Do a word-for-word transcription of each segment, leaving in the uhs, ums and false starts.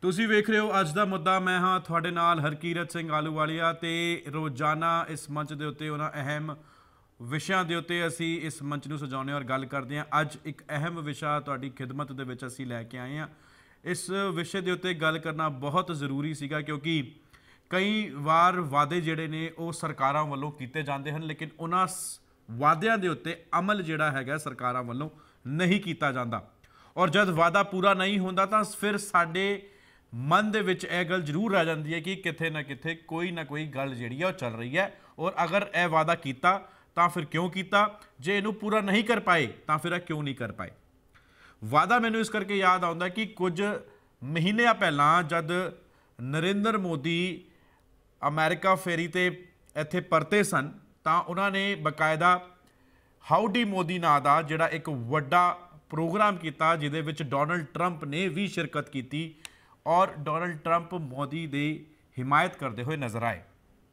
ਤੁਸੀਂ ਵੇਖ ਰਹੇ ਹੋ ਅੱਜ ਦਾ ਮੁੱਦਾ। ਮੈਂ ਹਾਂ ਤੁਹਾਡੇ ਨਾਲ ਹਰਕੀਰਤ ਸਿੰਘ ਆਲੂਵਾਲੀਆ ਤੇ ਰੋਜ਼ਾਨਾ ਇਸ ਮੰਚ ਦੇ ਉੱਤੇ ਉਹਨਾਂ ਅਹਿਮ ਵਿਸ਼ਿਆਂ ਦੇ ਉੱਤੇ ਅਸੀਂ ਇਸ ਮੰਚ ਨੂੰ ਸਜਾਉਂਦੇ ਔਰ ਗੱਲ ਕਰਦੇ ਹਾਂ। ਅੱਜ ਇੱਕ ਅਹਿਮ ਵਿਸ਼ਾ ਤੁਹਾਡੀ ਖਿਦਮਤ ਦੇ ਵਿੱਚ ਅਸੀਂ ਲੈ ਕੇ ਆਏ ਹਾਂ। ਇਸ ਵਿਸ਼ੇ ਦੇ ਉੱਤੇ ਗੱਲ ਕਰਨਾ ਬਹੁਤ ਜ਼ਰੂਰੀ ਸੀਗਾ ਕਿਉਂਕਿ ਕਈ ਵਾਰ ਵਾਅਦੇ ਜਿਹੜੇ ਨੇ ਉਹ ਸਰਕਾਰਾਂ ਵੱਲੋਂ ਕੀਤੇ ਜਾਂਦੇ ਹਨ, ਲੇਕਿਨ ਉਹਨਾਂ ਵਾਅਦਿਆਂ ਦੇ ਉੱਤੇ ਅਮਲ ਜਿਹੜਾ ਹੈਗਾ ਸਰਕਾਰਾਂ ਵੱਲੋਂ ਨਹੀਂ ਕੀਤਾ ਜਾਂਦਾ। ਔਰ ਜਦ ਵਾਅਦਾ ਪੂਰਾ ਨਹੀਂ ਹੁੰਦਾ ਤਾਂ ਫਿਰ ਸਾਡੇ ਮਨ ਦੇ ਵਿੱਚ ਇਹ ਗੱਲ ਜ਼ਰੂਰ ਰਹਿ ਜਾਂਦੀ ਹੈ ਕਿ ਕਿਤੇ ਨਾ ਕਿਤੇ ਕੋਈ ਨਾ ਕੋਈ ਗੱਲ ਜਿਹੜੀ ਹੈ ਉਹ ਚੱਲ ਰਹੀ ਹੈ। ਔਰ ਅਗਰ ਇਹ ਵਾਅਦਾ ਕੀਤਾ ਤਾਂ ਫਿਰ ਕਿਉਂ ਕੀਤਾ, ਜੇ ਇਹਨੂੰ ਪੂਰਾ ਨਹੀਂ ਕਰ ਪਾਏ ਤਾਂ ਫਿਰ ਇਹ ਕਿਉਂ ਨਹੀਂ ਕਰ ਪਾਏ। ਵਾਅਦਾ ਮੈਨੂੰ ਇਸ ਕਰਕੇ ਯਾਦ ਆਉਂਦਾ ਕਿ ਕੁਝ ਮਹੀਨਿਆਂ ਪਹਿਲਾਂ ਜਦ ਨਰਿੰਦਰ ਮੋਦੀ ਅਮਰੀਕਾ ਫੇਰੀ 'ਤੇ ਇੱਥੇ ਪਰਤੇ ਸਨ ਤਾਂ ਉਹਨਾਂ ਨੇ ਬਕਾਇਦਾ ਹਾਊਡੀ ਮੋਦੀ ਨਾਂ ਦਾ ਜਿਹੜਾ ਇੱਕ ਵੱਡਾ ਪ੍ਰੋਗਰਾਮ ਕੀਤਾ ਜਿਹਦੇ ਵਿੱਚ ਡੋਨਲਡ ਟਰੰਪ ਨੇ ਵੀ ਸ਼ਿਰਕਤ ਕੀਤੀ ਔਰ ਡੋਨਲਡ ਟਰੰਪ ਮੋਦੀ ਦੀ ਹਿਮਾਇਤ ਕਰਦੇ ਹੋਏ ਨਜ਼ਰ ਆਏ।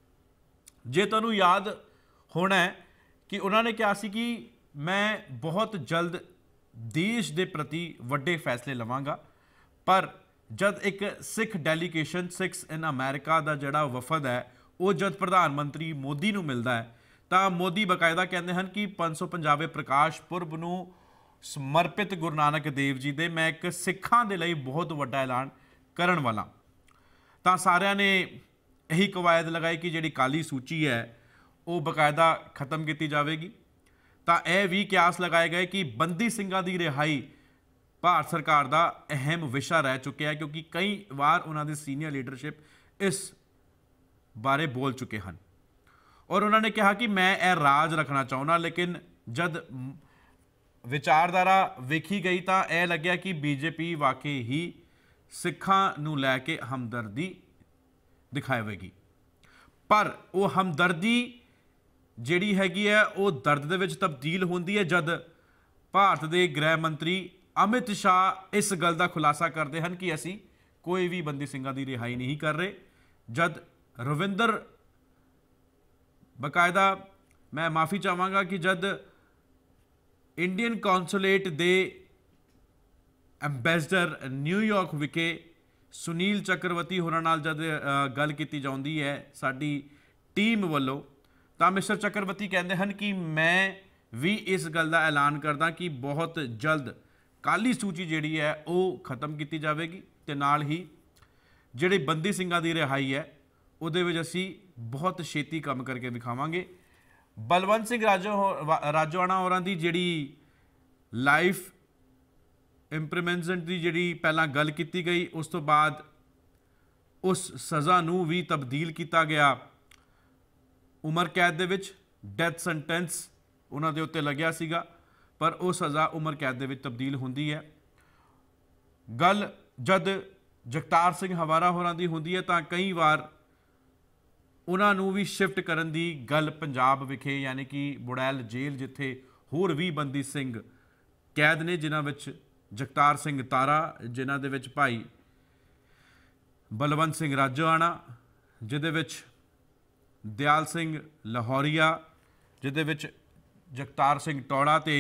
ਜੇ ਤੁਹਾਨੂੰ ਯਾਦ ਹੋਣਾ ਕਿ ਉਹਨਾਂ ਨੇ ਕਿਹਾ ਸੀ ਕਿ ਮੈਂ ਬਹੁਤ ਜਲਦ ਦੇਸ਼ ਦੇ ਪ੍ਰਤੀ ਵੱਡੇ ਫੈਸਲੇ ਲਵਾਂਗਾ, ਪਰ ਜਦ ਇੱਕ Sikh delegation Sikhs in America ਦਾ ਜਿਹੜਾ ਵਫਦ ਹੈ ਉਹ ਜਦ ਪ੍ਰਧਾਨ ਮੰਤਰੀ ਮੋਦੀ ਨੂੰ ਮਿਲਦਾ ਹੈ ਤਾਂ ਮੋਦੀ ਬਕਾਇਦਾ ਕਹਿੰਦੇ ਹਨ ਕਿ ਪੰਜ ਸੌ ਪੰਜਾਹਵੇਂ ਪ੍ਰਕਾਸ਼ ਪੁਰਬ ਨੂੰ ਸਮਰਪਿਤ ਗੁਰੂ ਨਾਨਕ ਦੇਵ ਜੀ ਦੇ ਮੈਂ ਇੱਕ ਸਿੱਖਾਂ ਦੇ ਲਈ ਬਹੁਤ ਵੱਡਾ ਐਲਾਨ ਕਰਨ ਵਾਲਾ। ਤਾਂ ਸਾਰਿਆਂ ਨੇ ਇਹੀ ਕਵਾਇਦ ਲਗਾਈ ਕਿ ਜਿਹੜੀ ਕਾਲੀ ਸੂਚੀ ਹੈ ਉਹ ਬਕਾਇਦਾ ਖਤਮ ਕੀਤੀ ਜਾਵੇਗੀ। ਤਾਂ ਇਹ ਵੀ ਕਿਆਸ ਲਗਾਏ ਗਏ ਕਿ ਬੰਦੀ ਸਿੰਘਾਂ ਦੀ ਰਿਹਾਈ ਭਾਰਤ ਸਰਕਾਰ ਦਾ ਅਹਿਮ ਵਿਸ਼ਾ ਰਹਿ ਚੁੱਕਿਆ ਕਿਉਂਕਿ ਕਈ ਵਾਰ ਉਹਨਾਂ ਦੀ ਸੀਨੀਅਰ ਲੀਡਰਸ਼ਿਪ ਇਸ ਬਾਰੇ ਬੋਲ ਚੁੱਕੇ ਹਨ ਔਰ ਉਹਨਾਂ ਨੇ ਕਿਹਾ ਕਿ ਮੈਂ ਇਹ ਰਾਜ ਰੱਖਣਾ ਚਾਹੁੰਦਾ। ਲੇਕਿਨ ਜਦ ਵਿਚਾਰਧਾਰਾ ਵੇਖੀ ਗਈ ਤਾਂ ਇਹ ਲੱਗਿਆ ਕਿ ਬੀਜੇਪੀ ਵਾਕਈ ਹੀ ਸਿੱਖਾਂ ਨੂੰ ਲੈ ਕੇ ਹਮਦਰਦੀ ਦਿਖਾਵੇਗੀ, ਪਰ ਉਹ ਹਮਦਰਦੀ ਜਿਹੜੀ ਹੈਗੀ ਹੈ ਉਹ ਦਰਦ ਦੇ ਵਿੱਚ ਤਬਦੀਲ ਹੁੰਦੀ ਹੈ ਜਦ ਭਾਰਤ ਦੇ ਗ੍ਰਹਿ ਮੰਤਰੀ ਅਮਿਤ ਸ਼ਾਹ ਇਸ ਗੱਲ ਦਾ ਖੁਲਾਸਾ ਕਰਦੇ ਹਨ ਕਿ ਅਸੀਂ ਕੋਈ ਵੀ ਬੰਦੀ ਸਿੰਘਾਂ ਦੀ ਰਿਹਾਈ ਨਹੀਂ ਕਰ ਰਹੇ। ਜਦ ਰਵਿੰਦਰ ਬਕਾਇਦਾ ਮੈਂ ਮਾਫੀ ਚਾਹਾਂਗਾ ਕਿ ਜਦ ਇੰਡੀਅਨ ਕੌਂਸੂਲੇਟ ਦੇ ਐਂਬੈਸਡਰ ਨਿਊਯਾਰਕ ਵਿਖੇ ਸੁਨੀਲ ਚੱਕਰਵਰਤੀ ਹੋਰਾਂ ਨਾਲ ਜਦ ਗੱਲ ਕੀਤੀ ਜਾਂਦੀ ਹੈ ਸਾਡੀ ਟੀਮ ਵੱਲੋਂ ਤਾਂ ਮਿਸਟਰ ਚੱਕਰਵਰਤੀ ਕਹਿੰਦੇ ਹਨ ਕਿ ਮੈਂ ਵੀ ਇਸ ਗੱਲ ਦਾ ਐਲਾਨ ਕਰਦਾ ਕਿ ਬਹੁਤ ਜਲਦ ਕਾਲੀ ਸੂਚੀ ਜਿਹੜੀ ਹੈ ਉਹ ਖਤਮ ਕੀਤੀ ਜਾਵੇਗੀ ਅਤੇ ਨਾਲ ਹੀ ਜਿਹੜੇ ਬੰਦੀ ਸਿੰਘਾਂ ਦੀ ਰਿਹਾਈ ਹੈ ਉਹਦੇ ਵਿੱਚ ਅਸੀਂ ਬਹੁਤ ਛੇਤੀ ਕੰਮ ਕਰਕੇ ਵਿਖਾਵਾਂਗੇ। ਬਲਵੰਤ ਸਿੰਘ ਰਾਜੋ ਰਾਜੋਆਣਾ ਹੋਰਾਂ ਦੀ ਜਿਹੜੀ ਲਾਈਫ ਇੰਪ੍ਰੀਮੈਂਟਮੈਂਟ ਦੀ ਜਿਹੜੀ ਪਹਿਲਾਂ ਗੱਲ ਕੀਤੀ ਗਈ ਉਸ ਤੋਂ ਬਾਅਦ ਉਸ ਸਜ਼ਾ ਨੂੰ ਵੀ ਤਬਦੀਲ ਕੀਤਾ ਗਿਆ ਉਮਰ ਕੈਦ ਦੇ ਵਿੱਚ। ਡੈਥ ਸੈਂਟੈਂਸ ਉਹਨਾਂ ਦੇ ਉੱਤੇ ਲੱਗਿਆ ਸੀਗਾ ਪਰ ਉਹ ਸਜ਼ਾ ਉਮਰ ਕੈਦ ਦੇ ਵਿੱਚ ਤਬਦੀਲ ਹੁੰਦੀ ਹੈ। ਗੱਲ ਜਦ ਜਗਤਾਰ ਸਿੰਘ ਹਵਾਰਾ ਹੋਰਾਂ ਦੀ ਹੁੰਦੀ ਹੈ ਤਾਂ ਕਈ ਵਾਰ ਉਹਨਾਂ ਨੂੰ ਵੀ ਸ਼ਿਫਟ ਕਰਨ ਦੀ ਗੱਲ ਪੰਜਾਬ ਵਿਖੇ ਯਾਨੀ ਕਿ ਬੁੜੈਲ ਜੇਲ੍ਹ ਜਿੱਥੇ ਹੋਰ ਵੀ ਬੰਦੀ ਸਿੰਘ ਕੈਦ ਨੇ ਜਿਨ੍ਹਾਂ ਵਿੱਚ ਜਗਤਾਰ ਸਿੰਘ ਤਾਰਾ, ਜਿਨ੍ਹਾਂ ਦੇ ਵਿੱਚ ਭਾਈ ਬਲਵੰਤ ਸਿੰਘ ਰਾਜੋਆਣਾ, ਜਿਹਦੇ ਵਿੱਚ ਦਿਆਲ ਸਿੰਘ ਲਾਹੌਰੀਆ, ਜਿਹਦੇ ਵਿੱਚ ਜਗਤਾਰ ਸਿੰਘ ਟੌੜਾ ਤੇ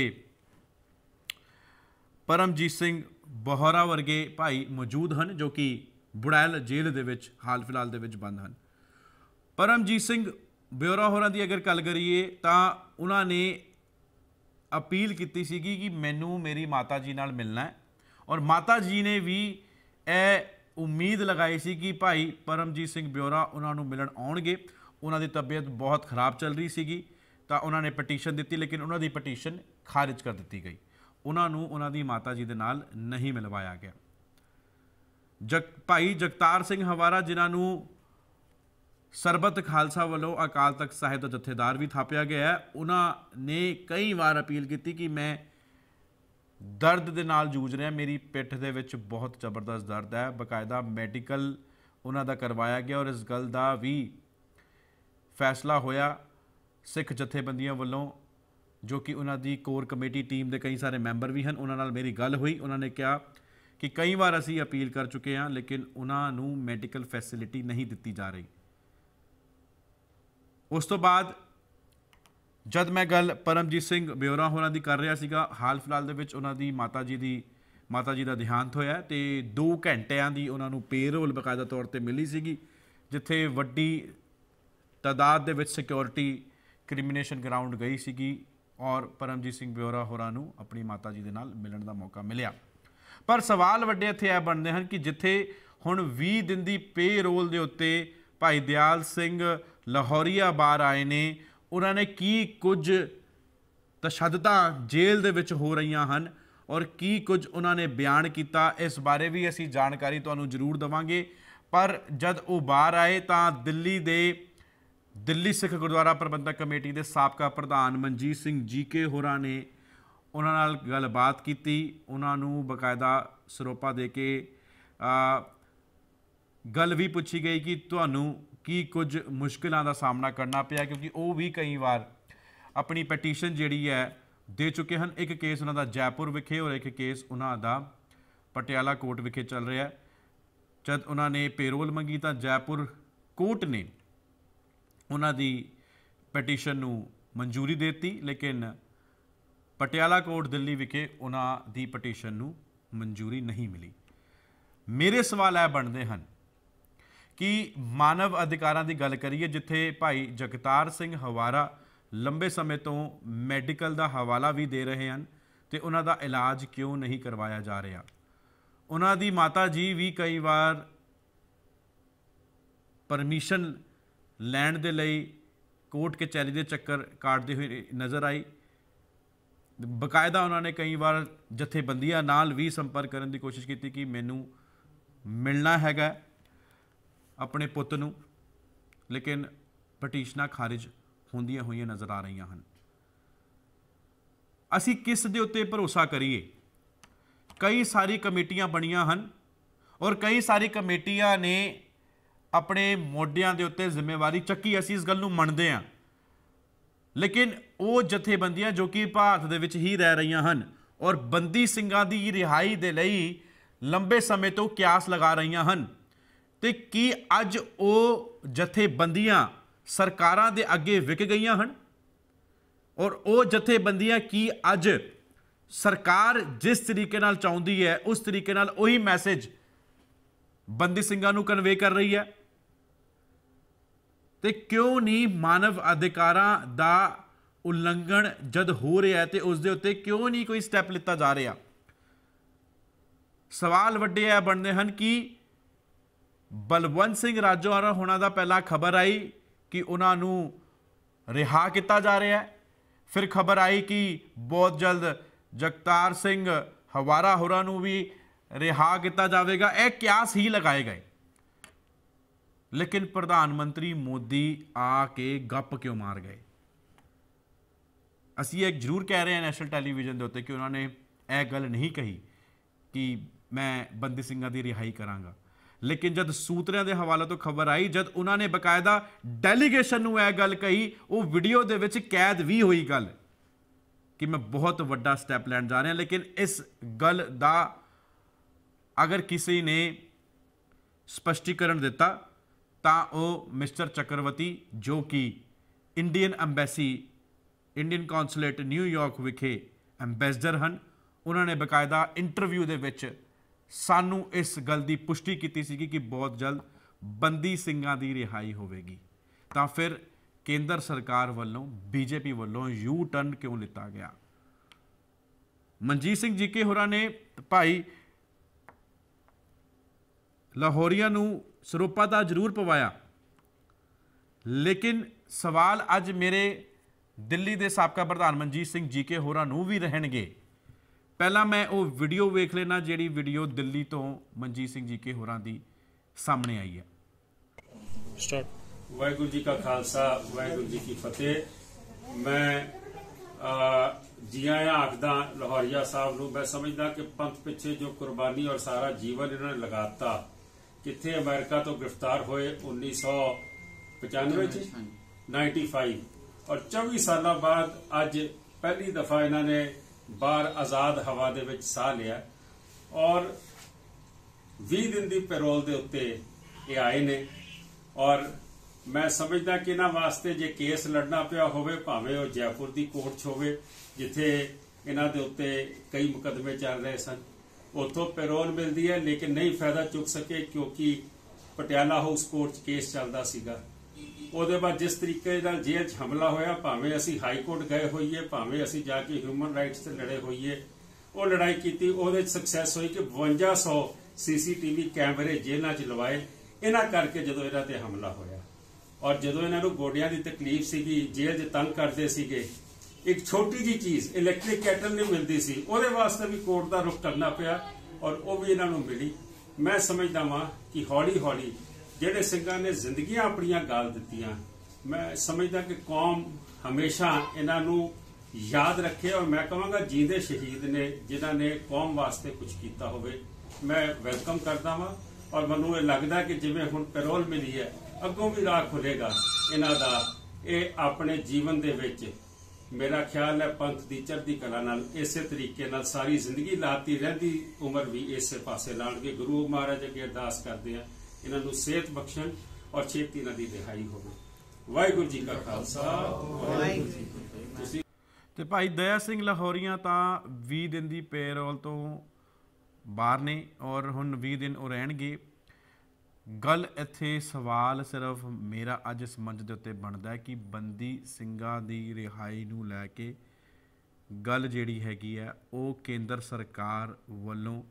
ਪਰਮਜੀਤ ਸਿੰਘ ਬੋਹਰਾ ਵਰਗੇ ਭਾਈ ਮੌਜੂਦ ਹਨ ਜੋ ਕਿ ਬੁੜੈਲ ਜੇਲ੍ਹ ਦੇ ਵਿੱਚ ਹਾਲ ਫਿਲਹਾਲ ਦੇ ਵਿੱਚ ਬੰਦ ਹਨ। ਪਰਮਜੀਤ ਸਿੰਘ ਬਿਓਰਾ ਹੋਰਾਂ ਦੀ ਅਗਰ ਗੱਲ ਕਰੀਏ ਤਾਂ ਉਹਨਾਂ ਨੇ ਅਪੀਲ ਕੀਤੀ ਸੀਗੀ ਕਿ ਮੈਨੂੰ ਮੇਰੀ ਮਾਤਾ ਜੀ ਨਾਲ ਮਿਲਣਾ ਹੈ ਔਰ ਮਾਤਾ ਜੀ ਨੇ ਵੀ ਇਹ ਉਮੀਦ ਲਗਾਈ ਸੀ ਕਿ ਭਾਈ ਪਰਮਜੀਤ ਸਿੰਘ ਬਿਓਰਾ ਉਹਨਾਂ ਨੂੰ ਮਿਲਣ ਆਉਣਗੇ। ਉਹਨਾਂ ਦੀ ਤਬੀਅਤ ਬਹੁਤ ਖਰਾਬ ਚੱਲ ਰਹੀ ਸੀਗੀ ਤਾਂ ਉਹਨਾਂ ਨੇ ਪਟੀਸ਼ਨ ਦਿੱਤੀ ਲੇਕਿਨ ਉਹਨਾਂ ਦੀ ਪਟੀਸ਼ਨ ਖਾਰਿਜ ਕਰ ਦਿੱਤੀ ਗਈ। ਉਹਨਾਂ ਨੂੰ ਉਹਨਾਂ ਦੀ ਮਾਤਾ ਜੀ ਦੇ ਨਾਲ ਨਹੀਂ ਮਿਲਵਾਇਆ ਗਿਆ। ਜਗ ਭਾਈ ਜਗਤਾਰ ਸਿੰਘ ਹਵਾਰਾ ਜਿਨ੍ਹਾਂ ਨੂੰ ਸਰਬੱਤ ਖਾਲਸਾ ਵੱਲੋਂ ਅਕਾਲ ਤਖਤ ਸਾਹਿਬ ਦਾ ਜਥੇਦਾਰ ਵੀ ਥਾਪਿਆ ਗਿਆ ਹੈ, ਉਹਨਾਂ ਨੇ ਕਈ ਵਾਰ ਅਪੀਲ ਕੀਤੀ ਕਿ ਮੈਂ ਦਰਦ ਦੇ ਨਾਲ ਜੂਝ ਰਿਹਾ, ਮੇਰੀ ਪਿੱਠ ਦੇ ਵਿੱਚ ਬਹੁਤ ਜ਼ਬਰਦਸਤ ਦਰਦ ਹੈ। ਬਕਾਇਦਾ ਮੈਡੀਕਲ ਉਹਨਾਂ ਦਾ ਕਰਵਾਇਆ ਗਿਆ ਔਰ ਇਸ ਗੱਲ ਦਾ ਵੀ ਫੈਸਲਾ ਹੋਇਆ ਸਿੱਖ ਜਥੇਬੰਦੀਆਂ ਵੱਲੋਂ ਜੋ ਕਿ ਉਹਨਾਂ ਦੀ ਕੋਰ ਕਮੇਟੀ ਟੀਮ ਦੇ ਕਈ ਸਾਰੇ ਮੈਂਬਰ ਵੀ ਹਨ। ਉਹਨਾਂ ਨਾਲ ਮੇਰੀ ਗੱਲ ਹੋਈ, ਉਹਨਾਂ ਨੇ ਕਿਹਾ ਕਿ ਕਈ ਵਾਰ ਅਸੀਂ ਅਪੀਲ ਕਰ ਚੁੱਕੇ ਹਾਂ ਲੇਕਿਨ ਉਹਨਾਂ ਨੂੰ ਮੈਡੀਕਲ ਫੈਸਿਲਿਟੀ ਨਹੀਂ ਦਿੱਤੀ ਜਾ ਰਹੀ। ਉਸ ਤੋਂ ਬਾਅਦ ਜਦ ਮੈਂ ਗੱਲ ਪਰਮਜੀਤ ਸਿੰਘ ਬਿਓਰਾ ਹੋਰਾਂ ਦੀ ਕਰ ਰਿਹਾ ਸੀਗਾ, ਹਾਲ ਫਿਲਹਾਲ ਦੇ ਵਿੱਚ ਉਹਨਾਂ ਦੀ ਮਾਤਾ ਜੀ ਦੀ ਮਾਤਾ ਜੀ ਦਾ ਦੇਹਾਂਤ ਹੋਇਆ ਤੇ ਦੋ ਘੰਟਿਆਂ ਦੀ ਉਹਨਾਂ ਨੂੰ ਪੇਰੋਲ ਬਕਾਇਦਾ ਤੌਰ ਤੇ ਮਿਲੀ ਸੀਗੀ, ਜਿੱਥੇ ਵੱਡੀ ਤਾਦਾਦ ਦੇ ਵਿੱਚ ਸਿਕਿਉਰਿਟੀ ਕ੍ਰਿਮੀਨੇਸ਼ਨ ਗਰਾਊਂਡ ਗਈ ਸੀਗੀ ਔਰ ਪਰਮਜੀਤ ਸਿੰਘ ਬਿਓਰਾ ਹੋਰਾਂ ਨੂੰ ਆਪਣੀ ਮਾਤਾ ਜੀ ਦੇ ਨਾਲ ਮਿਲਣ ਦਾ ਮੌਕਾ ਮਿਲਿਆ। ਪਰ ਸਵਾਲ ਵੱਡੇ ਇੱਥੇ ਇਹ ਬਣਦੇ ਹਨ ਕਿ ਜਿੱਥੇ ਹੁਣ ਵੀਹ ਦਿਨ ਦੀ ਪੇਰੋਲ ਦੇ ਉੱਤੇ ਭਾਈ ਦਿਆਲ ਸਿੰਘ ਲਾਹੌਰੀਆ ਬਾਹਰ ਆਏ ਨੇ, ਉਹਨਾਂ ਨੇ ਕੀ ਕੁਝ ਤਸ਼ੱਦਦਾਂ ਜੇਲ੍ਹ ਦੇ ਵਿੱਚ ਹੋ ਰਹੀਆਂ ਹਨ ਔਰ ਕੀ ਕੁਝ ਉਹਨਾਂ ਨੇ ਬਿਆਨ ਕੀਤਾ, ਇਸ ਬਾਰੇ ਵੀ ਅਸੀਂ ਜਾਣਕਾਰੀ ਤੁਹਾਨੂੰ ਜ਼ਰੂਰ ਦੇਵਾਂਗੇ। ਪਰ ਜਦ ਉਹ ਬਾਹਰ ਆਏ ਤਾਂ ਦਿੱਲੀ ਦੇ ਦਿੱਲੀ ਸਿੱਖ ਗੁਰਦੁਆਰਾ ਪ੍ਰਬੰਧਕ ਕਮੇਟੀ ਦੇ ਸਾਬਕਾ ਪ੍ਰਧਾਨ ਮਨਜੀਤ ਸਿੰਘ ਜੀਕੇ ਹੋਰਾਂ ਨੇ ਉਹਨਾਂ ਨਾਲ ਗੱਲਬਾਤ ਕੀਤੀ, ਉਹਨਾਂ ਨੂੰ ਬਕਾਇਦਾ ਸਰੋਪਾ ਦੇ ਕੇ ਗੱਲ ਵੀ ਪੁੱਛੀ ਗਈ ਕਿ ਤੁਹਾਨੂੰ ਕੀ ਕੁਝ ਮੁਸ਼ਕਿਲਾਂ ਦਾ ਸਾਹਮਣਾ ਕਰਨਾ ਪਿਆ, ਕਿਉਂਕਿ ਉਹ ਵੀ ਕਈ ਵਾਰ ਆਪਣੀ ਪਟੀਸ਼ਨ ਜਿਹੜੀ ਹੈ ਦੇ ਚੁੱਕੇ ਹਨ। ਇੱਕ ਕੇਸ ਉਹਨਾਂ ਦਾ ਜੈਪੁਰ ਵਿਖੇ ਔਰ ਇੱਕ ਕੇਸ ਉਹਨਾਂ ਦਾ ਪਟਿਆਲਾ ਕੋਰਟ ਵਿਖੇ ਚੱਲ ਰਿਹਾ ਹੈ। ਜਦ ਉਹਨਾਂ ਨੇ ਪੇਰੋਲ ਮੰਗੀ ਤਾਂ ਜੈਪੁਰ ਕੋਰਟ ਨੇ ਉਹਨਾਂ ਦੀ ਪਟੀਸ਼ਨ ਨੂੰ ਮਨਜ਼ੂਰੀ ਦੇ ਦਿੱਤੀ, ਲੇਕਿਨ ਪਟਿਆਲਾ ਕੋਰਟ ਦਿੱਲੀ ਵਿਖੇ ਉਹਨਾਂ ਦੀ ਪਟੀਸ਼ਨ ਨੂੰ ਮਨਜ਼ੂਰੀ ਨਹੀਂ ਮਿਲੀ। ਮੇਰੇ ਸਵਾਲ ਇਹ ਬਣਦੇ ਹਨ ਕਿ ਮਾਨਵ ਅਧਿਕਾਰਾਂ ਦੀ ਗੱਲ ਕਰੀਏ, ਜਿੱਥੇ ਭਾਈ ਜਗਤਾਰ ਸਿੰਘ ਹਵਾਰਾ ਲੰਬੇ ਸਮੇਂ ਤੋਂ ਮੈਡੀਕਲ ਦਾ ਹਵਾਲਾ ਵੀ ਦੇ ਰਹੇ ਹਨ ਤੇ ਉਹਨਾਂ ਦਾ ਇਲਾਜ ਕਿਉਂ ਨਹੀਂ ਕਰਵਾਇਆ ਜਾ ਰਿਹਾ। ਉਹਨਾਂ ਦੀ ਮਾਤਾ ਜੀ ਵੀ ਕਈ ਵਾਰ ਪਰਮਿਸ਼ਨ ਲੈਣ ਦੇ ਲਈ ਕੋਰਟ ਕਚਹਿਰੀ ਦੇ ਚੱਕਰ ਕਾਟਦੇ ਹੋਏ ਨਜ਼ਰ ਆਈ। ਬਕਾਇਦਾ ਉਹਨਾਂ ਨੇ ਕਈ ਵਾਰ ਜਥੇਬੰਦੀਆਂ ਨਾਲ ਵੀ ਸੰਪਰਕ ਕਰਨ ਦੀ ਕੋਸ਼ਿਸ਼ ਕੀਤੀ ਕਿ ਮੈਨੂੰ ਮਿਲਣਾ ਹੈਗਾ ਆਪਣੇ ਪੁੱਤ ਨੂੰ, ਲੇਕਿਨ ਪਟੀਸ਼ਨਾਂ ਖਾਰਿਜ ਹੁੰਦੀਆਂ ਹੋਈਆਂ ਨਜ਼ਰ ਆ ਰਹੀਆਂ ਹਨ। ਅਸੀਂ ਕਿਸ ਦੇ ਉੱਤੇ ਭਰੋਸਾ ਕਰੀਏ? ਕਈ ਸਾਰੀ ਕਮੇਟੀਆਂ ਬਣੀਆਂ ਹਨ ਔਰ ਕਈ ਸਾਰੀ ਕਮੇਟੀਆਂ ਨੇ ਆਪਣੇ ਮੋਢਿਆਂ ਦੇ ਉੱਤੇ ਜ਼ਿੰਮੇਵਾਰੀ ਚੱਕੀ, ਅਸੀਂ ਇਸ ਗੱਲ ਨੂੰ ਮੰਨਦੇ ਹਾਂ, ਲੇਕਿਨ ਉਹ ਜਥੇਬੰਦੀਆਂ ਜੋ ਕਿ ਭਾਰਤ ਦੇ ਵਿੱਚ ਹੀ ਰਹਿ ਰਹੀਆਂ ਹਨ ਔਰ ਬੰਦੀ ਸਿੰਘਾਂ ਦੀ ਰਿਹਾਈ ਦੇ ਲਈ ਲੰਬੇ ਸਮੇਂ ਤੋਂ ਕਿਆਸ ਲਗਾ ਰਹੀਆਂ ਹਨ, ਤੇ ਕੀ ਅੱਜ ਉਹ ਜਥੇਬੰਦੀਆਂ ਸਰਕਾਰਾਂ ਦੇ ਅੱਗੇ ਵਿਕ ਗਈਆਂ ਹਨ? ਔਰ ਉਹ ਜਥੇਬੰਦੀਆਂ ਕੀ ਅੱਜ ਸਰਕਾਰ ਜਿਸ ਤਰੀਕੇ ਨਾਲ ਚਾਹੁੰਦੀ ਹੈ ਉਸ ਤਰੀਕੇ ਨਾਲ ਉਹੀ ਮੈਸੇਜ ਬੰਦੀ ਸਿੰਘਾਂ ਨੂੰ ਕਨਵੇ ਕਰ ਰਹੀ ਹੈ? ਤੇ ਕਿਉਂ ਨਹੀਂ ਮਾਨਵ ਅਧਿਕਾਰਾਂ ਦਾ ਉਲੰਘਣ ਜਦ ਹੋ ਰਿਹਾ ਤੇ ਉਸ ਦੇ ਉੱਤੇ ਕਿਉਂ ਨਹੀਂ ਕੋਈ ਸਟੈਪ ਲਿੱਤਾ ਜਾ ਰਿਹਾ? ਸਵਾਲ ਵੱਡੇ ਇਹ ਬਣਦੇ ਹਨ ਕਿ ਬਲਵੰਤ ਸਿੰਘ ਰਾਜੋਆਣਾ ਹੋਣਾ ਦਾ ਪਹਿਲਾਂ ਖਬਰ ਆਈ ਕਿ ਉਹਨਾਂ ਨੂੰ ਰਿਹਾ ਕੀਤਾ ਜਾ ਰਿਹਾ ਹੈ, ਫਿਰ ਖਬਰ ਆਈ ਕਿ ਬਹੁਤ ਜਲਦ ਜਗਤਾਰ ਸਿੰਘ ਹਵਾਰਾ ਹੋਰਾਂ ਨੂੰ ਵੀ ਰਿਹਾ ਕੀਤਾ ਜਾਵੇਗਾ। ਇਹ ਕਿਆਸ ਹੀ ਲਗਾਏ ਗਏ, ਲੇਕਿਨ ਪ੍ਰਧਾਨ ਮੰਤਰੀ ਮੋਦੀ ਆ ਕੇ ਗੱਪ ਕਿਉਂ ਮਾਰ ਗਏ? ਅਸੀਂ ਇਹ ਜ਼ਰੂਰ ਕਹਿ ਰਹੇ ਹਾਂ ਨੈਸ਼ਨਲ ਟੈਲੀਵਿਜ਼ਨ ਦੇ ਉੱਤੇ ਕਿ ਉਹਨਾਂ ਨੇ ਇਹ ਗੱਲ ਨਹੀਂ ਕਹੀ ਕਿ ਮੈਂ ਬੰਦੀ ਸਿੰਘਾਂ ਦੀ ਰਿਹਾਈ ਕਰਾਂਗਾ, ਲੇਕਿਨ ਜਦ ਸੂਤਰਿਆਂ ਦੇ ਹਵਾਲੇ ਤੋਂ ਖਬਰ ਆਈ, ਜਦ ਉਹਨਾਂ ਨੇ ਬਕਾਇਦਾ ਡੈਲੀਗੇਸ਼ਨ ਨੂੰ ਇਹ ਗੱਲ ਕਹੀ, ਉਹ ਵੀਡੀਓ ਦੇ ਵਿੱਚ ਕੈਦ ਵੀ ਹੋਈ ਗੱਲ ਕਿ ਮੈਂ ਬਹੁਤ ਵੱਡਾ ਸਟੈਪ ਲੈਣ ਜਾ ਰਿਹਾ। ਲੇਕਿਨ ਇਸ ਗੱਲ ਦਾ ਅਗਰ ਕਿਸੇ ਨੇ ਸਪਸ਼ਟੀਕਰਨ ਦਿੱਤਾ ਤਾਂ ਉਹ ਮਿਸਟਰ ਚੱਕਰਵਰਤੀ, ਜੋ ਕਿ Indian embassy Indian consulate New York ਵਿਖੇ ਐਮਬੈਸਡਰ ਹਨ। ਉਹਨਾਂ ਨੇ ਬਕਾਇਦਾ ਇੰਟਰਵਿਊ ਦੇ ਵਿੱਚ ਸਾਨੂੰ ਇਸ ਗੱਲ ਦੀ ਪੁਸ਼ਟੀ ਕੀਤੀ ਸੀ ਕਿ ਬਹੁਤ ਜਲਦ ਬੰਦੀ ਸਿੰਘਾਂ ਦੀ ਰਿਹਾਈ ਹੋਵੇਗੀ। ਤਾਂ ਫਿਰ ਕੇਂਦਰ ਸਰਕਾਰ ਵੱਲੋਂ ਬੀਜੇਪੀ ਵੱਲੋਂ ਯੂ ਟਰਨ ਕਿਉਂ ਲਿੱਤਾ ਗਿਆ? ਮਨਜੀਤ ਸਿੰਘ ਜੀਕੇ ਹੋਰਾਂ ਨੇ ਭਾਈ ਲਾਹੌਰੀਆ ਨੂੰ ਸਰੋਪਾ ਤਾਂ ਜ਼ਰੂਰ ਪਵਾਇਆ, ਲੇਕਿਨ ਸਵਾਲ ਅੱਜ ਮੇਰੇ ਦਿੱਲੀ ਦੇ ਸਾਬਕਾ ਪ੍ਰਧਾਨ ਮਨਜੀਤ ਸਿੰਘ ਜੀਕੇ ਹੋਰਾਂ ਨੂੰ ਵੀ ਰਹਿਣਗੇ। ਪਹਿਲਾਂ ਮੈਂ ਉਹ ਵੀਡੀਓ ਵੇਖ ਲੈਣਾ ਜਿਹੜੀ ਵੀਡੀਓ ਦਿੱਲੀ ਤੋਂ ਮਨਜੀਤ ਸਿੰਘ ਜੀਕੇ ਹੋਰਾਂ ਦੀ ਸਾਹਮਣੇ ਆਈ ਹੈ। ਸਟਾਰਟ। ਵਾਹਿਗੁਰੂ ਜੀ ਕਾ ਖਾਲਸਾ, ਵਾਹਿਗੁਰੂ ਜੀ ਕੀ ਫਤਿਹ। ਮੈਂ ਜੀ ਆਇਆਂ ਆਖਦਾ ਲਾਹੌਰੀਆ ਸਾਹਿਬ ਨੂੰ। ਮੈਂ ਸਮਝਦਾ ਕਿ ਪੰਥ ਪਿੱਛੇ ਜੋ ਕੁਰਬਾਨੀ ਔਰ ਸਾਰਾ ਜੀਵਨ ਇਹਨਾਂ ਨੇ ਲਗਾਤਾ, ਕਿੱਥੇ ਅਮਰੀਕਾ ਤੋਂ ਗ੍ਰਿਫਤਾਰ ਹੋਏ ਉੱਨੀ ਸੌ ਪਚਾਨਵੇਂ ਚ ਪਚਾਨਵੇਂ, ਔਰ ਚੌਵੀ ਸਾਲਾਂ ਬਾਅਦ ਅੱਜ ਪਹਿਲੀ ਦਫਾ ਇਹਨਾਂ ਨੇ ਬਾਹਰ ਆਜ਼ਾਦ ਹਵਾ ਦੇ ਵਿੱਚ ਸਾਹ ਲਿਆ ਔਰ ਵੀਹ ਦਿਨ ਦੀ ਪੈਰੋਲ ਦੇ ਉੱਤੇ ਇਹ ਆਏ ਨੇ। ਔਰ ਮੈਂ ਸਮਝਦਾ ਕਿ ਇਹਨਾਂ ਵਾਸਤੇ ਜੇ ਕੇਸ ਲੜਨਾ ਪਿਆ ਹੋਵੇ, ਭਾਵੇਂ ਉਹ ਜੈਪੁਰ ਦੀ ਕੋਰਟ 'ਚ ਹੋਵੇ ਜਿੱਥੇ ਇਹਨਾਂ ਦੇ ਉੱਤੇ ਕਈ ਮੁਕੱਦਮੇ ਚੱਲ ਰਹੇ ਸਨ, ਉੱਥੋਂ ਪੈਰੋਲ ਮਿਲਦੀ ਹੈ, ਲੇਕਿਨ ਨਹੀਂ ਫਾਇਦਾ ਚੁੱਕ ਸਕੇ ਕਿਉਂਕਿ ਪਟਿਆਲਾ ਹਾਊਸ ਕੋਰਟ 'ਚ ਕੇਸ ਚੱਲਦਾ ਸੀਗਾ। ਉਹਦੇ ਬਾਅਦ ਜਿਸ ਤਰੀਕੇ ਨਾਲ ਜੇਲ੍ਹ 'ਚ ਹਮਲਾ ਹੋਇਆ, ਭਾਵੇਂ ਅਸੀਂ ਹਾਈ ਕੋਰਟ ਗਏ ਹੋਈਏ, ਭਾਵੇਂ ਅਸੀਂ ਜਾ ਕੇ ਹਿਊਮਨ ਰਾਈਟਸ ਤੇ ਲੜੇ ਹੋਈਏ, ਉਹ ਲੜਾਈ ਕੀਤੀ, ਉਹਦੇ 'ਚ ਸਕਸੈਸ ਹੋਈ ਕਿ ਬਵੰਜਾ ਸੌ ਸੀਸੀਟੀਵੀ ਕੈਮਰੇ ਜੇਲ੍ਹਾਂ 'ਚ ਲਵਾਏ ਇਹਨਾਂ ਕਰਕੇ ਜਦੋਂ ਇਹਨਾਂ ਤੇ ਹਮਲਾ ਹੋਇਆ। ਔਰ ਜਦੋਂ ਇਹਨਾਂ ਨੂੰ ਗੋਡਿਆਂ ਦੀ ਤਕਲੀਫ ਸੀਗੀ, ਜੇਲ੍ਹ 'ਚ ਤੰਗ ਕਰਦੇ ਸੀਗੇ, ਇੱਕ ਛੋਟੀ ਜੀ ਚੀਜ਼ ਇਲੈਕਟ੍ਰਿਕ ਕੈਟਲ ਨਹੀਂ ਮਿਲਦੀ ਸੀ, ਉਹਦੇ ਵਾਸਤੇ ਵੀ ਕੋਰਟ ਦਾ ਰੁਖ ਕਰਨਾ ਪਿਆ ਔਰ ਉਹ ਵੀ ਇਹਨਾਂ ਨੂੰ ਮਿਲੀ। ਮੈਂ ਸਮਝਦਾ ਵਾਂ ਕਿ ਹੌਲੀ ਹੌਲੀ ਜਿਹੜੇ ਸਿੰਘਾਂ ਨੇ ਜ਼ਿੰਦਗੀਆਂ ਆਪਣੀਆਂ ਗਾਲ ਦਿੱਤੀਆਂ, ਮੈਂ ਸਮਝਦਾ ਕਿ ਕੌਮ ਹਮੇਸ਼ਾ ਇਹਨਾਂ ਨੂੰ ਯਾਦ ਰੱਖੇ। ਔਰ ਮੈਂ ਕਹਾਂਗਾ ਜੀਂਦੇ ਸ਼ਹੀਦ ਨੇ ਜਿਨ੍ਹਾਂ ਨੇ ਕੌਮ ਵਾਸਤੇ ਕੁਝ ਕੀਤਾ ਹੋਵੇ, ਮੈਂ ਵੈਲਕਮ ਕਰਦਾ ਵਾਂ। ਔਰ ਮੈਨੂੰ ਇਹ ਲੱਗਦਾ ਕਿ ਜਿਵੇਂ ਹੁਣ ਪੈਰੋਲ ਮਿਲੀ ਹੈ, ਅੱਗੋਂ ਵੀ ਰਾਹ ਖੁੱਲੇਗਾ ਇਹਨਾਂ ਦਾ। ਇਹ ਆਪਣੇ ਜੀਵਨ ਦੇ ਵਿੱਚ ਮੇਰਾ ਖਿਆਲ ਹੈ ਪੰਥ ਦੀ ਚੜ੍ਹਦੀ ਕਲਾ ਨਾਲ ਇਸੇ ਤਰੀਕੇ ਨਾਲ ਸਾਰੀ ਜ਼ਿੰਦਗੀ ਲਾਤੀ, ਰਹਿੰਦੀ ਉਮਰ ਵੀ ਇਸੇ ਪਾਸੇ ਲਾਉਣਗੇ। ਗੁਰੂ ਮਹਾਰਾਜ ਅੱਗੇ ਅਰਦਾਸ ਕਰਦੇ ਆ ਇਹਨਾਂ ਨੂੰ ਸਿਹਤ ਬਖਸ਼ਣ ਔਰ ਛੇਤੀ ਇਹਨਾਂ ਦੀ ਰਿਹਾਈ ਹੋਵੇ। ਵਾਹਿਗੁਰੂ ਜੀ ਕਾ ਖਾਲਸਾ, ਵਾਹਿਗੁਰੂ ਜੀ ਕੀ ਫਤਿਹ। ਤੇ ਭਾਈ ਦਇਆ ਸਿੰਘ ਲਾਹੌਰੀਆ ਤਾਂ ਵੀਹ ਦਿਨ ਦੀ ਪੈਰੋਲ ਤੋਂ ਬਾਹਰ ਨੇ ਔਰ ਹੁਣ ਵੀਹ ਦਿਨ ਉਹ ਰਹਿਣਗੇ। ਗੱਲ ਇੱਥੇ ਸਵਾਲ ਸਿਰਫ ਮੇਰਾ ਅੱਜ ਇਸ ਮੰਚ ਦੇ ਉੱਤੇ ਬਣਦਾ ਹੈ ਕਿ ਬੰਦੀ ਸਿੰਘਾਂ ਦੀ ਰਿਹਾਈ ਨੂੰ ਲੈ ਕੇ ਗੱਲ ਜਿਹੜੀ ਹੈਗੀ ਹੈ ਉਹ ਕੇਂਦਰ ਸਰਕਾਰ ਵੱਲੋਂ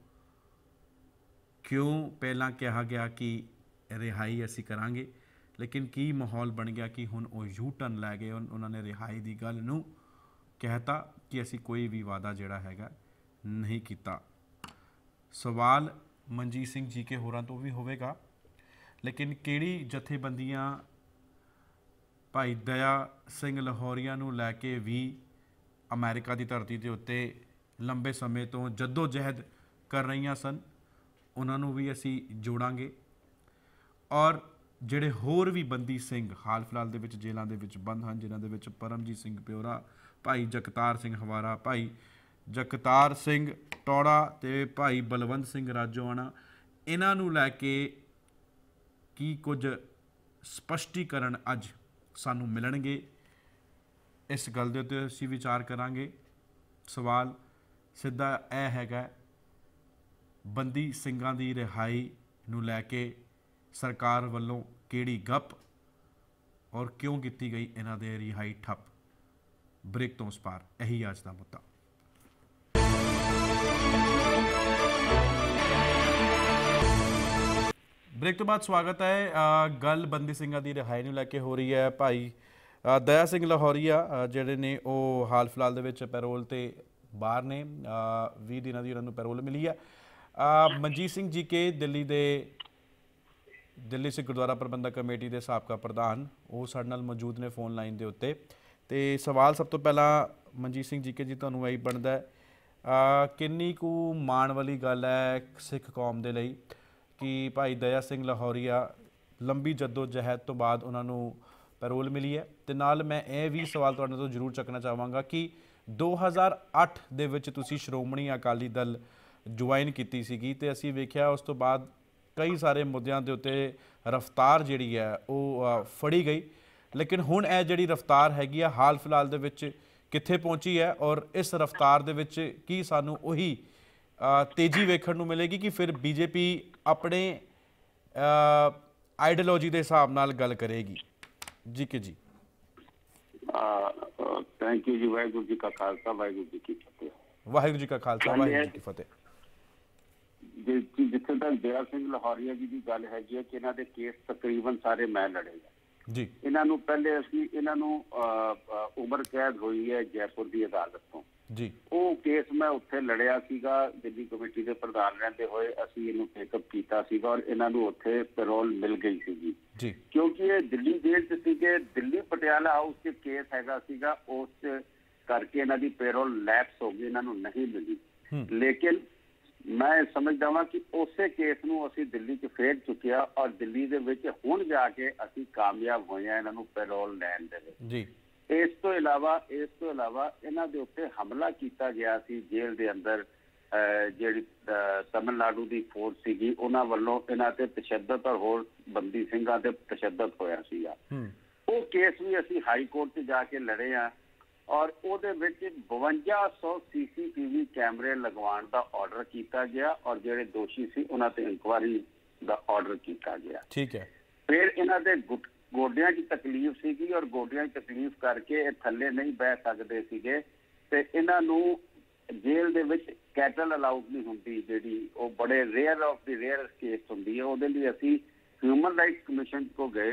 ਕਿਉਂ ਪਹਿਲਾਂ ਕਿਹਾ ਗਿਆ ਕਿ ਰਿਹਾਈ ਅਸੀਂ ਕਰਾਂਗੇ, ਲੇਕਿਨ ਕੀ ਮਾਹੌਲ ਬਣ ਗਿਆ ਕਿ ਹੁਣ ਉਹ ਯੂ ਟਰਨ ਲੈ ਗਏ, ਉਹਨਾਂ ਨੇ ਰਿਹਾਈ ਦੀ ਗੱਲ ਨੂੰ ਕਹਿਤਾ ਕਿ ਅਸੀਂ ਕੋਈ ਵੀ ਵਾਅਦਾ ਜਿਹੜਾ ਹੈਗਾ ਨਹੀਂ ਕੀਤਾ। ਸਵਾਲ ਮਨਜੀਤ ਸਿੰਘ ਜੀ ਕੇ ਹੋਰਾਂ ਤੋਂ ਵੀ ਹੋਵੇਗਾ, ਲੇਕਿਨ ਕਿਹੜੀ ਜਥੇਬੰਦੀਆਂ ਭਾਈ ਦਇਆ ਸਿੰਘ ਲਾਹੌਰੀਆ ਨੂੰ ਲੈ ਕੇ ਵੀ ਅਮਰੀਕਾ ਦੀ ਧਰਤੀ ਦੇ ਉੱਤੇ ਲੰਬੇ ਸਮੇਂ ਤੋਂ ਜੱਦੋ ਜਹਿਦ ਕਰ ਰਹੀਆਂ ਸਨ, ਉਹਨਾਂ ਨੂੰ ਵੀ ਅਸੀਂ ਜੋੜਾਂਗੇ। ਔਰ ਜਿਹੜੇ ਹੋਰ ਵੀ ਬੰਦੀ ਸਿੰਘ ਹਾਲ ਫਿਲਹਾਲ ਦੇ ਵਿੱਚ ਜੇਲ੍ਹਾਂ ਦੇ ਵਿੱਚ ਬੰਦ ਹਨ, ਜਿਨ੍ਹਾਂ ਦੇ ਵਿੱਚ ਪਰਮਜੀਤ ਸਿੰਘ ਪਿਓਰਾ, ਭਾਈ ਜਗਤਾਰ ਸਿੰਘ ਹਵਾਰਾ, ਭਾਈ ਜਗਤਾਰ ਸਿੰਘ ਟੌੜਾ ਅਤੇ ਭਾਈ ਬਲਵੰਤ ਸਿੰਘ ਰਾਜੋਆਣਾ, ਇਹਨਾਂ ਨੂੰ ਲੈ ਕੇ ਕੀ ਕੁਝ ਸਪਸ਼ਟੀਕਰਨ ਅੱਜ ਸਾਨੂੰ ਮਿਲਣਗੇ, ਇਸ ਗੱਲ ਦੇ ਉੱਤੇ ਅਸੀਂ ਵਿਚਾਰ ਕਰਾਂਗੇ। ਸਵਾਲ ਸਿੱਧਾ ਇਹ ਹੈਗਾ, ਬੰਦੀ ਸਿੰਘਾਂ ਦੀ ਰਿਹਾਈ ਨੂੰ ਲੈ ਕੇ ਸਰਕਾਰ ਵੱਲੋਂ ਕਿਹੜੀ ਗੱਪ ਔਰ ਕਿਉਂ ਕੀਤੀ ਗਈ ਇਹਨਾਂ ਦੇ ਰਿਹਾਈ ਠੱਪ। ਬ੍ਰੇਕ ਤੋਂ ਉਸ ਪਾਰ, ਇਹੀ ਅੱਜ ਦਾ ਮੁੱਦਾ। ਬ੍ਰੇਕ ਤੋਂ ਬਾਅਦ ਸਵਾਗਤ ਹੈ। ਗੱਲ ਬੰਦੀ ਸਿੰਘਾਂ ਦੀ ਰਿਹਾਈ ਨੂੰ ਲੈ ਕੇ ਹੋ ਰਹੀ ਹੈ। ਭਾਈ ਦਇਆ ਸਿੰਘ ਲਾਹੌਰੀਆ ਜਿਹੜੇ ਨੇ ਉਹ ਹਾਲ ਫਿਲਹਾਲ ਦੇ ਵਿੱਚ ਪੈਰੋਲ 'ਤੇ ਬਾਹਰ ਨੇ, ਵੀਹ ਦਿਨਾਂ ਦੀ ਉਹਨਾਂ ਨੂੰ ਪੈਰੋਲ ਮਿਲੀ ਹੈ। ਮਨਜੀਤ ਸਿੰਘ ਜੀ ਕੇ ਦਿੱਲੀ ਦੇ ਦਿੱਲੀ ਸਿੱਖ ਗੁਰਦੁਆਰਾ ਪ੍ਰਬੰਧਕ ਕਮੇਟੀ ਦੇ ਸਾਬਕਾ ਪ੍ਰਧਾਨ, ਉਹ ਸਾਡੇ ਨਾਲ ਮੌਜੂਦ ਨੇ ਫੋਨ ਲਾਈਨ ਦੇ ਉੱਤੇ। ਅਤੇ ਸਵਾਲ ਸਭ ਤੋਂ ਪਹਿਲਾਂ ਮਨਜੀਤ ਸਿੰਘ ਜੀ ਕੇ ਜੀ ਤੁਹਾਨੂੰ ਇਹੀ ਬਣਦਾ ਹੈ, ਕਿੰਨੀ ਕੁ ਮਾਣ ਵਾਲੀ ਗੱਲ ਹੈ ਸਿੱਖ ਕੌਮ ਦੇ ਲਈ ਕਿ ਭਾਈ ਦਇਆ ਸਿੰਘ ਲਾਹੌਰੀਆ ਲੰਬੀ ਜੱਦੋ ਜਹਿਦ ਤੋਂ ਬਾਅਦ ਉਹਨਾਂ ਨੂੰ ਪੈਰੋਲ ਮਿਲੀ ਹੈ। ਅਤੇ ਨਾਲ ਮੈਂ ਇਹ ਵੀ ਸਵਾਲ ਤੁਹਾਡੇ ਤੋਂ ਜ਼ਰੂਰ ਚੱਕਣਾ ਚਾਹਾਂਗਾ ਕਿ ਦੋ ਹਜ਼ਾਰ ਅੱਠ ਦੇ ਵਿੱਚ ਤੁਸੀਂ ਸ਼੍ਰੋਮਣੀ ਅਕਾਲੀ ਦਲ ਜੁਆਇਨ ਕੀਤੀ ਸੀਗੀ ਅਤੇ ਅਸੀਂ ਵੇਖਿਆ ਉਸ ਤੋਂ ਬਾਅਦ ਕਈ ਸਾਰੇ ਮੁੱਦਿਆਂ ਦੇ ਉੱਤੇ ਰਫਤਾਰ ਜਿਹੜੀ ਹੈ ਉਹ ਫੜੀ ਗਈ, ਲੇਕਿਨ ਹੁਣ ਇਹ ਜਿਹੜੀ ਰਫਤਾਰ ਹੈਗੀ ਆ ਹਾਲ ਫਿਲਹਾਲ ਦੇ ਵਿੱਚ ਕਿੱਥੇ ਪਹੁੰਚੀ ਹੈ ਔਰ ਇਸ ਰਫਤਾਰ ਦੇ ਵਿੱਚ ਕੀ ਸਾਨੂੰ ਉਹੀ ਤੇਜ਼ੀ ਵੇਖਣ ਨੂੰ ਮਿਲੇਗੀ ਕਿ ਫਿਰ ਬੀਜੇਪੀ ਆਪਣੇ ਆਈਡੀਓਲੋਜੀ ਦੇ ਹਿਸਾਬ ਨਾਲ ਗੱਲ ਕਰੇਗੀ? ਜੀ ਕੇ ਜੀ। ਥੈਂਕ ਯੂ ਜੀ। ਵਾਹਿਗੁਰੂ ਜੀ ਕਾ ਖਾਲਸਾ, ਵਾਹਿਗੁਰੂ ਜੀ ਕੀ ਫਤਿਹ। ਵਾਹਿਗੁਰੂ ਜੀ ਕਾ ਖਾਲਸਾ, ਵਾਹਿਗੁਰੂ ਜੀ ਕੀ ਫਤਿਹ। ਜਿੱਥੇ ਤੱਕ ਦਇਆ ਸਿੰਘ ਲਾਹੌਰੀਆ ਜੀ ਦੀ ਗੱਲ ਹੈਗੀ ਹੈ ਕਿ ਇਹਨਾਂ ਦੇ ਕੇਸ ਤਕਰੀਬਨ ਸਾਰੇ ਮੈਂ ਲੜੇ ਜੀ। ਇਹਨਾਂ ਨੂੰ ਪਹਿਲੇ ਅਸੀਂ ਇਹਨਾਂ ਨੂੰ ਉਮਰ ਕੈਦ ਹੋਈ ਹੈ ਜੈਪੁਰ ਦੀ ਅਦਾਲਤ ਤੋਂ ਜੀ, ਉਹ ਕੇਸ ਮੈਂ ਉੱਥੇ ਲੜਿਆ ਸੀਗਾ। ਦਿੱਲੀ ਕਮੇਟੀ ਦੇ ਪ੍ਰਧਾਨ ਰਹਿੰਦੇ ਹੋਏ ਅਸੀਂ ਇਹਨੂੰ ਟੇਕਅਪ ਕੀਤਾ ਸੀਗਾ ਔਰ ਇਹਨਾਂ ਨੂੰ ਉੱਥੇ ਪੈਰੋਲ ਮਿਲ ਗਈ ਸੀਗੀ ਜੀ, ਕਿਉਂਕਿ ਇਹ ਦਿੱਲੀ ਜੇਲ੍ਹ 'ਚ ਸੀਗੇ। ਦਿੱਲੀ ਪਟਿਆਲਾ ਹਾਊਸ 'ਚ ਕੇਸ ਹੈਗਾ ਸੀਗਾ, ਉਸ ਕਰਕੇ ਇਹਨਾਂ ਦੀ ਪੈਰੋਲ ਲੈਪਸ ਹੋ ਗਈ, ਇਹਨਾਂ ਨੂੰ ਨਹੀਂ ਮਿਲੀ। ਲੇਕਿਨ ਮੈਂ ਸਮਝਦਾ ਵਾਂ ਕਿ ਉਸੇ ਕੇਸ ਨੂੰ ਅਸੀਂ ਦਿੱਲੀ 'ਚ ਫੇਰ ਚੁੱਕਿਆ ਔਰ ਦਿੱਲੀ ਦੇ ਵਿੱਚ ਹੁਣ ਜਾ ਕੇ ਅਸੀਂ ਕਾਮਯਾਬ ਹੋਏ ਹਾਂ ਇਹਨਾਂ ਨੂੰ ਪੈਰੋਲ ਲੈਣ ਦੇ ਵਿੱਚ ਜੀ। ਇਸ ਤੋਂ ਇਲਾਵਾ ਇਸ ਤੋਂ ਇਲਾਵਾ ਇਹਨਾਂ ਦੇ ਉੱਤੇ ਹਮਲਾ ਕੀਤਾ ਗਿਆ ਸੀ ਜੇਲ੍ਹ ਦੇ ਅੰਦਰ, ਜਿਹੜੀ ਤਮਿਲਨਾਡੂ ਦੀ ਫੋਰਸ ਸੀਗੀ ਉਹਨਾਂ ਵੱਲੋਂ ਇਹਨਾਂ ਤੇ ਤਸ਼ੱਦਦ ਔਰ ਹੋਰ ਬੰਦੀ ਸਿੰਘਾਂ ਤੇ ਤਸ਼ੱਦਦ ਹੋਇਆ ਸੀਗਾ। ਉਹ ਕੇਸ ਵੀ ਅਸੀਂ ਹਾਈ ਕੋਰਟ 'ਚ ਜਾ ਕੇ ਲੜੇ ਹਾਂ ਔਰ ਉਹਦੇ ਵਿੱਚ ਬਵੰਜਾ ਸੌ ਸੀਸੀਟੀਵੀ ਕੈਮਰੇ ਲਗਵਾਉਣ ਦਾ ਆਰਡਰ ਕੀਤਾ ਗਿਆ ਔਰ ਜਿਹੜੇ ਦੋਸ਼ੀ ਸੀ ਉਹਨਾਂ ਤੇ ਇਨਕੁਆਇਰੀ ਦਾ ਆਰਡਰ ਕੀਤਾ ਗਿਆ। ਠੀਕ ਹੈ। ਫਿਰ ਇਹਨਾਂ ਦੇ ਗੋਡਿਆਂ 'ਚ ਤਕਲੀਫ ਸੀਗੀ ਔਰ ਗੋਡਿਆਂ 'ਚ ਤਕਲੀਫ ਕਰਕੇ ਇਹ ਥੱਲੇ ਨਹੀਂ ਬਹਿ ਸਕਦੇ ਸੀਗੇ ਤੇ ਇਹਨਾਂ ਨੂੰ ਜੇਲ੍ਹ ਦੇ ਵਿੱਚ ਕੈਟਲ ਅਲਾਉਡ ਨਹੀਂ ਹੁੰਦੀ, ਜਿਹੜੀ ਉਹ ਬੜੇ rare of the rare case ਹੁੰਦੀ ਹੈ। ਉਹਦੇ ਲਈ ਅਸੀਂ ਹਿਊਮਨ ਰਾਈਟਸ ਕਮਿਸ਼ਨ ਕੋ ਗਏ,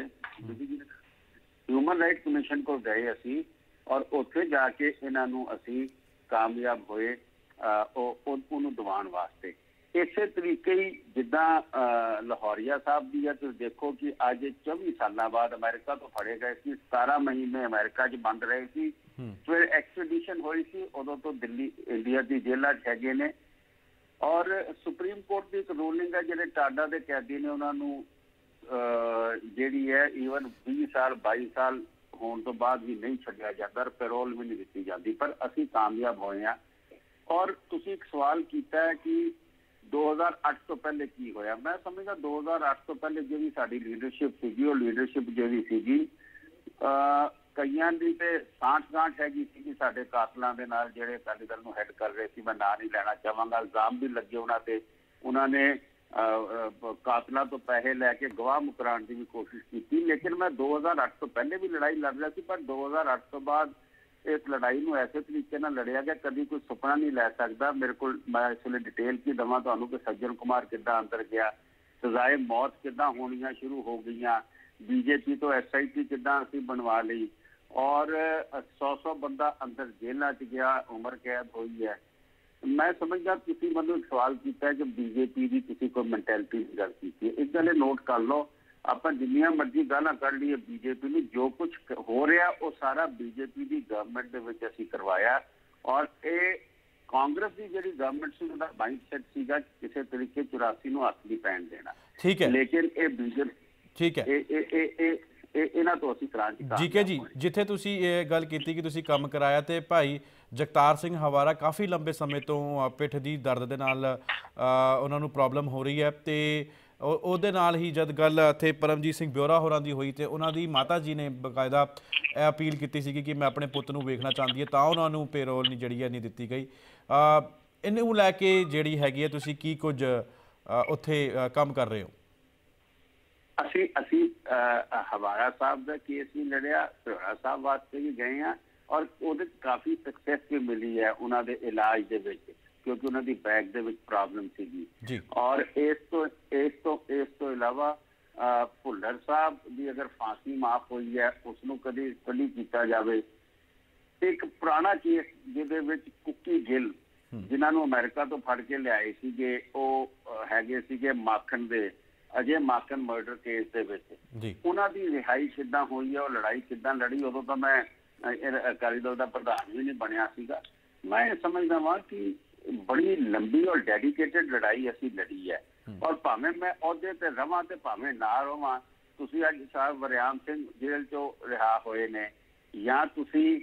ਹਿਊਮਨ ਰਾਈਟਸ ਕਮਿਸ਼ਨ ਕੋ ਗਏ ਅਸੀਂ ਔਰ ਉੱਥੇ ਜਾ ਕੇ ਇਹਨਾਂ ਨੂੰ ਅਸੀਂ ਕਾਮਯਾਬ ਹੋਏ ਉਹ ਉਹਨੂੰ ਦਿਵਾਉਣ ਵਾਸਤੇ। ਇਸੇ ਤਰੀਕੇ ਹੀ ਜਿੱਦਾਂ ਲਾਹੌਰੀਆ ਸਾਹਿਬ ਦੀ ਹੈ, ਤੁਸੀਂ ਦੇਖੋ ਕਿ ਅੱਜ ਚੌਵੀ ਸਾਲਾਂ ਬਾਅਦ ਅਮਰੀਕਾ ਤੋਂ ਫੜੇ ਗਏ ਸੀ, ਸਤਾਰਾਂ ਮਹੀਨੇ ਅਮਰੀਕਾ 'ਚ ਬੰਦ ਰਹੇ ਸੀ, ਫਿਰ ਐਕਸਟ੍ਰੈਡੀਸ਼ਨ ਹੋਈ ਸੀ, ਉਦੋਂ ਤੋਂ ਦਿੱਲੀ ਇੰਡੀਆ ਦੀ ਜੇਲ੍ਹਾਂ 'ਚ ਹੈਗੇ ਨੇ। ਔਰ ਸੁਪਰੀਮ ਕੋਰਟ ਦੀ ਇੱਕ ਰੂਲਿੰਗ ਹੈ, ਜਿਹੜੇ ਟਾਡਾ ਦੇ ਕੈਦੀ ਨੇ ਉਹਨਾਂ ਨੂੰ ਜਿਹੜੀ ਹੈ ਈਵਨ ਵੀਹ ਸਾਲ ਬਾਈ ਸਾਲ ਹੋਣ ਤੋਂ ਬਾਅਦ ਵੀ ਨਹੀਂ ਛੱਡਿਆ ਜਾਂਦਾ, ਪੈਰੋਲ ਵੀ ਨਹੀਂ ਦਿੱਤੀ ਜਾਂਦੀ, ਪਰ ਅਸੀਂ ਕਾਮਯਾਬ ਹੋਏ ਹਾਂ। ਔਰ ਤੁਸੀਂ ਇੱਕ ਸਵਾਲ ਕੀਤਾ ਹੈ ਕਿ ਦੋ ਹਜ਼ਾਰ ਅੱਠ ਤੋਂ ਪਹਿਲੇ ਕੀ ਹੋਇਆ। ਮੈਂ ਸਮਝਦਾ ਦੋ ਹਜ਼ਾਰ ਅੱਠ ਤੋਂ ਪਹਿਲੇ ਜਿਹੜੀ ਸਾਡੀ ਲੀਡਰਸ਼ਿਪ ਸੀਗੀ ਉਹ ਲੀਡਰਸ਼ਿਪ ਜਿਹੜੀ ਸੀਗੀ ਕਈਆਂ ਦੀ ਤੇ ਸਾਂਠ ਗਾਂਠ ਹੈਗੀ ਸੀਗੀ ਸਾਡੇ ਕਾਤਲਾਂ ਦੇ ਨਾਲ, ਜਿਹੜੇ ਅਕਾਲੀ ਦਲ ਨੂੰ ਹੈਡ ਕਰ ਰਹੇ ਸੀ। ਮੈਂ ਨਾਂ ਨਹੀਂ ਲੈਣਾ ਚਾਹਾਂਗਾ, ਇਲਜ਼ਾਮ ਵੀ ਲੱਗੇ ਉਹਨਾਂ ਤੇ। ਉਹਨਾਂ ਨੇ ਕਾਤਲਾਂ ਤੋਂ ਪੈਸੇ ਲੈ ਕੇ ਗਵਾਹ ਮੁਕਰਾਉਣ ਦੀ ਵੀ ਕੋਸ਼ਿਸ਼ ਕੀਤੀ, ਲੇਕਿਨ ਮੈਂ ਦੋ ਹਜ਼ਾਰ ਅੱਠ ਤੋਂ ਪਹਿਲੇ ਵੀ ਲੜਾਈ ਲੜ ਰਿਹਾ ਸੀ, ਪਰ ਦੋ ਹਜ਼ਾਰ ਅੱਠ ਤੋਂ ਬਾਅਦ ਇਸ ਲੜਾਈ ਨੂੰ ਐਸੇ ਤਰੀਕੇ ਨਾਲ ਲੜਿਆ ਗਿਆ ਕਦੀ ਕੋਈ ਸੁਪਨਾ ਨਹੀਂ ਲੈ ਸਕਦਾ। ਮੇਰੇ ਕੋਲ ਮੈਂ ਇਸ ਵੇਲੇ ਡਿਟੇਲ ਕੀ ਦੇਵਾਂ ਤੁਹਾਨੂੰ ਕਿ ਸੱਜਣ ਕੁਮਾਰ ਕਿੱਦਾਂ ਅੰਦਰ ਗਿਆ, ਸਜ਼ਾਏ ਮੌਤ ਕਿੱਦਾਂ ਹੋਣੀਆਂ ਸ਼ੁਰੂ ਹੋ ਗਈਆਂ, ਬੀਜੇਪੀ ਤੋਂ ਐਸ ਆਈ ਟੀ ਕਿੱਦਾਂ ਅਸੀਂ ਬਣਵਾ ਲਈ ਔਰ ਸੌ ਸੌ ਬੰਦਾ ਅੰਦਰ ਜੇਲ੍ਹਾਂ 'ਚ ਗਿਆ, ਉਮਰ ਕੈਦ ਹੋਈ ਹੈ। ਮੈਂ ਸਮਝਦਾ ਤੁਸੀਂ ਮੈਨੂੰ ਇੱਕ ਸਵਾਲ ਕੀਤਾ ਕਿ ਬੀਜੇਪੀ ਦੀ ਤੁਸੀਂ ਕੋਈ ਮੈਂਟੈਲਿਟੀ ਦੀ ਗੱਲ ਕੀਤੀ ਹੈ। ਇੱਕ ਗੱਲ ਨੋਟ ਕਰ ਲਓ, ਆਪਾਂ ਜਿੰਨੀਆਂ ਮਰਜ਼ੀ ਗਾਲਾਂ ਕੱਢ ਲਈਏ ਬੀਜੇਪੀ ਨੂੰ, ਜੋ ਕੁਝ ਹੋ ਰਿਹਾ ਉਹ ਸਾਰਾ ਬੀਜੇਪੀ ਦੀ ਗਵਰਨਮੈਂਟ ਦੇ ਵਿੱਚ ਅਸੀਂ ਕਰਵਾਇਆ ਔਰ ਇਹ ਕਾਂਗਰਸ ਦੀ ਜਿਹੜੀ ਗਵਰਨਮੈਂਟ ਸੀ ਉਹਦਾ ਮਾਈਂਡ ਸੈਟ ਸੀਗਾ ਕਿਸੇ ਤਰੀਕੇ ਚੁਰਾਸੀ ਨੂੰ ਹੱਥ ਨਹੀਂ ਪੈਣ ਦੇਣਾ। ਠੀਕ ਹੈ, ਲੇਕਿਨ ਇਹ ਬੀਜੇਪੀ ਠੀਕ ਹੈ ਇਹ ਇਹਨਾਂ ਤੋਂ ਅਸੀਂ ਕ੍ਰਾਂਤੀ ਜੀਕੇ ਜੀ, ਜਿੱਥੇ ਤੁਸੀਂ ਇਹ ਗੱਲ ਕੀਤੀ ਕਿ ਤੁਸੀਂ ਕੰਮ ਕਰਾਇਆ ਤੇ ਭਾਈ ਜਗਤਾਰ ਸਿੰਘ ਹਵਾਰਾ ਕਾਫੀ ਲੰਬੇ ਸਮੇਂ ਤੋਂ ਪਿੱਠ ਦੀ ਦਰਦ ਦੇ ਨਾਲ ਉਹਨਾਂ ਨੂੰ ਪ੍ਰੋਬਲਮ ਹੋ ਰਹੀ ਹੈ ਤੇ ਉਹਦੇ ਨਾਲ ਹੀ ਜਦ ਗੱਲ ਇੱਥੇ ਪਰਮਜੀਤ ਸਿੰਘ ਬਿਓਰਾ ਹੋਰਾਂ ਦੀ ਹੋਈ ਤੇ ਉਹਨਾਂ ਦੀ ਮਾਤਾ ਜੀ ਨੇ ਬਕਾਇਦਾ ਇਹ ਅਪੀਲ ਕੀਤੀ ਸੀਗੀ ਕਿ ਮੈਂ ਆਪਣੇ ਪੁੱਤ ਨੂੰ ਵੇਖਣਾ ਚਾਹੁੰਦੀ ਹੈ, ਤਾਂ ਉਹਨਾਂ ਨੂੰ ਪੇਰੋਲ ਨਹੀਂ ਜਿਹੜੀ ਹੈ ਨਹੀਂ ਦਿੱਤੀ ਗਈ। ਇਹਨੂੰ ਲੈ ਕੇ ਜਿਹੜੀ ਹੈਗੀ ਹੈ ਤੁਸੀਂ ਕੀ ਕੁਝ ਉੱਥੇ ਕੰਮ ਕਰ ਰਹੇ ਹੋ? ਅਸੀਂ ਅਸੀਂ ਹਵਾਰਾ ਸਾਹਿਬ ਦਾ ਕੇਸ ਵੀ ਲੜਿਆ, ਬਿਓਰਾ ਸਾਹਿਬ ਵਾਸਤੇ ਵੀ ਗਏ ਹਾਂ ਔਰ ਉਹਦੇ ਕਾਫੀ ਸਕਸੈਸ ਵੀ ਮਿਲੀ ਹੈ ਉਹਨਾਂ ਦੇ ਇਲਾਜ ਦੇ ਵਿੱਚ, ਕਿਉਂਕਿ ਉਹਨਾਂ ਦੀ ਬੈਕ ਦੇ ਵਿੱਚ ਪ੍ਰੋਬਲਮ ਸੀਗੀ। ਔਰ ਇਸ ਤੋਂ ਇਸ ਤੋਂ ਇਸ ਤੋਂ ਇਲਾਵਾ ਭੁੱਲਰ ਸਾਹਿਬ ਦੀ ਅਗਰ ਫਾਂਸੀ ਮਾਫ ਹੋਈ ਹੈ ਉਸਨੂੰ ਕਦੀ ਕਦੀ ਕੀਤਾ ਜਾਵੇ। ਇੱਕ ਪੁਰਾਣਾ ਕੇਸ ਜਿਹਦੇ ਵਿੱਚ ਕੁੱਕੀ ਗਿੱਲ, ਜਿਨ੍ਹਾਂ ਨੂੰ ਅਮਰੀਕਾ ਤੋਂ ਫੜ ਕੇ ਲਿਆਏ ਸੀਗੇ, ਉਹ ਹੈਗੇ ਸੀਗੇ ਮਾਖਣ ਦੇ ਅਜੇ ਮਾਖਣ ਮਰਡਰ ਕੇਸ ਦੇ ਵਿੱਚ, ਉਹਨਾਂ ਦੀ ਰਿਹਾਈ ਕਿੱਦਾਂ ਹੋਈ ਹੈ, ਉਹ ਲੜਾਈ ਕਿੱਦਾਂ ਲੜੀ। ਉਦੋਂ ਤਾਂ ਮੈਂ ਅਕਾਲੀ ਦਲ ਦਾ ਪ੍ਰਧਾਨ ਵੀ ਨਹੀਂ ਬਣਿਆ ਸੀਗਾ। ਮੈਂ ਸਮਝਦਾ ਵਾਂ ਕਿ ਬੜੀ ਲੰਬੀ ਔਰ ਡੈਡੀਕੇਟਡ ਲੜਾਈ ਅਸੀਂ ਲੜੀ ਹੈ ਔਰ ਭਾਵੇਂ ਮੈਂ ਅਹੁਦੇ ਤੇ ਰਵਾਂ ਤੇ ਭਾਵੇਂ ਨਾ ਰਵਾਂ। ਤੁਸੀਂ ਅੱਜ ਸਾਹਿਬ ਵਰਿਆਮ ਸਿੰਘ ਜੇਲ੍ਹ ਚੋਂ ਰਿਹਾ ਹੋਏ ਨੇ ਜਾਂ ਤੁਸੀਂ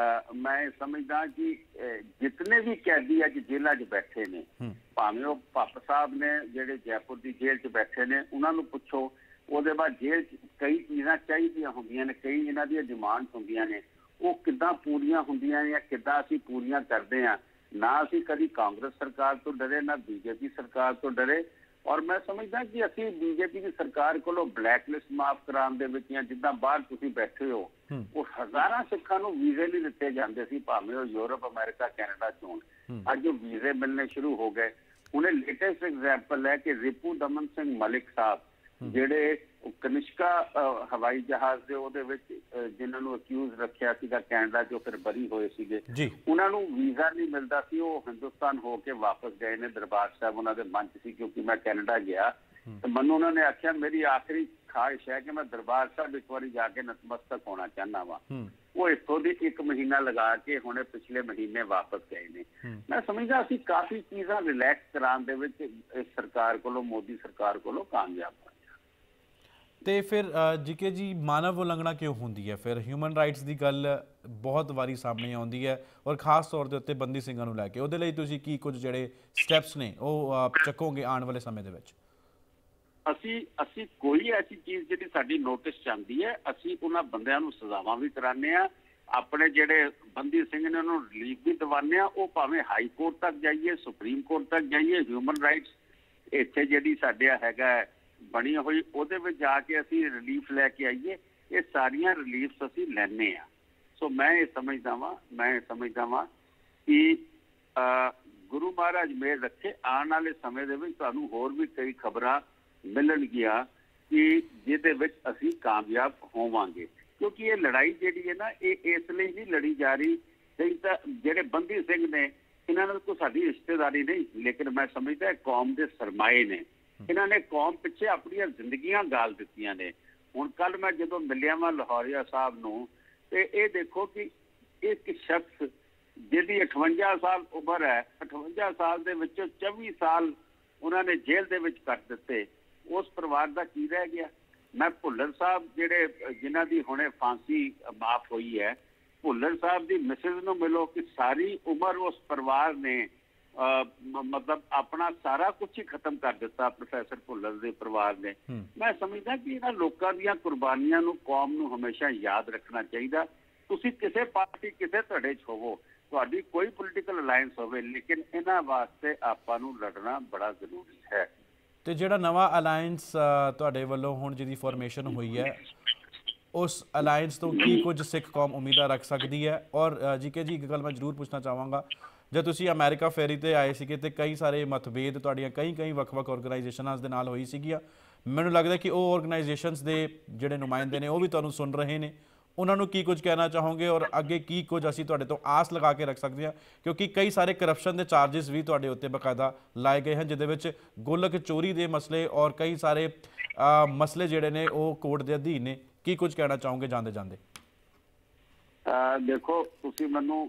ਮੈਂ ਸਮਝਦਾ ਕਿ ਜਿਤਨੇ ਵੀ ਕੈਦੀ ਅੱਜ ਜੇਲ੍ਹਾਂ 'ਚ ਬੈਠੇ ਨੇ, ਭਾਵੇਂ ਉਹ ਭੱਪ ਸਾਹਿਬ ਨੇ ਜਿਹੜੇ ਜੈਪੁਰ ਦੀ ਜੇਲ੍ਹ 'ਚ ਬੈਠੇ ਨੇ, ਉਹਨਾਂ ਨੂੰ ਪੁੱਛੋ। ਉਹਦੇ ਬਾਅਦ ਜੇਲ੍ਹ 'ਚ ਕਈ ਚੀਜ਼ਾਂ ਚਾਹੀਦੀਆਂ ਹੁੰਦੀਆਂ ਨੇ, ਕਈ ਇਹਨਾਂ ਦੀਆਂ ਡਿਮਾਂਡਸ ਹੁੰਦੀਆਂ ਨੇ, ਉਹ ਕਿੱਦਾਂ ਪੂਰੀਆਂ ਹੁੰਦੀਆਂ ਨੇ, ਕਿੱਦਾਂ ਅਸੀਂ ਪੂਰੀਆਂ ਕਰਦੇ ਹਾਂ। ਨਾ ਅਸੀਂ ਕਦੀ ਕਾਂਗਰਸ ਸਰਕਾਰ ਤੋਂ ਡਰੇ, ਨਾ ਬੀਜੇਪੀ ਸਰਕਾਰ ਤੋਂ ਡਰੇ। ਔਰ ਮੈਂ ਸਮਝਦਾ ਕਿ ਅਸੀਂ ਬੀਜੇਪੀ ਦੀ ਸਰਕਾਰ ਕੋਲੋਂ ਬਲੈਕ ਲਿਸਟ ਮਾਫ ਕਰਾਉਣ ਦੇ ਵਿੱਚ, ਜਿੱਦਾਂ ਬਾਹਰ ਤੁਸੀਂ ਬੈਠੇ ਹੋ, ਉਹ ਹਜ਼ਾਰਾਂ ਸਿੱਖਾਂ ਨੂੰ ਵੀਜ਼ੇ ਨਹੀਂ ਦਿੱਤੇ ਜਾਂਦੇ ਸੀ, ਭਾਵੇਂ ਉਹ ਯੂਰਪ, ਅਮਰੀਕਾ, ਕੈਨੇਡਾ ਚ ਹੋਣ। ਅੱਜ ਉਹ ਵੀਜ਼ੇ ਮਿਲਣੇ ਸ਼ੁਰੂ ਹੋ ਗਏ। ਉਹਨੇ ਲੇਟੈਸਟ ਐਗਜ਼ਾਮਪਲ ਹੈ ਕਿ ਰਿਪੂ ਦਮਨ ਸਿੰਘ ਮਲਿਕ ਸਾਹਿਬ, ਜਿਹੜੇ ਕਨਿਸ਼ਕਾ ਹਵਾਈ ਜਹਾਜ਼ ਦੇ ਉਹਦੇ ਵਿੱਚ ਜਿਨ੍ਹਾਂ ਨੂੰ ਅਕਿਊਜ਼ ਰੱਖਿਆ ਸੀਗਾ ਕੈਨੇਡਾ ਚੋਂ, ਫਿਰ ਬਰੀ ਹੋਏ ਸੀਗੇ, ਉਹਨਾਂ ਨੂੰ ਵੀਜ਼ਾ ਨਹੀਂ ਮਿਲਦਾ ਸੀ, ਉਹ ਹਿੰਦੁਸਤਾਨ ਹੋ ਕੇ ਵਾਪਸ ਗਏ ਨੇ। ਦਰਬਾਰ ਸਾਹਿਬ ਉਹਨਾਂ ਦੇ ਮਨ 'ਚ ਸੀ, ਕਿਉਂਕਿ ਮੈਂ ਕੈਨੇਡਾ ਗਿਆ ਤੇ ਮੈਨੂੰ ਉਹਨਾਂ ਨੇ ਆਖਿਆ ਮੇਰੀ ਆਖਰੀ ਖਾਹਿਸ਼ ਹੈ ਕਿ ਮੈਂ ਦਰਬਾਰ ਸਾਹਿਬ ਇੱਕ ਵਾਰੀ ਜਾ ਕੇ ਨਤਮਸਤਕ ਹੋਣਾ ਚਾਹੁੰਦਾ ਵਾ। ਉਹ ਇੱਥੋਂ ਦੀ ਇੱਕ ਮਹੀਨਾ ਲਗਾ ਕੇ ਹੁਣੇ ਪਿਛਲੇ ਮਹੀਨੇ ਵਾਪਸ ਗਏ ਨੇ। ਮੈਂ ਸਮਝਦਾ ਅਸੀਂ ਕਾਫੀ ਚੀਜ਼ਾਂ ਰਿਲੈਕਸ ਕਰਾਉਣ ਦੇ ਵਿੱਚ ਇਸ ਸਰਕਾਰ ਕੋਲੋਂ, ਮੋਦੀ ਸਰਕਾਰ ਕੋਲੋਂ ਕਾਮਯਾਬ ਹੋਏ। ਤੇ ਫਿਰ ਜੀਕੇ ਜੀ, ਮਾਨਵ ਉਲੰਘਣਾ ਕਿਉਂ ਹੁੰਦੀ ਹੈ? ਫਿਰ ਹਿਊਮਨ ਰਾਈਟਸ ਦੀ ਗੱਲ ਬਹੁਤ ਵਾਰੀ ਸਾਹਮਣੇ ਆਉਂਦੀ ਹੈ ਔਰ ਖਾਸ ਤੌਰ ਦੇ ਉੱਤੇ ਬੰਦੀ ਸਿੰਘਾਂ ਨੂੰ ਲੈ ਕੇ। ਉਹਦੇ ਲਈ ਤੁਸੀਂ ਕੀ ਕੁਝ ਜਿਹੜੇ ਸਟੈਪਸ ਨੇ ਉਹ ਚੱਕੋਗੇ ਆਉਣ ਵਾਲੇ ਸਮੇਂ ਦੇ ਵਿੱਚ? ਅਸੀਂ ਅਸੀਂ ਕੋਈ ਐਸੀ ਚੀਜ਼ ਜਿਹੜੀ ਸਾਡੀ ਨੋਟਿਸ 'ਚ ਆਉਂਦੀ ਹੈ, ਅਸੀਂ ਉਹਨਾਂ ਬੰਦਿਆਂ ਨੂੰ ਸਜ਼ਾਵਾਂ ਵੀ ਕਰਾਉਂਦੇ ਹਾਂ। ਆਪਣੇ ਜਿਹੜੇ ਬੰਦੀ ਸਿੰਘ ਨੇ ਉਹਨੂੰ ਰਿਲੀਫ ਵੀ ਦਿਵਾਉਂਦੇ ਆ, ਉਹ ਭਾਵੇਂ ਹਾਈ ਕੋਰਟ ਤੱਕ ਜਾਈਏ, ਸੁਪਰੀਮ ਕੋਰਟ ਤੱਕ ਜਾਈਏ, ਹਿਊਮਨ ਰਾਈਟਸ ਇੱਥੇ ਜਿਹੜੀ ਸਾਡੇ ਹੈਗਾ ਬਣੀ ਹੋਈ ਉਹਦੇ ਵਿੱਚ ਜਾ ਕੇ ਅਸੀਂ ਰਿਲੀਫ ਲੈ ਕੇ ਆਈਏ। ਇਹ ਸਾਰੀਆਂ ਰਿਲੀਫਸ ਅਸੀਂ ਲੈਣੇ ਆ। ਸੋ ਮੈਂ ਇਹ ਸਮਝਦਾ ਵਾਂ ਮੈਂ ਇਹ ਸਮਝਦਾ ਵਾਂ ਕਿ ਗੁਰੂ ਮਹਾਰਾਜ ਮੇਰ ਰੱਖੇ, ਆਉਣ ਵਾਲੇ ਸਮੇਂ ਦੇ ਵਿੱਚ ਤੁਹਾਨੂੰ ਹੋਰ ਵੀ ਕਈ ਖਬਰਾਂ ਮਿਲਣਗੀਆਂ ਕਿ ਜਿਹਦੇ ਵਿੱਚ ਅਸੀਂ ਕਾਮਯਾਬ ਹੋਵਾਂਗੇ। ਕਿਉਂਕਿ ਇਹ ਲੜਾਈ ਜਿਹੜੀ ਹੈ ਨਾ, ਇਹ ਇਸ ਲਈ ਨਹੀਂ ਲੜੀ ਜਾ ਰਹੀ ਕਈ ਤਾਂ ਜਿਹੜੇ ਬੰਦੀ ਸਿੰਘ ਨੇ ਇਹਨਾਂ ਨਾਲ ਕੋਈ ਸਾਡੀ ਰਿਸ਼ਤੇਦਾਰੀ ਨਹੀਂ, ਲੇਕਿਨ ਮੈਂ ਸਮਝਦਾ ਕੌਮ ਦੇ ਸਰਮਾਏ ਨੇ। ਇਹਨਾਂ ਨੇ ਕੌਮ ਪਿੱਛੇ ਆਪਣੀਆਂ ਜ਼ਿੰਦਗੀਆਂ ਗਾਲ ਦਿੱਤੀਆਂ ਨੇ। ਹੁਣ ਕੱਲ ਮੈਂ ਜਦੋਂ ਮਿਲਿਆ ਵਾਂ ਲਾਹੌਰੀਆ ਸਾਹਿਬ ਨੂੰ, ਤੇ ਇਹ ਦੇਖੋ ਕਿ ਇੱਕ ਸ਼ਖਸ ਜਿਹਦੀ ਅਠਵੰਜਾ ਸਾਲ ਉਮਰ ਹੈ, ਅਠਵੰਜਾ ਸਾਲ ਦੇ ਵਿੱਚੋਂ ਚੌਵੀ ਸਾਲ ਉਹਨਾਂ ਨੇ ਜੇਲ੍ਹ ਦੇ ਵਿੱਚ ਕੱਟ ਦਿੱਤੇ। ਉਸ ਪਰਿਵਾਰ ਦਾ ਕੀ ਰਹਿ ਗਿਆ? ਮੈਂ ਭੁੱਲਰ ਸਾਹਿਬ ਜਿਹੜੇ ਜਿਨ੍ਹਾਂ ਦੀ ਹੁਣੇ ਫਾਂਸੀ ਮਾਫ ਹੋਈ ਹੈ, ਭੁੱਲਰ ਸਾਹਿਬ ਦੀ ਮਿਸਿਸ ਨੂੰ ਮਿਲੋ ਕਿ ਸਾਰੀ ਉਮਰ ਉਸ ਪਰਿਵਾਰ ਨੇ ਮਤਲਬ ਆਪਣਾ ਸਾਰਾ ਕੁਝ ਹੀ ਖਤਮ ਕਰ ਦਿੱਤਾ, ਪ੍ਰੋਫੈਸਰ ਭੁੱਲਰ ਦੇ ਪਰਿਵਾਰ ਨੇ। ਮੈਂ ਸਮਝਦਾ ਕਿ ਇਹਨਾਂ ਲੋਕਾਂ ਦੀਆਂ ਕੁਰਬਾਨੀਆਂ ਨੂੰ ਕੌਮ ਨੂੰ ਹਮੇਸ਼ਾ ਯਾਦ ਰੱਖਣਾ ਚਾਹੀਦਾ। ਤੁਸੀਂ ਕਿਸੇ ਪਾਰਟੀ ਕਿਸੇ ਧੜੇ 'ਚ ਹੋਵੋ, ਤੁਹਾਡੀ ਕੋਈ ਪੋਲੀਟੀਕਲ ਅਲਾਇੰਸ ਹੋਵੇ, ਲੇਕਿਨ ਇਹਨਾਂ ਵਾਸਤੇ ਆਪਾਂ ਨੂੰ ਲੜਨਾ ਬੜਾ ਜ਼ਰੂਰੀ ਹੈ। ਤੇ ਜਿਹੜਾ ਨਵਾਂ ਅਲਾਇੰਸ ਤੁਹਾਡੇ ਵੱਲੋਂ ਹੁਣ ਜਿਹਦੀ ਫਾਰਮੇਸ਼ਨ ਹੋਈ ਹੈ, ਉਸ ਅਲਾਇੰਸ ਤੋਂ ਕੀ ਕੁਝ ਸਿੱਖ ਕੌਮ ਉਮੀਦਾਂ ਰੱਖ ਸਕਦੀ ਹੈ? ਔਰ ਜੀ ਕੇ ਜੀ ਇੱਕ ਗੱਲ ਮੈਂ ਜ਼ਰੂਰ ਪੁੱਛਣਾ ਚਾਹਾਂਗਾ, ਜਦ ਤੁਸੀਂ ਅਮਰੀਕਾ ਫੇਰੀ ਤੇ ਆਏ ਸੀਗੇ ਤੇ ਕਈ ਸਾਰੇ ਮਤਭੇਦ ਤੁਹਾਡੀਆਂ ਕਈ ਕਈ ਵੱਖ-ਵੱਖ ਆਰਗੇਨਾਈਜੇਸ਼ਨਾਂ ਦੇ ਨਾਲ ਹੋਈ ਸੀਗੀਆਂ। ਮੈਨੂੰ ਲੱਗਦਾ ਕਿ ਉਹ ਆਰਗੇਨਾਈਜੇਸ਼ਨਸ ਦੇ ਜਿਹੜੇ ਨੁਮਾਇੰਦੇ ਨੇ ਉਹ ਵੀ ਤੁਹਾਨੂੰ ਸੁਣ ਰਹੇ ਨੇ। ਉਹਨਾਂ ਨੂੰ ਕੀ ਕੁਝ ਕਹਿਣਾ ਚਾਹੋਗੇ ਔਰ ਅੱਗੇ ਕੀ ਕੁਝ ਅਸੀਂ ਤੁਹਾਡੇ ਤੋਂ ਆਸ ਲਗਾ ਕੇ ਰੱਖ ਸਕਦੇ ਹਾਂ? ਕਿਉਂਕਿ ਕਈ ਸਾਰੇ ਕਰਪਸ਼ਨ ਦੇ ਚਾਰजेस ਵੀ ਤੁਹਾਡੇ ਉੱਤੇ ਬਕਾਇਦਾ ਲਾਏ ਗਏ ਹਨ, ਜਿਹਦੇ ਵਿੱਚ ਗੋਲਕ ਚੋਰੀ ਦੇ ਮਸਲੇ ਔਰ ਕਈ ਸਾਰੇ ਮਸਲੇ ਜਿਹੜੇ ਨੇ ਉਹ ਕੋਰਟ ਦੇ ਅਧੀਨ ਨੇ। ਕੀ ਕੁਝ ਕਹਿਣਾ ਚਾਹੋਗੇ ਜਾਂਦੇ ਜਾਂਦੇ? ਦੇਖੋ, ਤੁਸੀਂ ਮੈਨੂੰ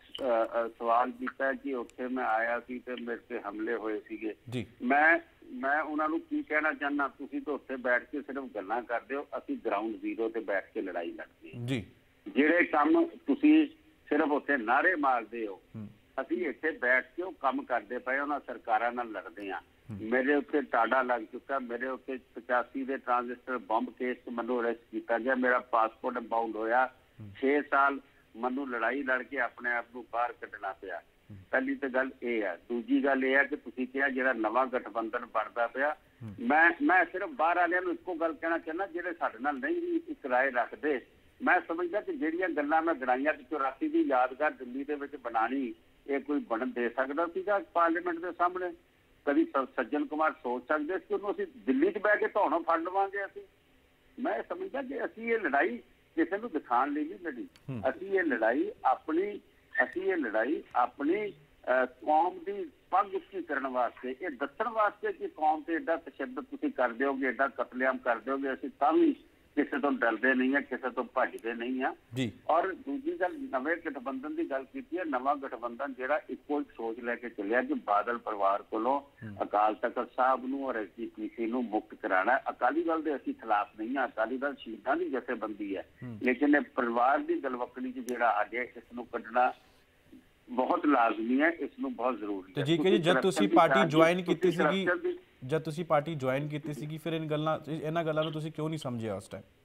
ਸਵਾਲ ਕੀਤਾ ਕਿ ਉੱਥੇ ਮੈਂ ਆਇਆ ਸੀ ਤੇ ਮੇਰੇ ਤੇ ਹਮਲੇ ਹੋਏ ਸੀਗੇ। ਮੈਂ ਮੈਂ ਉਹਨਾਂ ਨੂੰ ਕੀ ਕਹਿਣਾ ਚਾਹੁੰਦਾ, ਤੁਸੀਂ ਤਾਂ ਉੱਥੇ ਬੈਠ ਕੇ ਸਿਰਫ ਗੱਲਾਂ ਕਰਦੇ ਹੋ, ਅਸੀਂ ਗਰਾਊਂਡ ਜ਼ੀਰੋ ਤੇ ਬੈਠ ਕੇ ਲੜਾਈ ਲੜਦੇ ਹਾਂ ਜੀ। ਜਿਹੜੇ ਕੰਮ ਤੁਸੀਂ ਸਿਰਫ ਉੱਥੇ ਨਾਅਰੇ ਮਾਰਦੇ ਹੋ, ਅਸੀਂ ਇੱਥੇ ਬੈਠ ਕੇ ਉਹ ਕੰਮ ਕਰਦੇ ਪਏ, ਉਹਨਾਂ ਸਰਕਾਰਾਂ ਨਾਲ ਲੜਦੇ ਹਾਂ। ਮੇਰੇ ਉੱਤੇ ਟਾਡਾ ਲੱਗ ਚੁੱਕਾ, ਮੇਰੇ ਉੱਤੇ ਪਚਾਸੀ ਦੇ ਟ੍ਰਾਂਜ਼ਿਸਟਰ ਬੰਬ ਕੇਸ 'ਚ ਮੈਨੂੰ ਅਰੈਸਟ ਕੀਤਾ ਗਿਆ, ਮੇਰਾ ਪਾਸਪੋਰਟ ਬਾਉਂਡ ਹੋਇਆ, ਛੇ ਸਾਲ ਮੈਨੂੰ ਲੜਾਈ ਲੜ ਕੇ ਆਪਣੇ ਆਪ ਨੂੰ ਬਾਹਰ ਕੱਢਣਾ ਪਿਆ। ਪਹਿਲੀ ਤਾਂ ਗੱਲ ਇਹ ਹੈ। ਦੂਜੀ ਗੱਲ ਇਹ ਹੈ ਕਿ ਤੁਸੀਂ ਕਿਹਾ ਜਿਹੜਾ ਨਵਾਂ ਗਠਬੰਧਨ ਬਣਦਾ ਪਿਆ, ਮੈਂ ਮੈਂ ਸਿਰਫ ਬਾਹਰ ਵਾਲਿਆਂ ਨੂੰ ਇੱਕੋ ਗੱਲ ਕਹਿਣਾ ਚਾਹੁੰਦਾ, ਜਿਹੜੇ ਸਾਡੇ ਨਾਲ ਨਹੀਂ ਇੱਕ ਰਾਏ ਰੱਖਦੇ, ਮੈਂ ਸਮਝਦਾ ਕਿ ਜਿਹੜੀਆਂ ਗੱਲਾਂ ਮੈਂ ਗਣਾਈਆਂ ਕਿ ਚੁਰਾਸੀ ਦੀ ਯਾਦਗਾਰ ਦਿੱਲੀ ਦੇ ਵਿੱਚ ਬਣਾਉਣੀ, ਇਹ ਕੋਈ ਬਣਨ ਦੇ ਸਕਦਾ ਸੀਗਾ ਪਾਰਲੀਮੈਂਟ ਦੇ ਸਾਹਮਣੇ? ਕਦੀ ਸੱਜਣ ਕੁਮਾਰ ਸੋਚ ਸਕਦੇ ਸੀ ਕਿ ਉਹਨੂੰ ਅਸੀਂ ਦਿੱਲੀ 'ਚ ਬਹਿ ਕੇ ਧੌਣੋਂ ਫੜ ਲਵਾਂਗੇ? ਅਸੀਂ ਮੈਂ ਸਮਝਦਾ ਕਿ ਅਸੀਂ ਇਹ ਲੜਾਈ ਕਿਸੇ ਨੂੰ ਦਿਖਾਉਣ ਲਈ ਨਹੀਂ ਲੜੀ, ਅਸੀਂ ਇਹ ਲੜਾਈ ਆਪਣੀ ਅਸੀਂ ਇਹ ਲੜਾਈ ਆਪਣੀ ਕੌਮ ਦੀ ਪੱਗ ਉੱਚੀ ਕਰਨ ਵਾਸਤੇ, ਇਹ ਦੱਸਣ ਵਾਸਤੇ ਕਿ ਕੌਮ ਤੇ ਏਡਾ ਤਸ਼ੱਦਦ ਤੁਸੀਂ ਕਰ ਦਿਓਗੇ, ਏਡਾ ਕਤਲੇਆਮ ਕਰ ਦਿਓਗੇ, ਅਸੀਂ ਤਾਂ ਵੀ ਕਿਸੇ ਤੋਂ ਡਰਦੇ ਨਹੀਂ ਆ, ਕਿਸੇ ਤੋਂ ਭੱਜਦੇ ਨਹੀਂ ਆ। ਔਰ ਦੂਜੀ ਗੱਲ, ਨਵੇਂ ਗਠਬੰਧਨ ਦੀ ਗੱਲ ਕੀਤੀ ਹੈ। ਨਵਾਂ ਗਠਬੰਧਨ ਜਿਹੜਾ ਇੱਕੋ ਇੱਕ ਸੋਚ ਲੈ ਕੇ ਚੱਲਿਆ ਕਿ ਬਾਦਲ ਪਰਿਵਾਰ ਕੋਲੋਂ ਅਕਾਲ ਤਖਤ ਸਾਹਿਬ ਨੂੰ ਔਰ ਐਸ ਜੀ ਪੀ ਸੀ ਨੂੰ ਮੁਕਤ ਕਰਾਉਣਾ। ਅਕਾਲੀ ਦਲ ਦੇ ਅਸੀਂ ਖਿਲਾਫ ਨਹੀਂ ਆ, ਅਕਾਲੀ ਦਲ ਸ਼ਹੀਦਾਂ ਦੀ ਜਥੇਬੰਦੀ ਹੈ, ਲੇਕਿਨ ਇਹ ਪਰਿਵਾਰ ਦੀ ਗਲਵਕੜੀ 'ਚ ਜਿਹੜਾ ਆ ਗਿਆ, ਇਸ ਨੂੰ ਕੱਢਣਾ ਬਹੁਤ ਲਾਜ਼ਮੀ ਹੈ, ਇਸ ਨੂੰ ਬਹੁਤ ਜ਼ਰੂਰੀ ਹੈ। ਜੀ ਕਿ ਜਦ ਤੁਸੀਂ ਪਾਰਟੀ ਜੁਆਇਨ ਕੀਤੀ ਸੀਗੀ ਜਦ ਤੁਸੀਂ ਪਾਰਟੀ ਜੁਆਇਨ ਕੀਤੀ ਸੀਗੀ ਫਿਰ ਇਹਨਾਂ ਗੱਲਾਂ ਇਹਨਾਂ ਗੱਲਾਂ ਨੂੰ ਤੁਸੀਂ ਕਿਉਂ ਨਹੀਂ ਸਮਝਿਆ ਉਸ ਟਾਈਮ?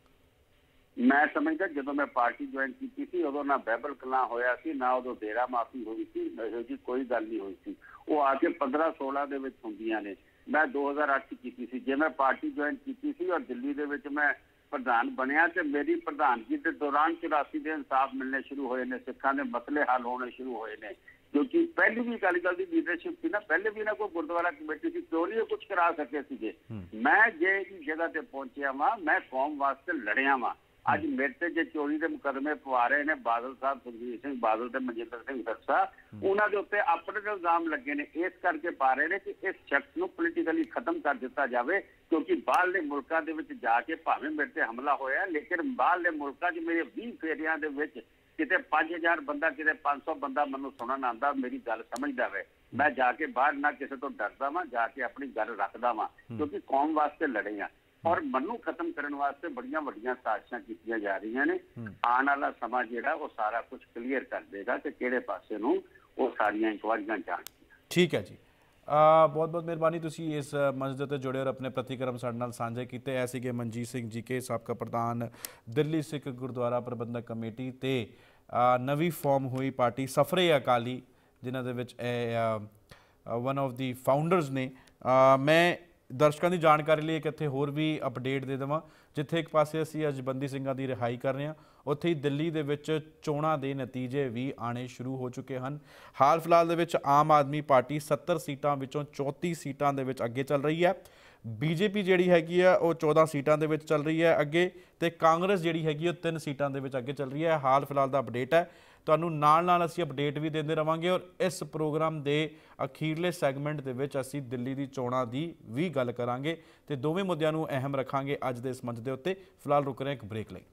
ਮੈਂ ਸਮਝਦਾ ਜਦੋਂ ਮੈਂ ਪਾਰਟੀ ਜੁਆਇਨ ਕੀਤੀ ਸੀ ਉਦੋਂ ਨਾ ਬਾਈਬਲ ਕਲਾਂ ਹੋਇਆ ਸੀ, ਨਾ ਉਦੋਂ ਡੇਰਾ ਮਾਫੀ ਹੋਈ ਸੀ, ਇਹੋ ਜਿਹੀ ਕੋਈ ਗੱਲ ਨਹੀਂ ਹੋਈ ਸੀ। ਉਹ ਆ ਕੇ ਪੰਦਰਾਂ ਸੋਲਾਂ ਦੇ ਵਿੱਚ ਹੁੰਦੀਆਂ ਨੇ। ਮੈਂ ਦੋ ਹਜ਼ਾਰ ਅੱਠ 'ਚ ਕੀਤੀ ਸੀ। ਜੇ ਮੈਂ ਪਾਰਟੀ ਜੁਆਇਨ ਕੀਤੀ ਸੀ ਔਰ ਦਿੱਲੀ ਦੇ ਵਿੱਚ ਮੈਂ ਪ੍ਰਧਾਨ ਬਣਿਆ ਤੇ ਮੇਰੀ ਪ੍ਰਧਾਨਗੀ ਦੇ ਦੌਰਾਨ ਚੁਰਾਸੀ ਦੇ ਇਨਸਾਫ ਮਿਲਣੇ ਸ਼ੁਰੂ ਹੋਏ ਨੇ, ਸਿੱਖਾਂ ਦੇ ਮਸਲੇ ਹੱਲ ਹੋਣੇ ਸ਼ੁਰੂ ਹੋਏ ਨੇ। ਕਿਉਂਕਿ ਪਹਿਲੀ ਵੀ ਅਕਾਲੀ ਦਲ ਦੀ ਲੀਡਰਸ਼ਿਪ ਸੀ ਨਾ, ਪਹਿਲੇ ਵੀ ਨਾ ਕੋਈ ਗੁਰਦੁਆਰਾ ਕਮੇਟੀ ਸੀ, ਕਿਉਂ ਨਹੀਂ ਕੁਝ ਕਰਾ ਸਕੇ ਸੀਗੇ। ਮੈਂ ਜੇ ਜਗ੍ਹਾ ਤੇ ਪਹੁੰਚਿਆ ਵਾਂ, ਮੈਂ ਕੌਮ ਵਾਸਤੇ ਲੜਿਆ ਵਾਂ। ਅੱਜ ਮੇਰੇ ਤੇ ਜੇ ਚੋਰੀ ਦੇ ਮੁਕੱਦਮੇ ਪਵਾ ਰਹੇ ਨੇ ਬਾਦਲ ਸਾਹਿਬ, ਸੁਖਬੀਰ ਸਿੰਘ ਬਾਦਲ ਤੇ ਮਨਜਿੰਦਰ ਸਿੰਘ ਸਿਰਸਾ, ਉਹਨਾਂ ਦੇ ਉੱਤੇ ਆਪਣੇ ਇਲਜ਼ਾਮ ਲੱਗੇ ਨੇ, ਇਸ ਕਰਕੇ ਪਾ ਰਹੇ ਨੇ ਕਿ ਇਸ ਸ਼ਖਸ ਨੂੰ ਪੋਲੀਟੀਕਲੀ ਖਤਮ ਕਰ ਦਿੱਤਾ ਜਾਵੇ। ਕਿਉਂਕਿ ਬਾਹਰਲੇ ਮੁਲਕਾਂ ਦੇ ਵਿੱਚ ਜਾ ਕੇ ਭਾਵੇਂ ਮੇਰੇ ਤੇ ਹਮਲਾ ਹੋਇਆ, ਲੇਕਿਨ ਬਾਹਰਲੇ ਮੁਲਕਾਂ 'ਚ ਮੇਰੇ ਵੀਹ ਫੇਰਿਆਂ ਦੇ ਵਿੱਚ ਕਿਤੇ ਪੰਜ ਹਜ਼ਾਰ ਬੰਦਾ, ਕਿਤੇ ਪੰਜ ਸੌ ਬੰਦਾ ਮੈਨੂੰ ਸੁਣਨ ਆਉਂਦਾ, ਮੇਰੀ ਗੱਲ ਸਮਝਦਾ ਵੇ। ਮੈਂ ਜਾ ਕੇ ਬਾਹਰ ਨਾ ਕਿਸੇ ਤੋਂ ਡਰਦਾ ਵਾਂ, ਜਾ ਕੇ ਆਪਣੀ ਗੱਲ ਰੱਖਦਾ ਵਾਂ, ਕਿਉਂਕਿ ਕੌਮ ਵਾਸਤੇ ਲੜੇ ਆ। ਔਰ ਮੈਨੂੰ ਖਤਮ ਕਰਨ ਵਾਸਤੇ ਬੜੀਆਂ ਵੱਡੀਆਂ ਸਾਜ਼ਿਸ਼ਾਂ ਕੀਤੀਆਂ ਜਾ ਰਹੀਆਂ ਨੇ। ਆਉਣ ਵਾਲਾ ਸਮਾਂ ਜਿਹੜਾ ਉਹ ਸਾਰਾ ਕੁਝ ਕਲੀਅਰ ਕਰ ਦੇਗਾ ਕਿ ਕਿਹੜੇ ਪਾਸੇ ਨੂੰ ਉਹ ਸਾਰੀਆਂ ਇਨਕੁਆਇਰੀਆਂ ਜਾਣਗੀਆਂ। ਠੀਕ ਹੈ ਜੀ, ਬਹੁਤ ਬਹੁਤ ਮਿਹਰਬਾਨੀ, ਤੁਸੀਂ ਇਸ ਮੰਚ ਤੇ ਜੁੜੇ ਔਰ ਆਪਣੇ ਪ੍ਰਤੀਕਰਮ ਸਾਡੇ ਨਾਲ ਸਾਂਝੇ ਕੀਤੇ। ਇਹ ਸੀਗੇ ਮਨਜੀਤ ਸਿੰਘ ਜੀ ਕੇ, ਸਾਬਕਾ ਪ੍ਰਧਾਨ ਦਿੱਲੀ ਸਿੱਖ ਗੁਰਦੁਆਰਾ ਪ੍ਰਬੰਧਕ ਕਮੇਟੀ ਤੇ ਨਵੀਂ ਫਾਰਮ ਹੋਈ ਪਾਰਟੀ ਸਫਰੇ ਅਕਾਲੀ, ਜਿਨ੍ਹਾਂ ਦੇ ਵਿੱਚ ਵਨ ਆਫ ਦੀ ਫਾਊਂਡਰਸ ਨੇ। ਮੈਂ ਦਰਸ਼ਕਾਂ ਦੀ ਜਾਣਕਾਰੀ ਲਈ ਇੱਕ ਇੱਥੇ ਹੋਰ ਵੀ ਅਪਡੇਟ ਦੇ ਦੇਵਾਂ, ਜਿੱਥੇ ਇੱਕ ਪਾਸੇ ਅਸੀਂ ਅੱਜ ਬੰਦੀ ਸਿੰਘਾਂ ਦੀ ਰਿਹਾਈ ਕਰ ਰਹੇ ਹਾਂ, ਉੱਥੇ ਹੀ ਦਿੱਲੀ ਦੇ ਵਿੱਚ ਚੋਣਾਂ ਦੇ ਨਤੀਜੇ ਵੀ ਆਉਣੇ ਸ਼ੁਰੂ ਹੋ ਚੁੱਕੇ ਹਨ। ਹਾਲ ਫਿਲਹਾਲ ਦੇ ਵਿੱਚ ਆਮ ਆਦਮੀ ਪਾਰਟੀ ਸੱਤਰ ਸੀਟਾਂ ਵਿੱਚੋਂ ਚੌਂਤੀ ਸੀਟਾਂ ਦੇ ਵਿੱਚ ਅੱਗੇ ਚੱਲ ਰਹੀ ਹੈ। ਬੀਜੇਪੀ ਜਿਹੜੀ ਹੈਗੀ ਆ ਉਹ ਚੌਦਾਂ ਸੀਟਾਂ ਦੇ ਵਿੱਚ ਚੱਲ ਰਹੀ ਹੈ ਅੱਗੇ, ਤੇ ਕਾਂਗਰਸ ਜਿਹੜੀ ਹੈਗੀ ਉਹ ਤਿੰਨ ਸੀਟਾਂ ਦੇ ਵਿੱਚ ਅੱਗੇ ਚੱਲ ਰਹੀ ਹੈ। ਹਾਲ ਫਿਲਹਾਲ ਦਾ ਅਪਡੇਟ ਹੈ, ਤੁਹਾਨੂੰ ਨਾਲ ਨਾਲ ਅਸੀਂ ਅਪਡੇਟ ਵੀ ਦਿੰਦੇ ਰਹਾਂਗੇ। ਔਰ ਇਸ ਪ੍ਰੋਗਰਾਮ ਦੇ ਅਖੀਰਲੇ ਸੈਗਮੈਂਟ ਦੇ ਵਿੱਚ ਅਸੀਂ ਦਿੱਲੀ ਦੀ ਚੋਣਾਂ ਦੀ ਵੀ ਗੱਲ ਕਰਾਂਗੇ ਤੇ ਦੋਵੇਂ ਮੁੱਦਿਆਂ ਨੂੰ ਅਹਿਮ ਰੱਖਾਂਗੇ ਅੱਜ ਦੇ ਇਸ ਮੰਚ ਦੇ ਉੱਤੇ। ਫਿਲਹਾਲ ਰੁਕ ਰਹੇ ਇੱਕ ਬ੍ਰੇਕ ਲਈ।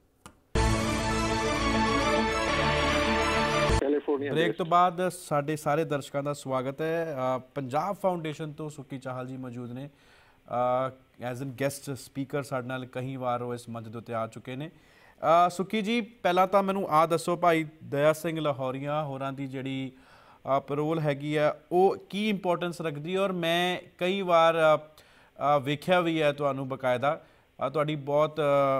ਬ੍ਰੇਕ ਤੋਂ ਬਾਅਦ ਸਾਡੇ ਸਾਰੇ ਦਰਸ਼ਕਾਂ ਦਾ ਸਵਾਗਤ ਹੈ। ਪੰਜਾਬ ਫਾਊਂਡੇਸ਼ਨ ਤੋਂ ਸੁੱਕੀ ਚਾਹਲ ਜੀ ਮੌਜੂਦ ਨੇ ਐਜ਼ ਐਨ ਗੈਸਟ ਸਪੀਕਰ, ਸਾਡੇ ਨਾਲ ਕਈ ਵਾਰ ਉਹ ਇਸ ਮੰਚ ਦੇ ਉੱਤੇ ਆ ਚੁੱਕੇ ਨੇ। ਸੁੱਕੀ ਜੀ, ਪਹਿਲਾਂ ਤਾਂ ਮੈਨੂੰ ਆਹ ਦੱਸੋ, ਭਾਈ ਦਇਆ ਸਿੰਘ ਲਾਹੌਰੀਆ ਹੋਰਾਂ ਦੀ ਜਿਹੜੀ ਪੈਰੋਲ ਹੈਗੀ ਆ ਉਹ ਕੀ ਇੰਪੋਰਟੈਂਸ ਰੱਖਦੀ, ਔਰ ਮੈਂ ਕਈ ਵਾਰ ਵੇਖਿਆ ਵੀ ਹੈ ਤੁਹਾਨੂੰ ਬਕਾਇਦਾ, ਤੁਹਾਡੀ ਬਹੁਤ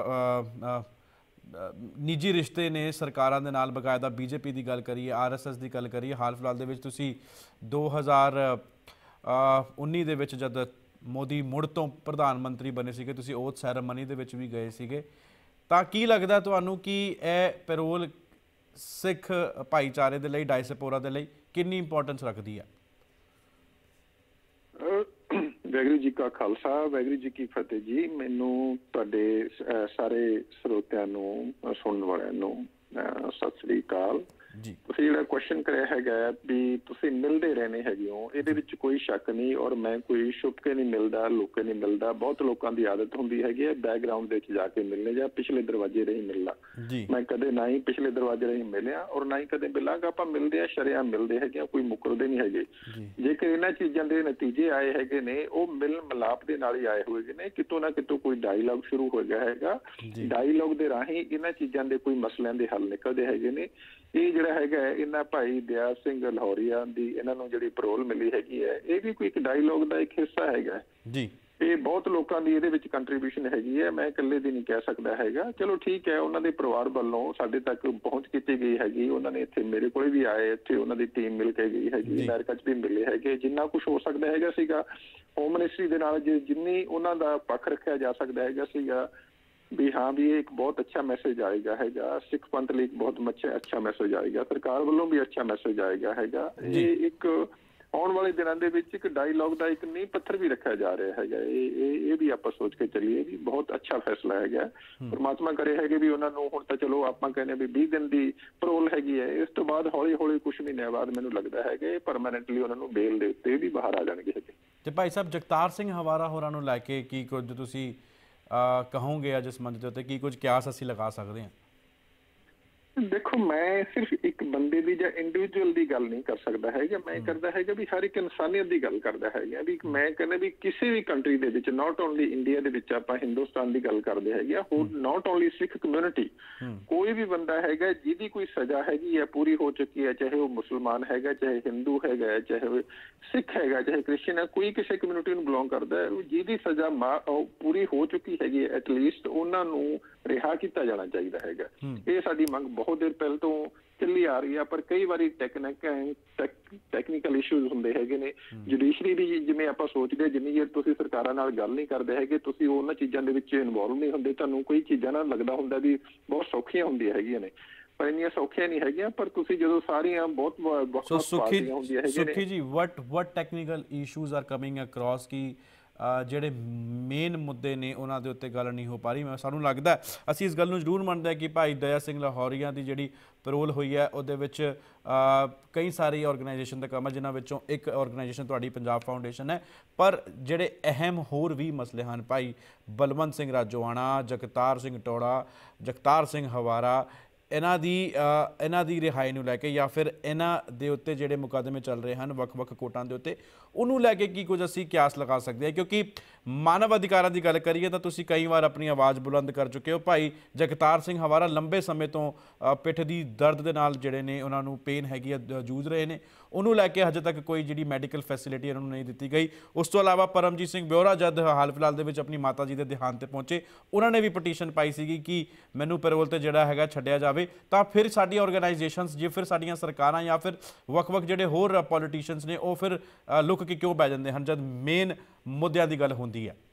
ਨਿੱਜੀ ਰਿਸ਼ਤੇ ਨੇ ਸਰਕਾਰਾਂ ਦੇ ਨਾਲ, ਬਕਾਇਦਾ ਬੀਜੇਪੀ ਦੀ ਗੱਲ ਕਰੀਏ, ਆਰ ਐਸ ਐਸ ਦੀ ਗੱਲ ਕਰੀਏ। ਹਾਲ ਫਿਲਹਾਲ ਦੇ ਵਿੱਚ ਤੁਸੀਂ ਦੋ ਹਜ਼ਾਰ ਉੱਨੀ ਦੇ ਵਿੱਚ ਜਦ ਮੋਦੀ ਮੁੜ ਤੋਂ ਪ੍ਰਧਾਨ ਮੰਤਰੀ ਬਣੇ ਸੀਗੇ, ਤੁਸੀਂ ਓਥ ਸੈਰੇਮਨੀ ਦੇ ਵਿੱਚ ਵੀ ਗਏ ਸੀਗੇ, ਤਾਂ ਕੀ ਲੱਗਦਾ ਤੁਹਾਨੂੰ ਕਿ ਇਹ ਪੈਰੋਲ ਸਿੱਖ ਭਾਈਚਾਰੇ ਦੇ ਲਈ, ਡਾਇਸਪੋਰਾ ਦੇ ਲਈ ਕਿੰਨੀ ਇੰਪੋਰਟੈਂਸ ਰੱਖਦੀ ਹੈ? ਵਾਹਿਗੁਰੂ ਜੀ ਕਾ ਖਾਲਸਾ, ਵਾਹਿਗੁਰੂ ਜੀ ਕੀ ਫਤਿਹ ਜੀ। ਮੈਨੂੰ ਤੁਹਾਡੇ ਸਾਰੇ ਸਰੋਤਿਆਂ ਨੂੰ, ਸੁਣਨ ਵਾਲਿਆਂ ਨੂੰ ਸਤਿ ਸ੍ਰੀ ਅਕਾਲ ਜੀ। ਤੁਸੀਂ ਜਿਹੜਾ ਕੁਐਸਚਨ ਕਰਿਆ ਹੈਗਾ ਵੀ ਤੁਸੀਂ ਮਿਲਦੇ ਰਹਿਣੇ ਹੈਗੇ ਹੋ, ਇਹਦੇ ਵਿੱਚ ਕੋਈ ਸ਼ੱਕ ਨਹੀਂ। ਔਰ ਮੈਂ ਕੋਈ ਛੁਪ ਕੇ ਨਹੀਂ ਮਿਲਦਾ, ਲੁਕ ਕੇ ਨਹੀਂ ਮਿਲਦਾ। ਬਹੁਤ ਲੋਕਾਂ ਦੀ ਆਦਤ ਹੁੰਦੀ ਹੈਗੀ ਹੈ ਬੈਕਗਰਾਊਂਡ ਦੇ ਵਿੱਚ ਜਾ ਕੇ ਮਿਲਣੇ ਜਾਂ ਪਿਛਲੇ ਦਰਵਾਜ਼ੇ ਰਾਹੀਂ ਮਿਲਣਾ। ਮੈਂ ਕਦੇ ਨਾ ਹੀ ਪਿਛਲੇ ਦਰਵਾਜ਼ੇ ਰਾਹੀਂ ਮਿਲਿਆ ਔਰ ਨਾ ਹੀ ਕਦੇ ਮਿਲਾਂਗਾ। ਆਪਾਂ ਮਿਲਦੇ ਆ, ਸ਼ਰੇਆਮ ਮਿਲਦੇ ਹੈਗੇ ਆ, ਕੋਈ ਮੁਕਰਦੇ ਨਹੀਂ ਹੈਗੇ। ਜੇਕਰ ਇਹਨਾਂ ਚੀਜ਼ਾਂ ਦੇ ਨਤੀਜੇ ਆਏ ਹੈਗੇ ਨੇ, ਉਹ ਮਿਲ ਮਿਲਾਪ ਦੇ ਨਾਲ ਹੀ ਆਏ ਹੋਏ ਨੇ। ਕਿਤੋਂ ਨਾ ਕਿਤੋਂ ਕੋਈ ਡਾਇਲੋਗ ਸ਼ੁਰੂ ਹੋ ਗਿਆ ਹੈਗਾ, ਡਾਇਲੋਗ ਦੇ ਰਾਹੀਂ ਇਹਨਾਂ ਚੀਜ਼ਾਂ ਦੇ ਕੋਈ ਮਸਲਿਆਂ ਦੇ ਹੱਲ ਨਿਕਲਦੇ ਹੈਗੇ ਨੇ। ਇਹ ਜਿਹੜਾ ਹੈਗਾ ਇਹਨਾਂ ਭਾਈ ਦਇਆ ਸਿੰਘ ਲਾਹੌਰੀਆ ਦੀ ਇਹਨਾਂ ਨੂੰ ਜਿਹੜੀ ਪੈਰੋਲ ਮਿਲੀ ਹੈਗੀ ਹੈ, ਇਹ ਵੀ ਕੋਈ ਇੱਕ ਡਾਇਲੋਗ ਦਾ ਇੱਕ ਹਿੱਸਾ ਹੈਗਾ ਜੀ। ਇਹ ਬਹੁਤ ਲੋਕਾਂ ਦੀ ਇਹਦੇ ਵਿੱਚ ਕੰਟਰੀਬਿਊਸ਼ਨ ਹੈਗੀ ਹੈ, ਮੈਂ ਇਕੱਲੇ ਦੀ ਨਹੀਂ ਕਹਿ ਸਕਦਾ ਹੈਗਾ। ਚਲੋ ਠੀਕ ਹੈ, ਉਹਨਾਂ ਦੇ ਪਰਿਵਾਰ ਵੱਲੋਂ ਸਾਡੇ ਤੱਕ ਪਹੁੰਚ ਕੀਤੀ ਗਈ ਹੈਗੀ। ਉਹਨਾਂ ਨੇ ਇੱਥੇ ਮੇਰੇ ਕੋਲ ਵੀ ਆਏ, ਇੱਥੇ ਉਹਨਾਂ ਦੀ ਟੀਮ ਮਿਲ ਕੇ ਗਈ ਹੈਗੀ, ਅਮਰੀਕਾ 'ਚ ਵੀ ਮਿਲੇ ਹੈਗੇ। ਜਿੰਨਾ ਕੁਛ ਹੋ ਸਕਦਾ ਹੈਗਾ ਸੀਗਾ ਹੋਮ ਮਿਨਿਸਟਰੀ ਦੇ ਨਾਲ, ਜਿੰਨੀ ਉਹਨਾਂ ਦਾ ਪੱਖ ਰੱਖਿਆ ਜਾ ਸਕਦਾ ਹੈਗਾ ਸੀਗਾ ਵੀ ਹਾਂ ਵੀ ਇਹ ਇੱਕ ਬਹੁਤ ਅੱਛਾ ਮੈਸੇਜ ਆਏਗਾ ਹੈਗਾ, ਸਿੱਖ ਪੰਥ ਲਈ ਇੱਕ ਬਹੁਤ ਅੱਛਾ ਮੈਸੇਜ ਆਏਗਾ, ਸਰਕਾਰ ਵੱਲੋਂ ਵੀ ਅੱਛਾ ਮੈਸੇਜ ਆਏਗਾ ਹੈਗਾ। ਇਹ ਇੱਕ ਆਉਣ ਵਾਲੇ ਦਿਨਾਂ ਦੇ ਵਿੱਚ ਇੱਕ ਡਾਇਲੋਗ ਦਾ ਇੱਕ ਨੀਂਹ ਪੱਥਰ ਵੀ ਰੱਖਿਆ ਜਾ ਰਿਹਾ ਹੈਗਾ। ਇਹ ਇਹ ਵੀ ਆਪਾਂ ਸੋਚ ਕੇ ਚੱਲੀਏ ਵੀ ਬਹੁਤ ਅੱਛਾ ਫੈਸਲਾ ਹੈਗਾ। ਪਰਮਾਤਮਾ ਕਰੇ ਹੈਗੇ ਵੀ ਉਹਨਾਂ ਨੂੰ ਹੁਣ ਤਾਂ ਚਲੋ ਆਪਾਂ ਕਹਿੰਦੇ ਵੀ ਵੀਹ ਦਿਨ ਦੀ ਪੈਰੋਲ ਹੈਗੀ ਹੈ, ਇਸ ਤੋਂ ਬਾਅਦ ਹੌਲੀ ਹੌਲੀ ਕੁਛ ਮਹੀਨਿਆਂ ਬਾਅਦ ਮੈਨੂੰ ਲੱਗਦਾ ਹੈਗਾ ਇਹ ਪਰਮਾਨੈਂਟਲੀ ਉਹਨਾਂ ਨੂੰ ਬੇਲ ਦੇ ਉੱਤੇ ਵੀ ਬਾਹਰ ਆ ਜਾਣਗੇ ਹੈਗੇ। ਤੇ ਭਾਈ ਸਾਹਿਬ ਜਗਤਾਰ ਸਿੰਘ ਹਵਾਰਾ ਹੋਰਾਂ ਨੂੰ ਲੈ ਕੇ ਕੀ ਕੁਝ ਤੁਸੀਂ ਕਹੋਗੇ ਅੱਜ ਇਸ ਮੰਚ ਦੇ ਉੱਤੇ, ਕੀ ਕੁਝ ਕਿਆਸ ਅਸੀਂ ਲਗਾ ਸਕਦੇ ਹਾਂ? ਦੇਖੋ, ਮੈਂ ਸਿਰਫ ਇੱਕ ਬੰਦੇ ਦੀ ਜਾਂ ਇੰਡੀਵਿਜੂਅਲ ਦੀ ਗੱਲ ਨਹੀਂ ਕਰ ਸਕਦਾ ਹੈਗਾ। ਮੈਂ ਕਰਦਾ ਹੈਗਾ ਵੀ ਹਰ ਇੱਕ ਇਨਸਾਨੀਅਤ ਦੀ ਗੱਲ ਕਰਦਾ ਹੈਗਾ। ਵੀ ਮੈਂ ਕਹਿੰਦਾ ਵੀ ਕਿਸੇ ਵੀ ਕੰਟਰੀ ਦੇ ਵਿੱਚ, ਨਾਟ ਓਨਲੀ ਇੰਡੀਆ ਦੇ ਵਿੱਚ, ਆਪਾਂ ਹਿੰਦੁਸਤਾਨ ਦੀ ਗੱਲ ਕਰਦੇ ਹੈਗੇ ਆ, ਹੋਰ ਨਾਟ ਓਨਲੀ ਸਿੱਖ ਕਮਿਊਨਿਟੀ, ਕੋਈ ਵੀ ਬੰਦਾ ਹੈਗਾ ਜਿਹਦੀ ਕੋਈ ਸਜ਼ਾ ਹੈਗੀ ਹੈ, ਪੂਰੀ ਹੋ ਚੁੱਕੀ ਹੈ, ਚਾਹੇ ਉਹ ਮੁਸਲਮਾਨ ਹੈਗਾ, ਚਾਹੇ ਹਿੰਦੂ ਹੈਗਾ, ਚਾਹੇ ਉਹ ਸਿੱਖ ਹੈਗਾ, ਚਾਹੇ ਕ੍ਰਿਸਚਨ ਹੈ, ਕੋਈ ਕਿਸੇ ਕਮਿਊਨਿਟੀ ਨੂੰ ਬਿਲੋਂਗ ਕਰਦਾ ਹੈ, ਜਿਹਦੀ ਸਜ਼ਾ ਪੂਰੀ ਹੋ ਚੁੱਕੀ ਹੈਗੀ ਹੈ, ਐਟਲੀਸਟ ਉਹਨਾਂ ਨੂੰ ਰਿਹਾ ਕੀਤਾ ਜਾਣਾ ਚਾਹੀਦਾ ਹੈਗਾ। ਇਹ ਸਾਡੀ ਮੰਗ ਬਹੁਤ ਦੇਰ ਪਹਿਲਾਂ ਤੋਂ ਚੱਲੀ ਆ ਰਹੀ ਆ, ਪਰ ਕਈ ਵਾਰੀ ਟੈਕਨੀਕਲ ਇਸ਼ੂਜ਼ ਹੁੰਦੇ ਹੈਗੇ ਨੇ। ਜੁਡੀਸ਼ਰੀ ਵੀ ਜਿਵੇਂ ਆਪਾਂ ਸੋਚਦੇ, ਜਿੰਨੀ ਦੇਰ ਤੁਸੀਂ ਸਰਕਾਰਾਂ ਨਾਲ ਗੱਲ ਨਹੀਂ ਕਰਦੇ ਹੈਗੇ, ਤੁਸੀਂ ਉਹਨਾਂ ਚੀਜ਼ਾਂ ਦੇ ਵਿੱਚ ਇਨਵੋਲਵ ਨਹੀਂ ਹੁੰਦੇ, ਤੁਹਾਨੂੰ ਕੋਈ ਚੀਜ਼ਾਂ ਨਾਲ ਲੱਗਦਾ ਹੁੰਦਾ ਵੀ ਬਹੁਤ ਸੌਖੀਆਂ ਹੁੰਦੀਆਂ ਹੈਗੀਆਂ ਨੇ, ਪਰ ਇੰਨੀਆਂ ਸੌਖੀਆਂ ਨਹੀਂ ਹੈਗੀਆਂ। ਪਰ ਤੁਸੀਂ ਜਦੋਂ ਸਾਰੀਆਂ ਬਹੁਤ ਬਹੁਤ ਪਾਰਟੀਆਂ ਹੁੰਦੀਆਂ ਹੈਗੀਆਂ ਨੇ। Sukhi ji, what what technical issues are coming across ਕਿ ਜਿਹੜੇ ਮੇਨ ਮੁੱਦੇ ਨੇ ਉਹਨਾਂ ਦੇ ਉੱਤੇ ਗੱਲ ਨਹੀਂ ਹੋ ਪਾ ਰਹੀ? ਮੈਂ ਸਾਨੂੰ ਲੱਗਦਾ ਅਸੀਂ ਇਸ ਗੱਲ ਨੂੰ ਜ਼ਰੂਰ ਮੰਨਦੇ ਹਾਂ ਕਿ ਭਾਈ ਦਇਆ ਸਿੰਘ ਲਾਹੌਰੀਆ ਦੀ ਜਿਹੜੀ ਪੈਰੋਲ ਹੋਈ ਹੈ ਉਹਦੇ ਵਿੱਚ ਕਈ ਸਾਰੀ ਆਰਗੇਨਾਈਜੇਸ਼ਨ ਦਾ ਕੰਮ ਹੈ, ਜਿਨ੍ਹਾਂ ਵਿੱਚੋਂ ਇੱਕ ਆਰਗੇਨਾਈਜੇਸ਼ਨ ਤੁਹਾਡੀ ਪੰਜਾਬ ਫਾਊਂਡੇਸ਼ਨ ਹੈ। ਪਰ ਜਿਹੜੇ ਅਹਿਮ ਹੋਰ ਵੀ ਮਸਲੇ ਹਨ, ਭਾਈ ਬਲਵੰਤ ਸਿੰਘ ਰਾਜੋਆਣਾ, ਜਗਤਾਰ ਸਿੰਘ ਟੋੜਾ, ਜਗਤਾਰ ਸਿੰਘ ਹਵਾਰਾ, ਇਹਨਾਂ ਦੀ ਇਹਨਾਂ ਦੀ ਰਿਹਾਈ ਨੂੰ ਲੈ ਕੇ ਜਾਂ ਫਿਰ ਇਹਨਾਂ ਦੇ ਉੱਤੇ ਜਿਹੜੇ ਮੁਕੱਦਮੇ ਚੱਲ ਰਹੇ ਹਨ ਵੱਖ ਵੱਖ ਕੋਰਟਾਂ ਦੇ ਉੱਤੇ, ਉਹਨੂੰ ਲੈ ਕੇ ਕੀ ਕੁਝ ਅਸੀਂ ਕਿਆਸ ਲਗਾ ਸਕਦੇ ਹਾਂ? ਕਿਉਂਕਿ ਮਾਨਵ ਅਧਿਕਾਰਾਂ ਦੀ ਗੱਲ ਕਰੀਏ ਤਾਂ ਤੁਸੀਂ ਕਈ ਵਾਰ ਆਪਣੀ ਆਵਾਜ਼ ਬੁਲੰਦ ਕਰ ਚੁੱਕੇ ਹੋ। ਭਾਈ ਜਗਤਾਰ ਸਿੰਘ ਹਵਾਰਾ ਲੰਬੇ ਸਮੇਂ ਤੋਂ ਪਿੱਠ ਦੀ ਦਰਦ ਦੇ ਨਾਲ ਜਿਹੜੇ ਨੇ ਉਹਨਾਂ ਨੂੰ ਪੇਨ ਹੈਗੀ ਆ, ਜੂਝ ਰਹੇ ਨੇ। ਉਹਨੂੰ ਲੈ ਕੇ ਹਜੇ ਤੱਕ ਕੋਈ ਜਿਹੜੀ ਮੈਡੀਕਲ ਫੈਸਿਲਿਟੀ ਉਹਨਾਂ ਨੂੰ ਨਹੀਂ ਦਿੱਤੀ ਗਈ। ਉਸ ਤੋਂ ਇਲਾਵਾ ਪਰਮਜੀਤ ਸਿੰਘ ਬਿਓਰਾ ਜਦ ਹਾਲ ਫਿਲਹਾਲ ਦੇ ਵਿੱਚ ਆਪਣੀ ਮਾਤਾ ਜੀ ਦੇ ਦੇਹਾਂਤ ਤੇ ਪਹੁੰਚੇ, ਉਹਨਾਂ ਨੇ ਵੀ ਪਟੀਸ਼ਨ ਪਾਈ ਸੀਗੀ ਕਿ ਮੈਨੂੰ ਪੈਰੋਲ ਤੇ ਜਿਹੜਾ ਹੈਗਾ ਛੱਡਿਆ ਜਾਵੇ। ਤਾਂ ਫਿਰ ਸਾਡੀਆਂ ਆਰਗੇਨਾਈਜੇਸ਼ਨਸ, ਜੇ ਫਿਰ ਸਾਡੀਆਂ ਸਰਕਾਰਾਂ ਜਾਂ ਫਿਰ ਵੱਖ-ਵੱਖ ਜਿਹੜੇ ਹੋਰ ਪੋਲੀਟੀਸ਼ੀਅਨਸ ਨੇ, ਉਹ ਫਿਰ ਲੁੱਕ ਕੇ ਕਿਉਂ ਬਹਿ ਜਾਂਦੇ ਹਨ ਜਦ ਮੇਨ ਮੁੱਦਿਆਂ ਦੀ ਗੱਲ ਹੁੰਦੀ ਹੈ?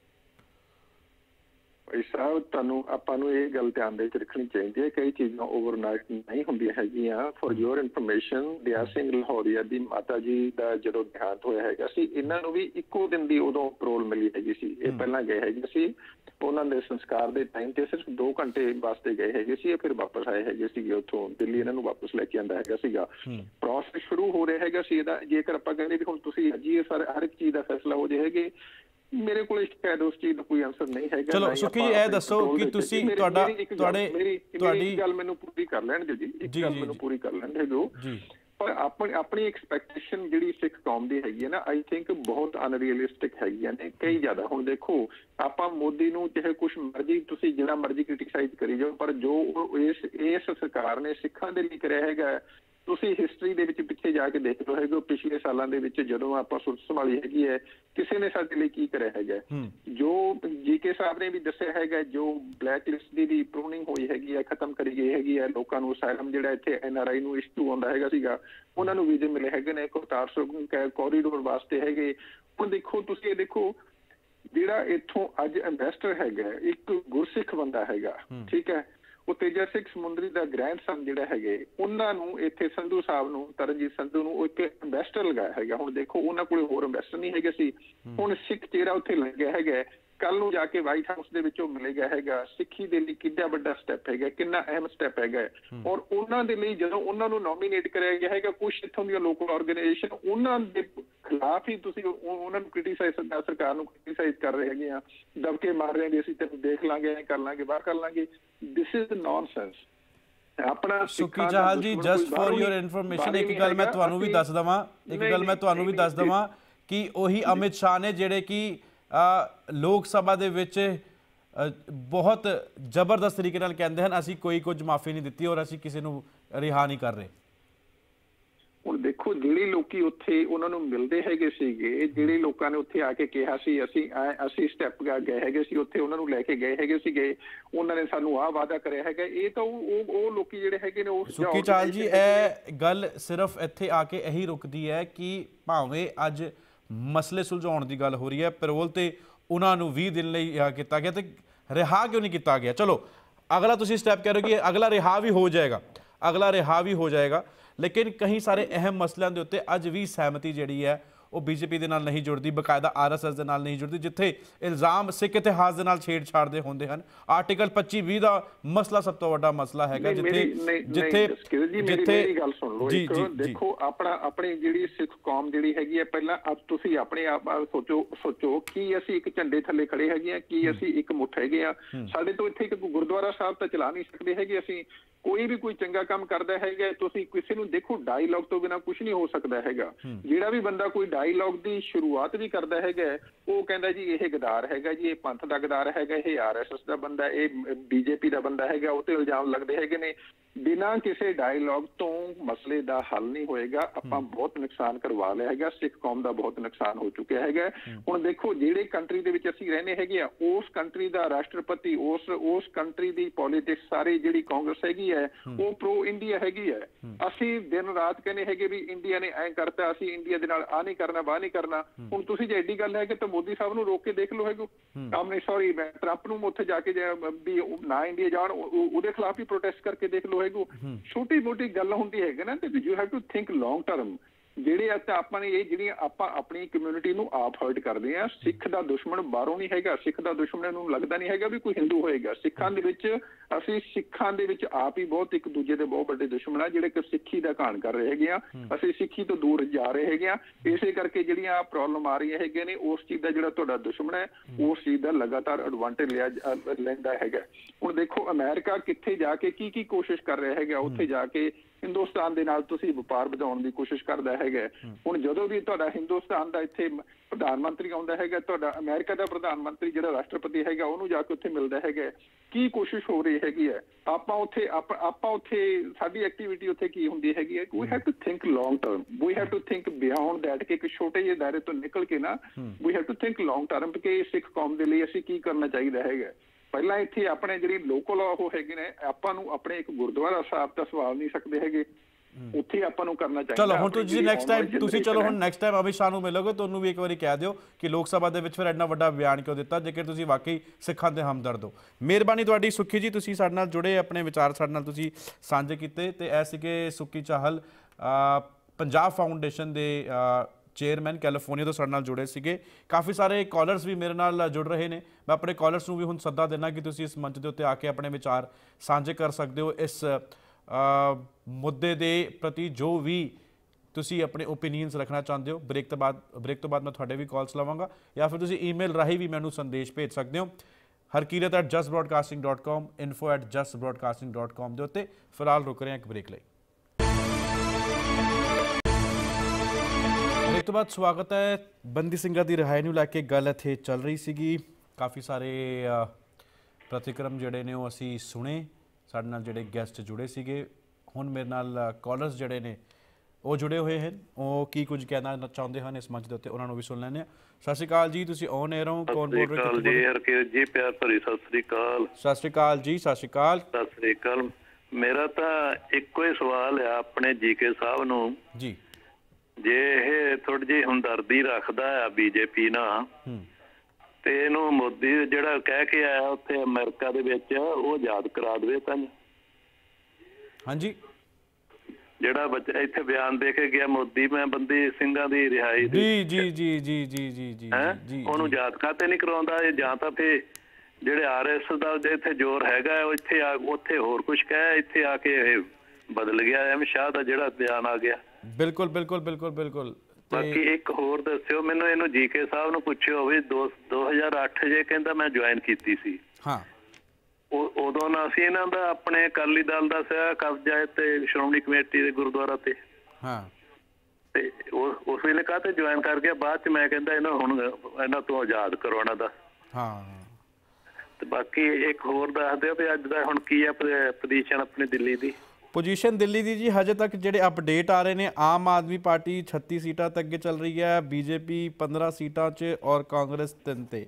ਭਾਈ ਸਾਹਿਬ, ਤੁਹਾਨੂੰ ਆਪਾਂ ਨੂੰ ਇਹ ਗੱਲ ਧਿਆਨ ਦੇ ਵਿੱਚ ਰੱਖਣੀ ਚਾਹੀਦੀ ਹੈ, ਕਈ ਚੀਜ਼ਾਂ ਓਵਰਨਾਈਟ ਨਹੀਂ ਹੁੰਦੀਆਂ ਹੈਗੀਆਂ। For your information, Dyal Singh Lahoria ਦੀ ਮਾਤਾ ਜੀ ਦਾ ਜਦੋਂ ਦੇਹਾਂਤ ਹੋਇਆ ਹੈਗਾ ਸੀ, ਇਹਨਾਂ ਨੂੰ ਵੀ ਇੱਕੋ ਦਿਨ ਦੀ ਉਦੋਂ ਪੈਰੋਲ ਮਿਲੀ ਹੈਗੀ ਸੀ। ਇਹ ਪਹਿਲਾਂ ਗਏ ਹੈਗੇ ਸੀ, ਉਹਨਾਂ ਦੇ ਸੰਸਕਾਰ ਦੇ ਟਾਈਮ ਤੇ ਸਿਰਫ ਦੋ ਘੰਟੇ ਵਾਸਤੇ ਗਏ ਹੈਗੇ ਸੀ, ਫਿਰ ਵਾਪਸ ਆਏ ਹੈਗੇ ਸੀਗੇ ਉੱਥੋਂ ਦਿੱਲੀ। ਇਹਨਾਂ ਨੂੰ ਵਾਪਸ ਲੈ ਕੇ ਆਂਦਾ ਹੈਗਾ ਸੀਗਾ। ਪ੍ਰੋਸੈਸ ਸ਼ੁਰੂ ਹੋ ਰਿਹਾ ਹੈਗਾ ਸੀ ਇਹਦਾ। ਜੇਕਰ ਆਪਾਂ ਕਹਿੰਦੇ ਵੀ ਹੁਣ ਤੁਸੀਂ ਅੱਜ ਹੀ ਸਾਰੇ ਹਰ ਇੱਕ ਚੀਜ਼ ਦਾ ਫੈਸਲਾ ਹੋ ਜਾਏਗੀ, ਮੇਰੇ ਕੋਲ ਸ਼ਾਇਦ ਉਸ ਚੀਜ਼ ਦਾ ਕੋਈ ਆਨਸਰ ਨਹੀਂ ਹੈਗਾ। ਚਲੋ ਸੁਖੀ, ਇਹ ਦੱਸੋ ਕਿ ਤੁਸੀਂ ਤੁਹਾਡਾ ਤੁਹਾਡੇ ਤੁਹਾਡੀ ਗੱਲ ਮੈਨੂੰ ਪੂਰੀ ਕਰ ਲੈਣ ਦਿਓ ਜੀ, ਇੱਕ ਗੱਲ ਮੈਨੂੰ ਪੂਰੀ ਕਰ ਲੈਣ ਦਿਓ ਜੀ। ਪਰ ਆਪਣੀ ਆਪਣੀ ਐਕਸਪੈਕਟੇਸ਼ਨ ਜਿਹੜੀ ਸਿੱਖ ਕੌਮ ਦੀ ਹੈਗੀ ਹੈ ਨਾ, ਆਈ ਥਿੰਕ ਬਹੁਤ ਅਨਰੀਅਲਿਸਟਿਕ ਹੈਗੀਆਂ ਨੇ ਕਈ ਜ਼ਿਆਦਾ। ਹੁਣ ਦੇਖੋ, ਆਪਾਂ ਮੋਦੀ ਨੂੰ ਚਾਹੇ ਕੁਛ ਮਰਜ਼ੀ ਤੁਸੀਂ ਜਿਹੜਾ ਮਰਜ਼ੀ ਕ੍ਰਿਟੀਸਾਈਜ਼ ਕਰੀ ਜਾਓ, ਪਰ ਜੋ ਇਸ ਇਸ ਸਰਕਾਰ ਨੇ ਸਿੱਖਾਂ ਦੇ ਲਈ ਕਰਿਆ ਹੈਗਾ, ਤੁਸੀਂ ਹਿਸਟਰੀ ਦੇ ਵਿੱਚ ਪਿੱਛੇ ਜਾ ਕੇ ਦੇਖ ਲਓ ਹੈਗੇ ਪਿਛਲੇ ਸਾਲਾਂ ਦੇ ਵਿੱਚ ਜਦੋਂ ਆਪਾਂ ਸੁਰਤ ਸੰਭਾਲੀ ਹੈਗੀ ਹੈ, ਕਿਸੇ ਨੇ ਸਾਡੇ ਲਈ ਕੀ ਕਰਿਆ ਹੈਗਾ। ਜੋ ਜੀਕੇ ਸਾਹਿਬ ਨੇ ਵੀ ਦੱਸਿਆ ਹੈਗਾ, ਜੋ ਬਲੈਕ ਲਿਸਟ ਦੀ ਵੀ ਪ੍ਰੂਨਿੰਗ ਹੋਈ ਹੈਗੀ ਹੈ, ਖਤਮ ਕਰੀ ਗਈ ਹੈਗੀ ਹੈ। ਲੋਕਾਂ ਨੂੰ ਅਸਾਈਲਮ ਜਿਹੜਾ ਇੱਥੇ ਐਨ ਆਰ ਆਈ ਨੂੰ ਇਸ਼ੂ ਆਉਂਦਾ ਹੈਗਾ ਸੀਗਾ, ਉਹਨਾਂ ਨੂੰ ਵੀਜ਼ੇ ਮਿਲੇ ਹੈਗੇ ਨੇ ਕਰਤਾਰ ਸਿੰਘ ਕੋਰੀਡੋਰ ਵਾਸਤੇ ਹੈਗੇ। ਹੁਣ ਦੇਖੋ ਤੁਸੀਂ ਇਹ ਦੇਖੋ, ਜਿਹੜਾ ਇੱਥੋਂ ਅੱਜ ਇਨਵੈਸਟਰ ਹੈਗਾ ਇੱਕ ਗੁਰਸਿੱਖ ਬੰਦਾ ਹੈਗਾ, ਠੀਕ ਹੈ, ਉਹ ਤੇਜਾ ਸਿੰਘ ਸਮੁੰਦਰੀ ਦਾ ਗ੍ਰੈਂਡਸਨ ਜਿਹੜਾ ਹੈਗੇ, ਉਹਨਾਂ ਨੂੰ ਇੱਥੇ ਸੰਧੂ ਸਾਹਿਬ ਨੂੰ, ਤਰਨਜੀਤ ਸੰਧੂ ਨੂੰ, ਉਹ ਇੱਕ ਇਨਵੈਸਟਰ ਲਗਾਇਆ ਹੈਗਾ। ਹੁਣ ਦੇਖੋ, ਉਹਨਾਂ ਕੋਲ ਹੋਰ ਇਨਵੈਸਟਰ ਨਹੀਂ ਹੈਗੇ ਸੀ, ਹੁਣ ਸਿੱਖ ਚਿਹਰਾ ਉੱਥੇ ਲੱਗਿਆ ਹੈਗਾ। ਕੱਲ ਨੂੰ ਜਾ ਕੇ ਵਾਈਟ ਹਾਊਸ ਦੇ ਵਿੱਚੋਂ ਮਿਲੇਗਾ ਹੈਗਾ। ਸਿੱਖੀ ਦੇ ਲਈ ਕਿੰਨਾ ਵੱਡਾ ਸਟੈਪ ਹੈਗਾ, ਕਿੰਨਾ ਅਹਿਮ ਸਟੈਪ ਹੈਗਾ। ਔਰ ਉਹਨਾਂ ਦੇ ਲਈ ਜਦੋਂ ਉਹਨਾਂ ਨੂੰ ਨੋਮੀਨੇਟ ਕਰਿਆ ਗਿਆ ਹੈਗਾ, ਕੁਛ ਇੱਥੋਂ ਦੀਆਂ ਲੋਕਲ ਆਰਗੇਨਾਈਜੇਸ਼ਨ ਉਹਨਾਂ ਦੇ ਖਿਲਾਫ ਹੀ ਤੁਸੀਂ ਉਹਨਾਂ ਨੂੰ ਕ੍ਰਿਟੀਸਾਈਜ਼, ਸਰਕਾਰ ਨੂੰ ਕ੍ਰਿਟੀਸਾਈਜ਼ ਕਰ ਰਹੇ ਹੈਗੇ ਆ, ਦਬਕੇ ਮਾਰ ਰਹੇ ਨੇ, ਅਸੀਂ ਤੈਨੂੰ ਦੇਖ ਲਾਂਗੇ, ਐ ਕਰ ਲਾਂਗੇ, ਬਾਹਰ ਕਰ ਲਾਂਗੇ। This is nonsense. ਆਪਣਾ ਸੁਖੀ ਚਾਹਲ ਜੀ, ਜਸਟ ਫॉर योर ਇਨਫੋਰਮੇਸ਼ਨ, ਇੱਕ ਗੱਲ ਮੈਂ ਤੁਹਾਨੂੰ ਵੀ ਦੱਸ ਦਵਾਂ ਇੱਕ ਗੱਲ ਮੈਂ ਤੁਹਾਨੂੰ ਵੀ ਦੱਸ ਦਵਾਂ ਕਿ ਉਹੀ ਅਮਿਤ ਸ਼ਾਹ ਨੇ ਜਿਹੜੇ ਕਿ ਲੋਕ ਸਭਾ ਦੇ ਵਿੱਚ ਬਹੁਤ ਜ਼ਬਰਦਸਤ ਤਰੀਕੇ ਨਾਲ ਕਹਿੰਦੇ ਹਨ ਅਸੀਂ ਕੋਈ ਕੁਝ ਮਾਫੀ ਨਹੀਂ ਦਿੱਤੀ ਔਰ ਅਸੀਂ ਕਿਸੇ ਨੂੰ ਰਿਹਾ ਨਹੀਂ ਕਰ ਰਹੇ। ਹੁਣ ਦੇਖੋ, ਜਿਹੜੇ ਲੋਕੀ ਉੱਥੇ ਉਹਨਾਂ ਨੂੰ ਮਿਲਦੇ ਹੈਗੇ ਸੀਗੇ, ਜਿਹੜੇ ਲੋਕਾਂ ਨੇ ਉੱਥੇ ਆ ਕੇ ਕਿਹਾ ਸੀ ਅਸੀਂ ਅਸੀਂ ਸਟੈਪ ਗਏ ਹੈਗੇ ਸੀ ਉੱਥੇ, ਉਹਨਾਂ ਨੂੰ ਲੈ ਕੇ ਗਏ ਹੈਗੇ ਸੀਗੇ, ਉਹਨਾਂ ਨੇ ਸਾਨੂੰ ਆਹ ਵਾਅਦਾ ਕਰਿਆ ਹੈਗਾ, ਇਹ ਤਾਂ ਉਹ ਉਹ ਲੋਕੀ ਜਿਹੜੇ ਹੈਗੇ ਨੇ। ਉਸ ਸੁਖੀ ਚਾਹਲ ਜੀ, ਇਹ ਗੱਲ ਸਿਰਫ ਇੱਥੇ ਆ ਕੇ ਇਹੀ ਰੁਕਦੀ ਹੈ ਕਿ ਭਾਵੇਂ ਅੱਜ ਮਸਲੇ ਸੁਲਝਾਉਣ ਦੀ ਗੱਲ ਹੋ ਰਹੀ ਹੈ, ਪੈਰੋਲ ਤੇ ਉਹਨਾਂ ਨੂੰ ਵੀਹ ਦਿਨ ਲਈ ਕੀਤਾ ਗਿਆ, ਤੇ ਰਿਹਾ ਕਿਉਂ ਨਹੀਂ ਕੀਤਾ ਗਿਆ? ਚਲੋ ਅਗਲਾ ਤੁਸੀਂ ਸਟੈਪ ਕਹਿ ਰਹੇ ਕਿ ਅਗਲਾ ਰਿਹਾ ਵੀ ਹੋ ਜਾਏਗਾ, ਅਗਲਾ ਰਿਹਾ ਵੀ ਹੋ ਜਾਏਗਾ, ਲੇਕਿਨ ਕਈ ਸਾਰੇ ਅਹਿਮ ਮਸਲਿਆਂ ਦੇ ਉੱਤੇ ਅੱਜ ਵੀ ਸਹਿਮਤੀ ਜਿਹੜੀ ਹੈ ਉਹ ਬੀਜੇਪੀ ਦੇ ਨਾਲ ਨਹੀਂ ਜੁੜਦੀ, ਬਕਾਇਦਾ ਆਰ ਐਸ ਐਸ ਦੇ ਨਾਲ ਨਹੀਂ ਜੁੜਦੀ, ਜਿੱਥੇ ਇਲਜ਼ਾਮ ਸਿੱਖ ਇਤਿਹਾਸ ਦੇ ਨਾਲ ਛੇੜਛਾੜ ਦੇ ਹੁੰਦੇ ਹਨ। ਆਰਟੀਕਲ ਪੱਚੀ ਵੀਹ ਦਾ ਮਸਲਾ ਸਭ ਤੋਂ ਵੱਡਾ ਮਸਲਾ ਹੈਗਾ, ਜਿੱਥੇ ਜਿੱਥੇ ਜਿੱਥੇ ਗੱਲ ਸੁਣ ਲਓ, ਇੱਕ ਦੇਖੋ, ਆਪਣਾ ਆਪਣੀ ਜਿਹੜੀ ਸਿੱਖ ਕੌਮ ਜਿਹੜੀ ਹੈਗੀ ਹੈ, ਪਹਿਲਾਂ ਅੱਜ ਤੁਸੀਂ ਆਪਣੇ ਆਪ ਸੋਚੋ ਸੋਚੋ ਕਿ ਅਸੀਂ ਇੱਕ ਝੰਡੇ ਥੱਲੇ ਖੜੇ ਹੈਗੇ ਆ, ਕਿ ਅਸੀਂ ਇੱਕ ਮੁੱਠ ਹੈਗੇ ਆ। ਸਾਡੇ ਤੋਂ ਇੱਥੇ ਇੱਕ ਗੁਰਦੁਆਰਾ ਸਾਹਿਬ ਤਾਂ ਚਲਾ ਨਹੀਂ ਸਕਦੇ ਹੈਗੇ ਅਸੀਂ। ਕੋਈ ਵੀ ਕੋਈ ਚੰਗਾ ਕੰਮ ਕਰਦਾ ਹੈਗਾ, ਤੁਸੀਂ ਕਿਸੇ ਨੂੰ ਦੇਖੋ, ਡਾਇਲੌਗ ਤੋਂ ਬਿਨਾਂ ਕੁਝ ਨਹੀਂ ਹੋ ਸਕਦਾ ਹੈਗਾ। ਜਿਹੜਾ ਵੀ ਬੰਦਾ ਕੋਈ ਡਾਇਲੌਗ ਦੀ ਸ਼ੁਰੂਆਤ ਵੀ ਕਰਦਾ ਹੈਗਾ, ਉਹ ਕਹਿੰਦਾ ਜੀ ਇਹ ਗਦਾਰ ਹੈਗਾ, ਜੀ ਇਹ ਪੰਥ ਦਾ ਗਦਾਰ ਹੈਗਾ, ਇਹ ਆਰ ਐਸ ਐਸ ਦਾ ਬੰਦਾ, ਇਹ ਬੀਜੇਪੀ ਦਾ ਬੰਦਾ ਹੈਗਾ, ਉਹ ਤੇ ਇਲਜ਼ਾਮ ਲੱਗਦੇ ਹੈਗੇ ਨੇ। ਬਿਨਾਂ ਕਿਸੇ ਡਾਇਲੌਗ ਤੋਂ ਮਸਲੇ ਦਾ ਹੱਲ ਨਹੀਂ ਹੋਏਗਾ। ਆਪਾਂ ਬਹੁਤ ਨੁਕਸਾਨ ਕਰਵਾ ਲਿਆ ਹੈਗਾ, ਸਿੱਖ ਕੌਮ ਦਾ ਬਹੁਤ ਨੁਕਸਾਨ ਹੋ ਚੁੱਕਿਆ ਹੈਗਾ। ਹੁਣ ਦੇਖੋ, ਜਿਹੜੇ ਕੰਟਰੀ ਦੇ ਵਿੱਚ ਅਸੀਂ ਰਹਿੰਦੇ ਹੈਗੇ ਆ, ਉਸ ਕੰਟਰੀ ਦਾ ਰਾਸ਼ਟਰਪਤੀ, ਉਸ ਉਸ ਕੰਟਰੀ ਦੀ ਪੋਲੀਟਿਕਸ ਸਾਰੀ ਜਿਹੜੀ ਕਾਂਗਰਸ ਹੈਗੀ ਹੈ, ਉਹ ਪ੍ਰੋ ਇੰਡੀਆ ਹੈਗੀ ਹੈ। ਅਸੀਂ ਦਿਨ ਰਾਤ ਕਹਿੰਦੇ ਹੈਗੇ ਵੀ ਇੰਡੀਆ ਨੇ ਐਂ ਕਰਤਾ, ਅਸੀਂ ਇੰਡੀਆ ਦੇ ਨਾਲ ਆਹ ਨਹੀਂ ਕਰਨਾ, ਬਾਹ ਨਹੀਂ ਕਰਨਾ। ਹੁਣ ਤੁਸੀਂ ਜੇ ਐਡੀ ਗੱਲ ਹੈ ਕਿ ਤਾਂ ਮੋਦੀ ਸਾਹਿਬ ਨੂੰ ਰੋਕ ਕੇ ਦੇਖ ਲਓ ਹੈਗੋ, ਆਪਣੇ ਸੌਰੀ ਮੈਂ ਟਰੰਪ ਨੂੰ ਉੱਥੇ ਜਾ ਕੇ ਵੀ ਨਾ ਇੰਡੀਆ ਜਾਣ, ਉਹਦੇ ਖਿਲਾਫ ਹੀ ਪ੍ਰੋਟੈਸਟ ਕਰਕੇ ਦੇਖ ਲਓ ਹੈਗੋ। ਛੋਟੀ ਮੋਟੀ ਗੱਲ ਹੁੰਦੀ ਹੈਗੀ ਨਾ, ਤੇ you have to think long term. ਜਿਹੜੇ ਆਪਾਂ ਨੇ ਇਹ ਜਿਹੜੀਆਂ ਆਪਾਂ ਆਪਣੀ ਕਮਿਊਨਿਟੀ ਨੂੰ ਆਪ ਹਰਟ ਕਰਦੇ ਆ। ਸਿੱਖ ਦਾ ਦੁਸ਼ਮਣ ਬਾਹਰੋਂ ਨਹੀਂ ਹੈਗਾ, ਸਿੱਖ ਦਾ ਦੁਸ਼ਮਣ ਇਹਨੂੰ ਲੱਗਦਾ ਨਹੀਂ ਹੈਗਾ ਵੀ ਕੋਈ ਹਿੰਦੂ ਹੋਏਗਾ। ਸਿੱਖਾਂ ਦੇ ਵਿੱਚ ਅਸੀਂ ਸਿੱਖਾਂ ਦੇ ਵਿੱਚ ਆਪ ਹੀ ਬਹੁਤ ਇੱਕ ਦੂਜੇ ਦੇ ਬਹੁਤ ਵੱਡੇ ਦੁਸ਼ਮਣ ਆ, ਜਿਹੜੇ ਕਿ ਸਿੱਖੀ ਦਾ ਘਾਣ ਕਰ ਰਹੇ ਹੈਗੇ ਆ। ਅਸੀਂ ਸਿੱਖੀ ਤੋਂ ਦੂਰ ਜਾ ਰਹੇ ਹੈਗੇ ਆ। ਇਸੇ ਕਰਕੇ ਜਿਹੜੀਆਂ ਪ੍ਰੋਬਲਮ ਆ ਰਹੀਆਂ ਹੈਗੀਆਂ ਨੇ, ਉਸ ਚੀਜ਼ ਦਾ ਜਿਹੜਾ ਤੁਹਾਡਾ ਦੁਸ਼ਮਣ ਹੈ, ਉਸ ਚੀਜ਼ ਦਾ ਲਗਾਤਾਰ ਐਡਵਾਂਟੇਜ ਲਿਆ ਲੈਂਦਾ ਹੈਗਾ। ਹੁਣ ਦੇਖੋ, ਅਮਰੀਕਾ ਕਿੱਥੇ ਜਾ ਕੇ ਕੀ ਕੀ ਕੋਸ਼ਿਸ਼ ਕਰ ਰਿਹਾ ਹੈਗਾ। ਉੱਥੇ ਜਾ ਕੇ ਹਿੰਦੁਸਤਾਨ ਦੇ ਨਾਲ ਤੁਸੀਂ ਵਪਾਰ ਵਧਾਉਣ ਦੀ ਕੋਸ਼ਿਸ਼ ਕਰਦਾ ਹੈਗਾ। ਹੁਣ ਜਦੋਂ ਵੀ ਤੁਹਾਡਾ ਹਿੰਦੁਸਤਾਨ ਦਾ ਇੱਥੇ ਪ੍ਰਧਾਨ ਮੰਤਰੀ ਆਉਂਦਾ ਹੈਗਾ, ਤੁਹਾਡਾ ਅਮਰੀਕਾ ਦਾ ਪ੍ਰਧਾਨ ਮੰਤਰੀ ਜਿਹੜਾ ਰਾਸ਼ਟਰਪਤੀ ਹੈਗਾ ਉਹਨੂੰ ਜਾ ਕੇ ਉੱਥੇ ਮਿਲਦਾ ਹੈਗਾ, ਕੀ ਕੋਸ਼ਿਸ਼ ਹੋ ਰਹੀ ਹੈਗੀ ਹੈ? ਆਪਾਂ ਉੱਥੇ ਆਪਾਂ ਉੱਥੇ ਸਾਡੀ ਐਕਟੀਵਿਟੀ ਉੱਥੇ ਕੀ ਹੁੰਦੀ ਹੈਗੀ ਹੈ? We have to think long term, we have to think beyond that, ਕਿ ਇੱਕ ਛੋਟੇ ਜਿਹੇ ਦਾਇਰੇ ਤੋਂ ਨਿਕਲ ਕੇ ਨਾ we have to think long term ਕਿ ਸਿੱਖ ਕੌਮ ਦੇ ਲਈ ਅਸੀਂ ਕੀ ਕਰਨਾ ਚਾਹੀਦਾ ਹੈਗਾ। ਪਹਿਲਾਂ ਇੱਥੇ ਆਪਣੇ ਜਿਹੜੀ ਲੋਕਲ ਉਹ ਹੈਗੇ ਨੇ, ਆਪਾਂ ਨੂੰ ਆਪਣੇ ਇੱਕ ਗੁਰਦੁਆਰਾ ਸਾਹਿਬ ਦਾ ਸਵਾਲ ਨਹੀਂ ਸਕਦੇ ਹੈਗੇ, ਉੱਥੇ ਆਪਾਂ ਨੂੰ ਕਰਨਾ ਚਾਹੀਦਾ। ਚਲੋ ਹੁਣ ਤੁਸੀਂ ਨੈਕਸਟ ਟਾਈਮ ਤੁਸੀਂ ਚਲੋ ਹੁਣ ਨੈਕਸਟ ਟਾਈਮ ਅਮਿਤ ਸ਼ਾਹ ਨੂੰ ਮਿਲੋਗੇ, ਤੁਹਾਨੂੰ ਵੀ ਇੱਕ ਵਾਰੀ ਕਹਿ ਦਿਓ ਕਿ ਲੋਕ ਸਭਾ ਦੇ ਵਿੱਚ ਫਿਰ ਇੰਨਾ ਵੱਡਾ ਬਿਆਨ ਕਿਉਂ ਦਿੱਤਾ, ਜੇਕਰ ਤੁਸੀਂ ਵਾਕਈ ਸਿੱਖਾਂ ਦੇ ਹਮਦਰਦ ਹੋ। ਮਿਹਰਬਾਨੀ ਤੁਹਾਡੀ ਸੁੱਖੀ ਜੀ, ਤੁਸੀਂ ਸਾਡੇ ਨਾਲ ਜੁੜੇ, ਆਪਣੇ ਵਿਚਾਰ ਸਾਡੇ ਨਾਲ ਤੁਸੀਂ ਸਾਂਝੇ ਕੀਤੇ। ਤੇ ਐ ਸੀਗੇ ਸੁੱਖੀ ਚਾਹਲ, ਪੰਜਾਬ ਫਾਊਂਡੇਸ਼ਨ ਦੇ ਚੇਅਰਮੈਨ, ਕੈਲੀਫੋਰਨੀਆ ਤੋਂ ਸਾਡੇ ਨਾਲ ਜੁੜੇ ਸੀਗੇ। ਕਾਫੀ ਸਾਰੇ ਕਾਲਰਸ ਵੀ ਮੇਰੇ ਨਾਲ ਜੁੜ ਰਹੇ ਨੇ। ਮੈਂ ਆਪਣੇ ਕਾਲਰਸ ਨੂੰ ਵੀ ਹੁਣ ਸੱਦਾ ਦੇਣਾ ਕਿ ਤੁਸੀਂ ਇਸ ਮੰਚ ਦੇ ਉੱਤੇ ਆ ਕੇ ਆਪਣੇ ਵਿਚਾਰ ਸਾਂਝੇ ਕਰ ਸਕਦੇ ਹੋ ਇਸ ਮੁੱਦੇ ਦੇ ਪ੍ਰਤੀ, ਜੋ ਵੀ ਤੁਸੀਂ ਆਪਣੇ ਓਪੀਨੀਅਨਸ ਰੱਖਣਾ ਚਾਹੁੰਦੇ ਹੋ। ਬ੍ਰੇਕ ਤੋਂ ਬਾਅਦ ਬ੍ਰੇਕ ਤੋਂ ਬਾਅਦ ਮੈਂ ਤੁਹਾਡੇ ਵੀ ਕਾਲਸ ਲਵਾਂਗਾ, ਜਾਂ ਫਿਰ ਤੁਸੀਂ ਈਮੇਲ ਰਾਹੀਂ ਵੀ ਮੈਨੂੰ ਸੰਦੇਸ਼ ਭੇਜ ਸਕਦੇ ਹੋ Harkirat at just broadcasting dot com, info at just broadcasting dot com ਦੇ ਉੱਤੇ। ਫਿਲਹਾਲ ਰੁਕ ਰਹੇ ਹਾਂ ਇੱਕ ਬ੍ਰੇਕ ਲਈ। ਬ੍ਰੇਕ ਤੋਂ ਬਾਅਦ ਸਵਾਗਤ ਹੈ। ਬੰਦੀ ਸਿੰਘਾਂ ਦੀ ਰਿਹਾਈ ਨੂੰ ਲੈ ਕੇ ਗੱਲ ਇੱਥੇ ਚੱਲ ਰਹੀ ਸੀਗੀ। ਕਾਫੀ ਸਾਰੇ ਪ੍ਰਤੀਕਰਮ ਜਿਹੜੇ ਨੇ ਉਹ ਅਸੀਂ ਸੁਣੇ, ਸਾਡੇ ਨਾਲ ਜਿਹੜੇ ਗੈਸਟ ਜੁੜੇ ਸੀਗੇ। ਹੁਣ ਮੇਰੇ ਨਾਲ ਕਾਲਰਸ ਜਿਹੜੇ ਨੇ ਉਹ ਜੁੜੇ ਹੋਏ ਹਨ, ਉਹ ਕੀ ਕੁਝ ਕਹਿਣਾ ਚਾਹੁੰਦੇ ਹਨ ਇਸ ਮੰਚ ਦੇ ਉੱਤੇ, ਉਹਨਾਂ ਨੂੰ ਵੀ ਸੁਣ ਲੈਂਦੇ ਹਾਂ। ਸਤਿ ਸ਼੍ਰੀ ਅਕਾਲ ਜੀ, ਤੁਸੀਂ ਔਨ 에ਅਰ ਹੋ, ਕੌਣ ਬੋਲ ਰਹੇ ਜੀ? ਹਰਕੀਰਤ ਜੀ, ਪਿਆਰ ਭਰੀ ਸਤਿ ਸ਼੍ਰੀ ਅਕਾਲ। ਸਤਿ ਸ਼੍ਰੀ ਅਕਾਲ ਜੀ। ਸਤਿ ਸ਼੍ਰੀ ਅਕਾਲ। ਸਤਿ ਸ਼੍ਰੀ ਅਕਾਲ। ਮੇਰਾ ਤਾਂ ਇੱਕੋ ਹੀ ਸਵਾਲ ਆ ਆਪਣੇ ਜੀਕੇ ਸਾਹਿਬ ਨੂੰ ਜੀ, ਜੇ ਇਹ ਥੋੜੀ ਜਿਹੀ ਹਮਦਰਦੀ ਰੱਖਦਾ ਆ ਬੀਜੇਪੀ ਨਾਲ, ਤੇ ਇਹਨੂੰ ਮੋਦੀ ਜਿਹੜਾ ਕਹਿ ਕੇ ਆਇਆ ਉੱਥੇ ਅਮਰੀਕਾ ਦੇ ਵਿੱਚ, ਉਹ ਯਾਦ ਕਰਾ ਦੇਵੇ ਤਾਂ। ਹਾਂਜੀ, ਜਿਹੜਾ ਬੱਚਾ ਇੱਥੇ ਬਿਆਨ ਦੇ ਕੇ ਗਿਆ ਮੋਦੀ, ਮੈਂ ਬੰਦੀ ਸਿੰਘਾਂ ਦੀ ਰਿਹਾਈ ਦੀ, ਜੀ ਜੀ ਜੀ ਜੀ ਜੀ ਜੀ ਜੀ ਜੀ, ਉਹਨੂੰ ਯਾਦ ਕਾਤੇ ਨਹੀਂ ਕਰਾਉਂਦਾ? ਜਾਂ ਤਾਂ ਫਿਰ ਜਿਹੜੇ ਆਰ ਐਸ ਦਾ ਇੱਥੇ ਜ਼ੋਰ ਹੈਗਾ, ਉਹ ਇੱਥੇ ਆ ਉੱਥੇ ਹੋਰ ਕੁਛ ਕਹਿ, ਇੱਥੇ ਆ ਕੇ ਇਹ ਬਦਲ ਗਿਆ ਅਮਿਤ ਸ਼ਾਹ ਦਾ ਜਿਹੜਾ ਬਿਆਨ ਆ ਗਿਆ। ਬਿਲਕੁਲ ਬਿਲਕੁਲ ਬਿਲਕੁਲ ਬਿਲਕੁਲ। ਬਾਕੀ ਇੱਕ ਹੋਰ ਦੱਸਿਓ ਮੈਨੂੰ, ਇਹਨੂੰ ਜੀਕੇ ਸਾਹਿਬ ਨੂੰ ਪੁੱਛਿਓ ਵੀ ਦੋ ਦੋ ਹਜ਼ਾਰ ਅੱਠ ਜੇ ਕਹਿੰਦਾ ਮੈਂ ਜੁਆਇਨ ਕੀਤੀ ਸੀ, ਹਾਂ, ਉਦੋਂ ਨਾ ਅਸੀਂ ਇਹਨਾਂ ਦਾ ਆਪਣੇ ਅਕਾਲੀ ਦਲ ਦਾ ਸਿਆ ਕਬਜ਼ਾ ਤੇ ਸ਼੍ਰੋਮਣੀ ਕਮੇਟੀ ਦੇ ਗੁਰਦੁਆਰਾ ਤੇ, ਹਾਂ, ਤੇ ਉਸ ਵੇਲੇ ਕਾਹਤੇ ਜੁਆਇਨ ਕਰ ਗਿਆ? ਬਾਅਦ ਚ ਮੈਂ ਕਹਿੰਦਾ ਇਹਨਾਂ ਹੁਣ ਇਹਨਾਂ ਤੋਂ ਆਜ਼ਾਦ ਕਰੋ ਇਹਨਾਂ ਦਾ। ਹਾਂ, ਤੇ ਬਾਕੀ ਇੱਕ ਹੋਰ ਦੱਸ ਦਿਓ ਵੀ ਅੱਜ ਦਾ ਹੁਣ ਕੀ ਆ ਪੋਜੀਸ਼ਨ ਆਪਣੀ ਦਿੱਲੀ ਦੀ? ਪੋਜੀਸ਼ਨ ਦਿੱਲੀ ਦੀ ਜੀ ਹਜੇ ਤੱਕ ਜਿਹੜੇ ਅਪਡੇਟ ਆ ਰਹੇ ਨੇ, ਆਮ ਆਦਮੀ ਪਾਰਟੀ ਛੱਤੀ ਸੀਟਾਂ ਤੱਕ ਅੱਗੇ ਚੱਲ ਰਹੀ ਹੈ, ਬੀਜੇਪੀ ਪੰਦਰਾਂ ਸੀਟਾਂ 'ਚ ਔਰ ਕਾਂਗਰਸ ਤਿੰਨ ਤੇ।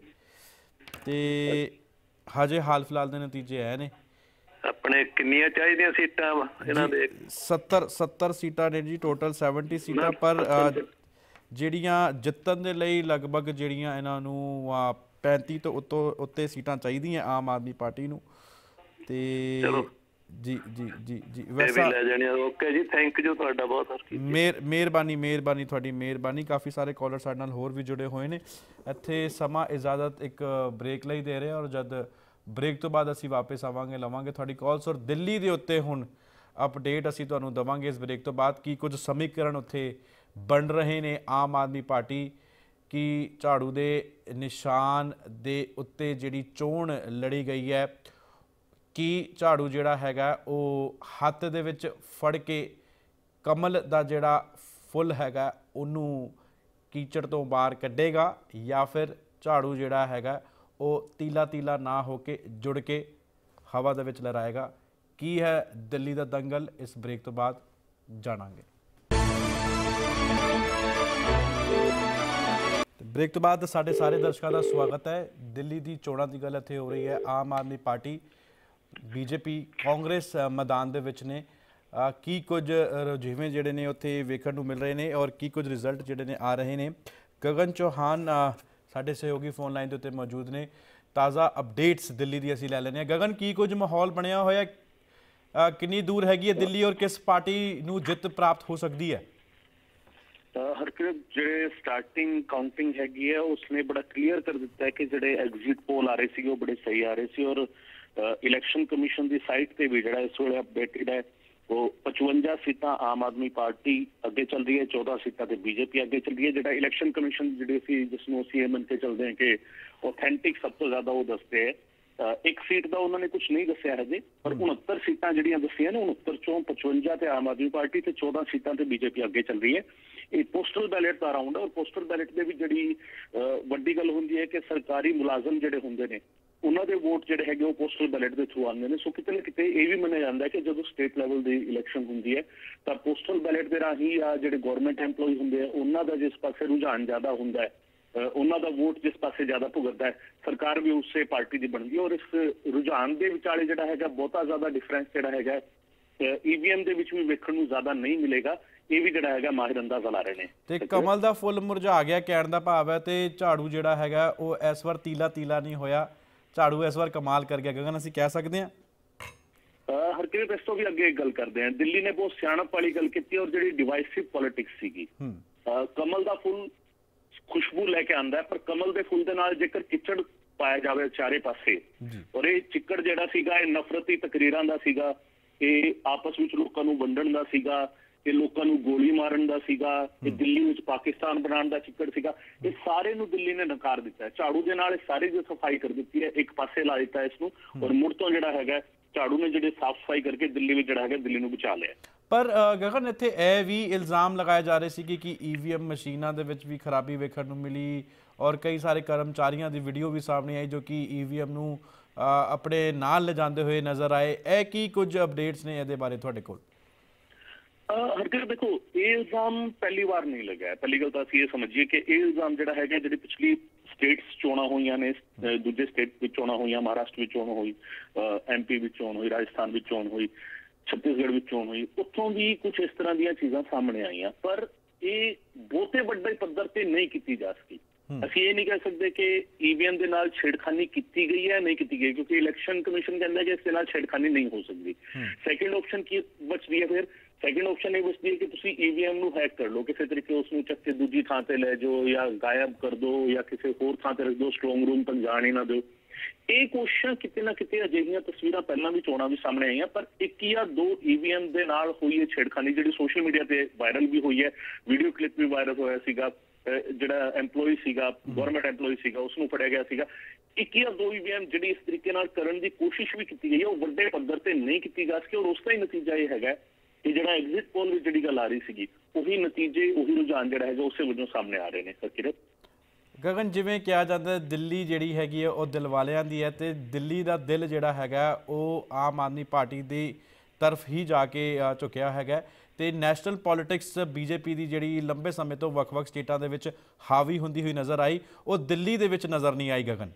ਤੇ ਹਜੇ ਹਾਲ ਫਿਲਹਾਲ ਦੇ ਨਤੀਜੇ ਆਏ ਨੇ। ਆਪਣੇ ਕਿੰਨੀਆਂ ਚਾਹੀਦੀਆਂ ਸੀਟਾਂ ਇਹਨਾਂ ਦੇ? ਸੱਤਰ ਸੱਤਰ ਸੀਟਾਂ ਨੇ ਜੀ ਟੋਟਲ, ਸੈਵਨਟੀ ਸੀਟਾਂ, ਪਰ ਜਿਹੜੀਆਂ ਜਿੱਤਣ ਦੇ ਲਈ ਲਗਭਗ ਜਿਹੜੀਆਂ ਇਹਨਾਂ ਨੂੰ ਪੈਂਤੀ ਤੋਂ ਉੱਤੋਂ ਉੱਤੇ ਸੀਟਾਂ ਚਾਹੀਦੀਆਂ ਆਮ ਆਦਮੀ ਪਾਰਟੀ ਨੂੰ। ਤੇ ਜੀ ਜੀ ਜੀ ਜੀ ਵੈਸੇ ਲੈ ਜਾਣੀ। ਓਕੇ ਜੀ, ਥੈਂਕ ਯੂ ਤੁਹਾਡਾ ਬਹੁਤ। ਮਿਹਰਬਾਨੀ ਮਿਹਰਬਾਨੀ ਤੁਹਾਡੀ ਮਿਹਰਬਾਨੀ। ਕਾਫੀ ਸਾਰੇ ਕਾਲਰ ਸਾਡੇ ਨਾਲ ਹੋਰ ਵੀ ਜੁੜੇ ਹੋਏ ਨੇ। ਇੱਥੇ ਸਮਾਂ ਇਜਾਜ਼ਤ ਇੱਕ ਬ੍ਰੇਕ ਲਈ ਦੇ ਰਿਹਾ, ਔਰ ਜਦ ਬ੍ਰੇਕ ਤੋਂ ਬਾਅਦ ਅਸੀਂ ਵਾਪਸ ਆਵਾਂਗੇ, ਲਵਾਂਗੇ ਤੁਹਾਡੀ ਕਾਲਸ, ਔਰ ਦਿੱਲੀ ਦੇ ਉੱਤੇ ਹੁਣ ਅਪਡੇਟ ਅਸੀਂ ਤੁਹਾਨੂੰ ਦੇਵਾਂਗੇ ਇਸ ਬ੍ਰੇਕ ਤੋਂ ਬਾਅਦ। ਕੀ ਕੁਝ ਸਮੀਕਰਨ ਉੱਥੇ ਬਣ ਰਹੇ ਨੇ ਆਮ ਆਦਮੀ ਪਾਰਟੀ ਕਿ ਝਾੜੂ ਦੇ ਨਿਸ਼ਾਨ ਦੇ ਉੱਤੇ ਜਿਹੜੀ ਚੋਣ ਲੜੀ ਗਈ ਹੈ, ਕੀ ਝਾੜੂ ਜਿਹੜਾ ਹੈਗਾ ਉਹ ਹੱਥ ਦੇ ਵਿੱਚ ਫੜ ਕੇ ਕਮਲ ਦਾ ਜਿਹੜਾ ਫੁੱਲ ਹੈਗਾ ਉਹਨੂੰ ਕੀਚੜ ਤੋਂ ਬਾਹਰ ਕੱਢੇਗਾ, ਜਾਂ ਫਿਰ ਝਾੜੂ ਜਿਹੜਾ ਹੈਗਾ ਉਹ ਤੀਲਾ ਤੀਲਾ ਨਾ ਹੋ ਕੇ ਜੁੜ ਕੇ ਹਵਾ ਦੇ ਵਿੱਚ ਲਹਿਰਾਏਗਾ? ਕੀ ਹੈ ਦਿੱਲੀ ਦਾ ਦੰਗਲ? ਇਸ ਬ੍ਰੇਕ ਤੋਂ ਬਾਅਦ ਜਾਣਾਂਗੇ। ਬ੍ਰੇਕ ਤੋਂ ਬਾਅਦ ਸਾਡੇ ਸਾਰੇ ਦਰਸ਼ਕਾਂ ਦਾ ਸਵਾਗਤ ਹੈ। ਦਿੱਲੀ ਦੀ ਚੋਣਾਂ ਦੀ ਗੱਲ ਇੱਥੇ ਹੋ ਰਹੀ ਹੈ। ਆਮ ਆਦਮੀ ਪਾਰਟੀ, ਬੀਜੇਪੀ, ਕਾਂਗਰਸ ਮੈਦਾਨ ਦੇ ਵਿੱਚ ਨੇ। ਕੀ ਕੁਝ ਰੁਝੇਵੇਂ ਜਿਹੜੇ ਨੇ ਉੱਥੇ ਵੇਖਣ ਨੂੰ ਮਿਲ ਰਹੇ ਨੇ, ਔਰ ਕੀ ਕੁਝ ਰਿਜ਼ਲਟ ਜਿਹੜੇ ਨੇ ਆ ਰਹੇ ਨੇ? ਗਗਨ ਚੌਹਾਨ ਸਾਡੇ ਸਹਿਯੋਗੀ ਫੋਨ ਲਾਈਨ ਦੇ ਉੱਤੇ ਮੌਜੂਦ ਨੇ। ਤਾਜ਼ਾ ਅਪਡੇਟਸ ਦਿੱਲੀ ਦੀ ਅਸੀਂ ਲੈ ਲੈਂਦੇ ਹਾਂ। ਗਗਨ, ਕੀ ਕੁਝ ਮਾਹੌਲ ਬਣਿਆ ਹੋਇਆ, ਕਿੰਨੀ ਦੂਰ ਹੈਗੀ ਹੈ ਦਿੱਲੀ, ਔਰ ਕਿਸ ਪਾਰਟੀ ਨੂੰ ਜਿੱਤ ਪ੍ਰਾਪਤ ਹੋ ਸਕਦੀ ਹੈ? ਹਰਕਿਰਤ, ਜਿਹੜੇ ਸਟਾਰਟਿੰਗ ਕਾਊਂਟਿੰਗ ਹੈਗੀ ਹੈ ਉਸਨੇ ਬੜਾ ਕਲੀਅਰ ਕਰ ਦਿੱਤਾ ਹੈ ਕਿ ਜਿਹੜੇ ਐਗਜ਼ਿਟ ਪੋਲ ਆ ਰਹੇ ਸੀ ਉਹ ਬੜੇ ਸਹੀ ਆ ਰਹੇ ਸੀ, ਔਰ ਇਲੈਕਸ਼ਨ ਕਮਿਸ਼ਨ ਦੀ ਸਾਈਟ ਤੇ ਵੀ ਜਿਹੜਾ ਇਸ ਵੇਲੇ ਅਪਡੇਟਡ ਹੈ ਉਹ ਪਚਵੰਜਾ ਸੀਟਾਂ ਆਮ ਆਦਮੀ ਪਾਰਟੀ ਅੱਗੇ ਚੱਲ ਰਹੀ ਹੈ, ਚੌਦਾਂ ਸੀਟਾਂ ਤੇ ਬੀਜੇਪੀ ਅੱਗੇ ਚੱਲ ਰਹੀ ਹੈ। ਜਿਹੜਾ ਇਲੈਕਸ਼ਨ ਕਮਿਸ਼ਨ ਜਿਹੜੇ ਸੀ ਜਿਸਨੂੰ ਅਸੀਂ ਇਹ ਮੰਨ ਕੇ ਚੱਲਦੇ ਹਾਂ ਕਿ ਆਥੈਂਟਿਕ ਸਭ ਤੋਂ ਜ਼ਿਆਦਾ ਉਹ ਦੱਸਦੇ ਹੈ, ਇੱਕ ਸੀਟ ਦਾ ਉਹਨਾਂ ਨੇ ਕੁਝ ਨਹੀਂ ਦੱਸਿਆ ਹਜੇ, ਪਰ ਉਨੱਤਰ ਸੀਟਾਂ ਜਿਹੜੀਆਂ ਦੱਸੀਆਂ ਨੇ, ਉਨੱਤਰ ਚੋਂ ਪਚਵੰਜਾ ਤੇ ਆਮ ਆਦਮੀ ਪਾਰਟੀ ਤੇ ਚੌਦਾਂ ਸੀਟਾਂ ਤੇ ਬੀਜੇਪੀ ਅੱਗੇ ਚੱਲ ਰਹੀ ਹੈ। ਇਹ ਪੋਸਟਲ ਬੈਲਟ ਦਾ ਰਾਊਂਡ ਹੈ, ਔਰ ਪੋਸਟਲ ਬੈਲਟ ਦੇ ਵਿੱਚ ਜਿਹੜੀ ਵੱਡੀ ਗੱਲ ਹੁੰਦੀ ਹੈ ਕਿ ਸਰਕਾਰੀ ਮੁਲਾਜ਼ਮ ਜਿਹੜੇ ਹੁੰਦੇ ਨੇ ਉਹਨਾਂ ਦੇ ਵੋਟ ਜਿਹੜੇ ਹੈਗੇ ਉਹ ਪੋਸਟਲ ਬੈਲਟ ਦੇ ਥਰੂ ਆਉਂਦੇ ਨੇ। ਸੋ ਕਿਤੇ ਨਾ ਕਿਤੇ ਇਹ ਵੀ ਮੰਨਿਆ ਜਾਂਦਾ ਹੈ ਕਿ ਜਦੋਂ ਸਟੇਟ ਲੈਵਲ ਦੀ ਇਲੈਕਸ਼ਨ ਹੁੰਦੀ ਹੈ ਤਾਂ ਪੋਸਟਲ ਬੈਲਟ ਦੇ ਰਾਹੀਂ ਜਾਂ ਜਿਹੜੇ ਗਵਰਨਮੈਂਟ ਐਮਪਲੋਈ ਹੁੰਦੇ ਆ ਉਹਨਾਂ ਦਾ ਜਿਸ ਪਾਸੇ ਰੁਝਾਨ ਜ਼ਿਆਦਾ ਹੁੰਦਾ ਹੈ, ਉਹਨਾਂ ਦਾ ਵੋਟ ਜਿਸ ਪਾਸੇ ਜ਼ਿਆਦਾ ਭੁਗਤਦਾ ਹੈ, ਸਰਕਾਰ ਵੀ ਉਸੇ ਪਾਰਟੀ ਦੀ ਬਣਦੀ ਹੈ। ਔਰ ਇਸ ਰੁਝਾਨ ਦੇ ਵਿਚਾਲੇ ਜਿਹੜਾ ਹੈਗਾ ਬਹੁਤਾ ਜ਼ਿਆਦਾ ਡਿਫਰੈਂਸ ਜਿਹੜਾ ਹੈਗਾ ਈਵੀਐਮ ਦੇ ਵਿੱਚ ਵੀ ਵੇਖਣ ਨੂੰ ਜ਼ਿਆਦਾ ਨਹੀਂ ਮਿਲੇਗਾ। ਇਹ ਵੀ ਜਿਹੜਾ ਹੈਗਾ ਮਾਹਿਰ ਅੰਦਾਜ਼ਾ ਲਾ ਰਹੇ ਨੇ। ਤੇ ਕਮਲ ਦਾ ਫੁੱਲ ਮੁਰਝਾ ਗਿਆ ਕਹਿਣ ਦਾ ਭਾਵ ਹੈ, ਤੇ ਝਾੜੂ ਜਿਹੜਾ ਹੈਗਾ ਉਹ ਇਸ ਵਾਰ ਤੀਲਾ ਤੀਲਾ ਨਹੀਂ ਹੋਇਆ, ਝਾੜੂ ਇਸ ਵਾਰ ਕਮਾਲ ਕਰ ਗਿਆ। ਗਗਨ ਅਸੀਂ ਕਹਿ ਸਕਦੇ ਹਾਂ? ਹਰਕਿਰਤ ਇਸ ਤੋਂ ਵੀ ਅੱਗੇ ਇੱਕ ਗੱਲ ਕਰਦੇ ਹਾਂ। ਦਿੱਲੀ ਨੇ ਬਹੁਤ ਸਿਆਣਪ ਵਾਲੀ ਗੱਲ ਕੀਤੀ ਔਰ ਜਿਹੜੀ ਡਿਵਾਈਸਿਵ ਪੋਲਿਟਿਕਸ ਸੀਗੀ, ਕਮਲ ਦਾ ਫੁੱਲ ਖੁਸ਼ਬੂ ਲੈ ਕੇ ਆਉਂਦਾ ਹੈ, ਪਰ ਕਮਲ ਦੇ ਫੁੱਲ ਦੇ ਨਾਲ ਜੇਕਰ ਕਿਚੜ ਪਾਇਆ ਜਾਵੇ ਚਾਰੇ ਪਾਸੇ, ਔਰ ਇਹ ਚਿੱਕੜ ਜਿਹੜਾ ਸੀਗਾ ਇਹ ਨਫ਼ਰਤੀ ਤਕਰੀਰਾਂ ਦਾ ਸੀਗਾ, ਇਹ ਆਪਸ ਵਿੱਚ ਲੋਕਾਂ ਨੂੰ ਵੰਡਣ ਦਾ ਸੀਗਾ, ਇਹ ਲੋਕਾਂ ਨੂੰ ਗੋਲੀ ਮਾਰਨ ਦਾ ਸੀਗਾ, ਇਹ ਦਿੱਲੀ ਵਿੱਚ ਪਾਕਿਸਤਾਨ ਬਣਾਉਣ ਦਾ ਚਿੱਕੜ ਸੀਗਾ, ਇਹ ਸਾਰੇ ਨੂੰ ਦਿੱਲੀ ਨੇ ਨਕਾਰ ਦਿੱਤਾ ਹੈ। ਝਾੜੂ ਦੇ ਨਾਲ ਇਹ ਸਾਰੀ ਜੋ ਸਫਾਈ ਕਰ ਦਿੱਤੀ ਹੈ, ਇੱਕ ਪਾਸੇ ਲਾ ਦਿੱਤਾ ਇਸ ਨੂੰ, ਔਰ ਮੁੜ ਤੋਂ ਜਿਹੜਾ ਹੈਗਾ ਝਾੜੂ ਨੇ ਜਿਹੜੇ ਸਾਫ਼ ਸਫਾਈ ਕਰਕੇ ਦਿੱਲੀ ਵਿੱਚ ਜਿਹੜਾ ਹੈਗਾ ਦਿੱਲੀ ਨੂੰ ਬਚਾ ਲਿਆ। ਪਰ ਗਗਨ ਇੱਥੇ ਇਹ ਵੀ ਇਲਜ਼ਾਮ ਲਗਾਏ ਜਾ ਰਹੇ ਸੀ ਕਿ ਈਵੀਐਮ ਮਸ਼ੀਨਾਂ ਦੇ ਵਿੱਚ ਵੀ ਖਰਾਬੀ ਵੇਖਣ ਨੂੰ ਮਿਲੀ, ਔਰ ਕਈ ਸਾਰੇ ਕਰਮਚਾਰੀਆਂ ਦੀ ਵੀਡੀਓ ਵੀ ਸਾਹਮਣੇ ਆਈ ਜੋ ਕਿ ਈਵੀਐਮ ਨੂੰ ਆਪਣੇ ਨਾਲ ਲਿਜਾਂਦੇ ਹੋਏ ਨਜ਼ਰ ਆਏ। ਇਹ ਕੀ ਕੁਝ ਅਪਡੇਟਸ ਨੇ ਇਹਦੇ ਬਾਰੇ ਤੁਹਾਡੇ ਕੋਲ? ਹਰਕਿਰਤ ਦੇਖੋ, ਇਹ ਇਲਜ਼ਾਮ ਪਹਿਲੀ ਵਾਰ ਨਹੀਂ ਲਗਾਇਆ। ਪਹਿਲੀ ਗੱਲ ਤਾਂ ਅਸੀਂ ਇਹ ਸਮਝੀਏ ਕਿ ਇਹ ਇਲਜ਼ਾਮ ਜਿਹੜਾ ਹੈਗਾ ਜਿਹੜੀ ਪਿਛਲੀ ਸਟੇਟਸ ਚੋਣਾਂ ਹੋਈਆਂ ਨੇ, ਦੂਜੇ ਸਟੇਟ ਵਿੱਚ ਚੋਣਾਂ ਹੋਈਆਂ, ਮਹਾਰਾਸ਼ਟਰ ਵਿੱਚ ਚੋਣ ਹੋਈ, ਐਮਪੀ ਵਿੱਚ ਚੋਣ ਹੋਈ, ਰਾਜਸਥਾਨ ਵਿੱਚ ਚੋਣ ਹੋਈ, ਛੱਤੀਸਗੜ੍ਹ ਵਿੱਚ ਚੋਣ ਹੋਈ, ਉੱਥੋਂ ਵੀ ਕੁਝ ਇਸ ਤਰ੍ਹਾਂ ਦੀਆਂ ਚੀਜ਼ਾਂ ਸਾਹਮਣੇ ਆਈਆਂ, ਪਰ ਇਹ ਬਹੁਤੇ ਵੱਡੇ ਪੱਧਰ ਤੇ ਨਹੀਂ ਕੀਤੀ ਜਾ ਸਕੀ। ਅਸੀਂ ਇਹ ਨਹੀਂ ਕਹਿ ਸਕਦੇ ਕਿ ਈਵੀਐਮ ਦੇ ਨਾਲ ਛੇੜਖਾਨੀ ਕੀਤੀ ਗਈ ਹੈ ਨਹੀਂ ਕੀਤੀ ਗਈ, ਕਿਉਂਕਿ ਇਲੈਕਸ਼ਨ ਕਮਿਸ਼ਨ ਕਹਿੰਦਾ ਕਿ ਇਸ ਦੇ ਨਾਲ ਛੇੜਖਾਨੀ ਨਹੀਂ ਹੋ ਸਕਦੀ। ਸੈਕਿੰਡ ਆਪਸ਼ਨ ਕੀ ਬਚਦੀ ਹੈ ਫਿਰ? ਸੈਕਿੰਡ ਆਪਸ਼ਨ ਇਹ ਬਚਦੀ ਹੈ ਕਿ ਤੁਸੀਂ ਈਵੀਐਮ ਨੂੰ ਹੈਕ ਕਰ ਲਓ, ਕਿਸੇ ਤਰੀਕੇ ਉਸ ਨੂੰ ਚੱਕ ਕੇ ਦੂਜੀ ਥਾਂ ਤੇ ਲੈ ਜਾਓ ਜਾਂ ਗਾਇਬ ਕਰ ਦਿਓ ਜਾਂ ਕਿਸੇ ਹੋਰ ਥਾਂ ਤੇ ਰੱਖ ਦਿਓ, ਸਟਰੋਂਗ ਰੂਮ ਤੱਕ ਜਾਣ ਹੀ ਨਾ ਦਿਓ। ਇਹ ਕੋਸ਼ਿਸ਼ਾਂ ਕਿਤੇ ਨਾ ਕਿਤੇ ਅਜਿਹੀਆਂ ਤਸਵੀਰਾਂ ਪਹਿਲਾਂ ਵੀ ਚੋਣਾਂ ਵੀ ਸਾਹਮਣੇ ਆਈਆਂ, ਪਰ ਇੱਕ ਜਾਂ ਦੋ ਈਵੀਐਮ ਦੇ ਨਾਲ ਹੋਈ ਹੈ ਛੇੜਖਾਨੀ ਜਿਹੜੀ ਸੋਸ਼ਲ ਮੀਡੀਆ ਤੇ ਵਾਇਰਲ ਵੀ ਹੋਈ ਹੈ, ਵੀਡੀਓ ਕਲਿੱਪ ਵੀ ਵਾਇਰਲ ਹੋਇਆ ਸੀਗਾ, ਜਿਹੜਾ ਐਮਪਲੋਈ ਸੀਗਾ, ਗਵਰਨਮੈਂਟ ਐਮਪਲੋਈ ਸੀਗਾ, ਉਸਨੂੰ ਫੜਿਆ ਗਿਆ ਸੀਗਾ। ਇੱਕ ਜਾਂ ਦੋ ਈਵੀਐਮ ਜਿਹੜੀ ਇਸ ਤਰੀਕੇ ਨਾਲ ਕਰਨ ਦੀ ਕੋਸ਼ਿਸ਼ ਵੀ ਕੀਤੀ ਗਈ ਹੈ, ਉਹ ਵੱਡੇ ਪੱਧਰ ਤੇ ਨਹੀਂ ਕੀਤੀ ਜਾ ਸਕੀ, ਔਰ ਉਸ ਦਾ ਹੀ ਨਤੀਜਾ ਇਹ ਹੈਗਾ ਕਿ ਜਿਹੜਾ ਐਗਜ਼ਿਟ ਪੋਲ ਵਿੱਚ ਜਿਹੜੀ ਗੱਲ ਆ ਰਹੀ ਸੀਗੀ ਉਹੀ ਨਤੀਜੇ, ਉਹੀ ਰੁਝਾਨ ਜਿਹੜਾ ਹੈਗਾ ਉਸੇ ਵਜੋਂ ਸਾਹਮਣੇ ਆ ਰਹੇ ਨੇ। ਹਰਕਿਰਤ ਗਗਨ, ਜਿਵੇਂ ਕਿਹਾ ਜਾਂਦਾ ਦਿੱਲੀ ਜਿਹੜੀ ਹੈਗੀ ਹੈ ਉਹ ਦਿਲ ਵਾਲਿਆਂ ਦੀ ਹੈ, ਤੇ ਦਿੱਲੀ ਦਾ ਦਿਲ ਜਿਹੜਾ ਹੈਗਾ ਉਹ ਆਮ ਆਦਮੀ ਪਾਰਟੀ ਦੀ ਤਰਫ ਹੀ ਜਾ ਕੇ ਝੁਕਿਆ ਹੈਗਾ, ਤੇ ਨੈਸ਼ਨਲ ਪੋਲਿਟਿਕਸ ਬੀਜੇਪੀ ਦੀ ਜਿਹੜੀ ਲੰਬੇ ਸਮੇਂ ਤੋਂ ਵੱਖ-ਵੱਖ ਸਟੇਟਾਂ ਦੇ ਵਿੱਚ ਹਾਵੀ ਹੁੰਦੀ ਹੋਈ ਨਜ਼ਰ ਆਈ, ਉਹ ਦਿੱਲੀ ਦੇ ਵਿੱਚ ਨਜ਼ਰ ਨਹੀਂ ਆਈ। ਗਗਨ,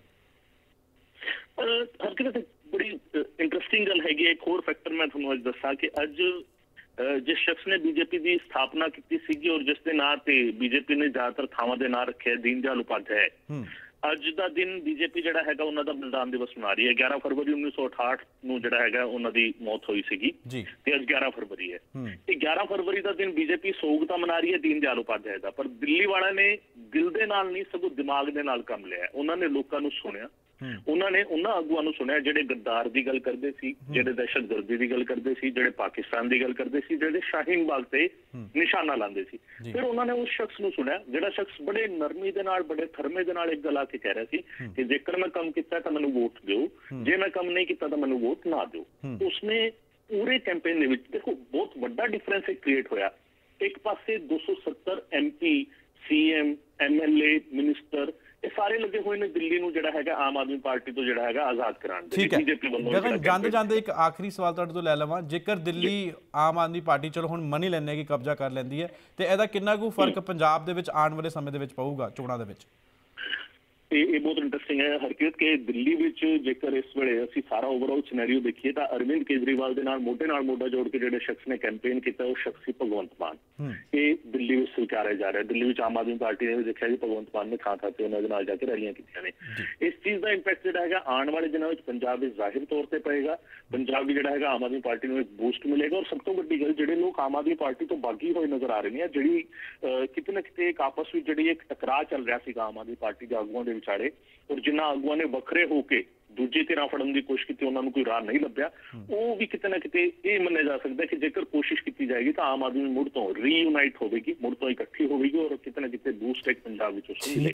ਹਰਕਿਰਤ ਬੜੀ ਇੰਟਰਸਟਿੰਗ ਗੱਲ ਹੈਗੀ। ਇੱਕ ਹੋਰ ਫੈਕਟਰ ਮੈਂ ਤੁਹਾਨੂੰ ਅੱਜ ਦੱਸਾਂ ਕਿ ਅੱਜ ਜਿਸ ਸ਼ਖਸ ਨੇ ਬੀਜੇਪੀ ਦੀ ਸਥਾਪਨਾ ਕੀਤੀ ਸੀਗੀ ਔਰ ਜਿਸ ਦੇ ਨਾਂ ਤੇ ਬੀਜੇਪੀ ਨੇ ਜ਼ਿਆਦਾਤਰ ਥਾਵਾਂ ਦੇ ਨਾਂ ਰੱਖਿਆ, ਦੀਨ ਦਿਆਲ ਉਪਾਧਿਆਏ, ਅੱਜ ਦਾ ਦਿਨ ਬੀਜੇਪੀ ਜਿਹੜਾ ਹੈਗਾ ਉਹਨਾਂ ਦਾ ਬਲਿਦਾਨ ਦਿਵਸ ਮਨਾ ਰਹੀ ਹੈ। ਗਿਆਰਾਂ ਫਰਵਰੀ ਉੱਨੀ ਸੌ ਅਠਾਹਠ ਨੂੰ ਜਿਹੜਾ ਹੈਗਾ ਉਹਨਾਂ ਦੀ ਮੌਤ ਹੋਈ ਸੀਗੀ, ਤੇ ਅੱਜ ਗਿਆਰਾਂ ਫਰਵਰੀ ਹੈ। ਇਹ ਗਿਆਰਾਂ ਫਰਵਰੀ ਦਾ ਦਿਨ ਬੀਜੇਪੀ ਸੋਗ ਤਾਂ ਮਨਾ ਰਹੀ ਹੈ ਦੀਨ ਦਿਆਲ ਉਪਾਧਿਆਏ ਦਾ, ਪਰ ਦਿੱਲੀ ਵਾਲਿਆਂ ਨੇ ਦਿਲ ਦੇ ਨਾਲ ਨਹੀਂ ਸਗੋਂ ਦਿਮਾਗ ਦੇ ਨਾਲ ਕੰਮ ਲਿਆ। ਉਹਨਾਂ ਨੇ ਲੋਕਾਂ ਨੂੰ ਸੁਣਿਆ, ਉਹਨਾਂ ਨੇ ਉਹਨਾਂ ਆਗੂਆਂ ਨੂੰ ਸੁਣਿਆ ਜਿਹੜੇ ਗੱਦਾਰ ਦੀ ਗੱਲ ਕਰਦੇ ਸੀ, ਜਿਹੜੇ ਦਹਿਸ਼ਤਗਰਦੀ ਦੀ ਗੱਲ ਕਰਦੇ ਸੀ, ਜਿਹੜੇ ਪਾਕਿਸਤਾਨ ਦੀ ਗੱਲ ਕਰਦੇ ਸੀ, ਜਿਹੜੇ ਸ਼ਾਹੀਨ ਬਾਗ ਤੇ ਨਿਸ਼ਾਨਾ ਲਾਉਂਦੇ ਸੀ। ਫਿਰ ਉਹਨਾਂ ਨੇ ਉਸ ਸ਼ਖਸ ਨੂੰ ਸੁਣਿਆ ਜਿਹੜਾ ਸ਼ਖਸ ਬੜੇ ਨਰਮੀ ਦੇ ਨਾਲ, ਬੜੇ ਥਰਮੇ ਦੇ ਨਾਲ ਇੱਕ ਗੱਲ ਆ ਕੇ ਕਹਿ ਰਿਹਾ ਸੀ ਕਿ ਜੇਕਰ ਮੈਂ ਕੰਮ ਕੀਤਾ ਤਾਂ ਮੈਨੂੰ ਵੋਟ ਦਿਓ, ਜੇ ਮੈਂ ਕੰਮ ਨਹੀਂ ਕੀਤਾ ਤਾਂ ਮੈਨੂੰ ਵੋਟ ਨਾ ਦਿਓ। ਉਸਨੇ ਪੂਰੇ ਕੈਂਪੇਨ ਦੇ ਵਿੱਚ ਦੇਖੋ ਬਹੁਤ ਵੱਡਾ ਡਿਫਰੈਂਸ ਕ੍ਰੀਏਟ ਹੋਇਆ। ਇੱਕ ਪਾਸੇ ਦੋ ਸੌ ਸੱਤਰ M P, C M, M L A, minister, ਇਹ ਸਾਰੇ ਲੱਗੇ ਹੋਏ ਨੇ ਦਿੱਲੀ ਨੂੰ ਜਿਹੜਾ ਹੈਗਾ ਆਮ ਆਦਮੀ ਪਾਰਟੀ ਤੋਂ ਜਿਹੜਾ ਹੈਗਾ ਆਜ਼ਾਦ ਕਰਾਉਣ ਦੇ। ਬੀਜੇਪੀ ਵੱਲੋਂ ਗਗਨ, ਜਾਂਦੇ ਜਾਂਦੇ ਇੱਕ ਆਖਰੀ ਸਵਾਲ ਤੁਹਾਡੇ ਤੋਂ ਲੈ ਲਵਾਂ, ਜੇਕਰ ਦਿੱਲੀ ਆਮ ਆਦਮੀ ਪਾਰਟੀ ਚਲੋ ਹੁਣ ਮੰਨ ਹੀ ਲੈਂਦੇ ਕਿ ਕਬਜ਼ਾ ਕਰ ਲੈਂਦੀ ਹੈ, ਤੇ ਇਹਦਾ ਕਿੰਨਾ ਕੁ ਫਰਕ ਪੰਜਾਬ ਦੇ ਵਿੱਚ ਆਉਣ ਵਾਲੇ ਸਮੇਂ ਦੇ ਵਿੱਚ ਪਊਗਾ ਚੋਣਾਂ ਦੇ ਵਿੱਚ? ਇਹ ਇਹ ਬਹੁਤ ਇੰਟਰਸਟਿੰਗ ਹੈ ਹਰਕਿਰਤ ਕਿ ਦਿੱਲੀ ਵਿੱਚ ਜੇਕਰ ਇਸ ਵੇਲੇ ਅਸੀਂ ਸਾਰਾ ਓਵਰਆਲ ਸਿਨੈਰੀਓ ਦੇਖੀਏ ਤਾਂ ਅਰਵਿੰਦ ਕੇਜਰੀਵਾਲ ਦੇ ਨਾਲ ਮੋਢੇ ਨਾਲ ਮੋਢਾ ਜੋੜ ਕੇ ਜਿਹੜੇ ਸ਼ਖਸ ਨੇ ਕੈਂਪੇਨ ਕੀਤਾ ਉਹ ਸ਼ਖਸ ਸੀ ਭਗਵੰਤ ਮਾਨ। ਇਹ ਦਿੱਲੀ ਵਿੱਚ ਸਵੀਕਾਰਿਆ ਜਾ ਰਿਹਾ। ਦਿੱਲੀ ਵਿੱਚ ਆਮ ਆਦਮੀ ਪਾਰਟੀ ਨੇ ਵੀ ਦੇਖਿਆ ਜੀ ਭਗਵੰਤ ਮਾਨ ਨੇ ਥਾਂ ਥਾਂ ਤੇ ਉਹਨਾਂ ਦੇ ਨਾਲ ਜਾ ਕੇ ਰੈਲੀਆਂ ਕੀਤੀਆਂ ਨੇ। ਇਸ ਚੀਜ਼ ਦਾ ਇੰਪੈਕਟ ਜਿਹੜਾ ਹੈਗਾ ਆਉਣ ਵਾਲੇ ਦਿਨਾਂ ਵਿੱਚ ਪੰਜਾਬ ਵਿੱਚ ਜ਼ਾਹਿਰ ਤੌਰ ਤੇ ਪਏਗਾ। ਪੰਜਾਬ ਵੀ ਜਿਹੜਾ ਹੈਗਾ ਆਮ ਆਦਮੀ ਪਾਰਟੀ ਨੂੰ ਇੱਕ ਬੂਸਟ ਮਿਲੇਗਾ, ਔਰ ਸਭ ਤੋਂ ਵੱਡੀ ਗੱਲ ਜਿਹੜੇ ਲੋਕ ਆਮ ਆਦਮੀ ਪਾਰਟੀ ਤੋਂ ਬਾਗੀ ਹੋਏ ਨਜ਼ਰ ਆ ਰਹੇ ਨੇ, ਜਿਹੜੀ ਕਿਤੇ ਨਾ ਕਿਤੇ ਇੱਕ ਆਪਸ ਵਿੱਚ ਜਿਹੜੀ ਇੱਕ ਟਕਰਾਅ ਚੱਲ ਰਿਹਾ ਸੀਗਾ ਆਮ ਆਦਮੀ ਪਾਰਟੀ ਦੇ ਆਗੂਆਂ ਦੇ ਵਿਚਾਲੇ, ਔਰ ਜਿਨ੍ਹਾਂ ਆਗੂਆਂ ਨੇ ਵੱਖਰੇ ਹੋ ਕੇ ਦੂਜੀ ਧਿਰਾਂ ਫੜਨ ਦੀ ਕੋਸ਼ਿਸ਼ ਕੀਤੀ ਉਹਨਾਂ ਨੂੰ ਕੋਈ ਰਾਹ ਨਹੀਂ ਲੱਭਿਆ, ਉਹ ਵੀ ਕਿਤੇ ਨਾ ਕਿਤੇ ਇਹ ਮੰਨਿਆ ਜਾ ਸਕਦਾ ਕਿ ਜੇਕਰ ਕੋਸ਼ਿਸ਼ ਕੀਤੀ ਜਾਏਗੀ ਤਾਂ ਆਮ ਆਦਮੀ ਮੁੜ ਤੋਂ ਰੀਯੂਨਾਈਟ ਹੋਵੇਗੀ, ਮੁੜ ਤੋਂ ਇਕੱਠੀ ਹੋਵੇਗੀ, ਔਰ ਕਿਤੇ ਨਾ ਕਿਤੇ ਬੂਸਟ ਇੱਕ ਪੰਜਾਬ ਵਿੱਚ ਉਸ ਨੂੰ ਮਿਲੇਗਾ।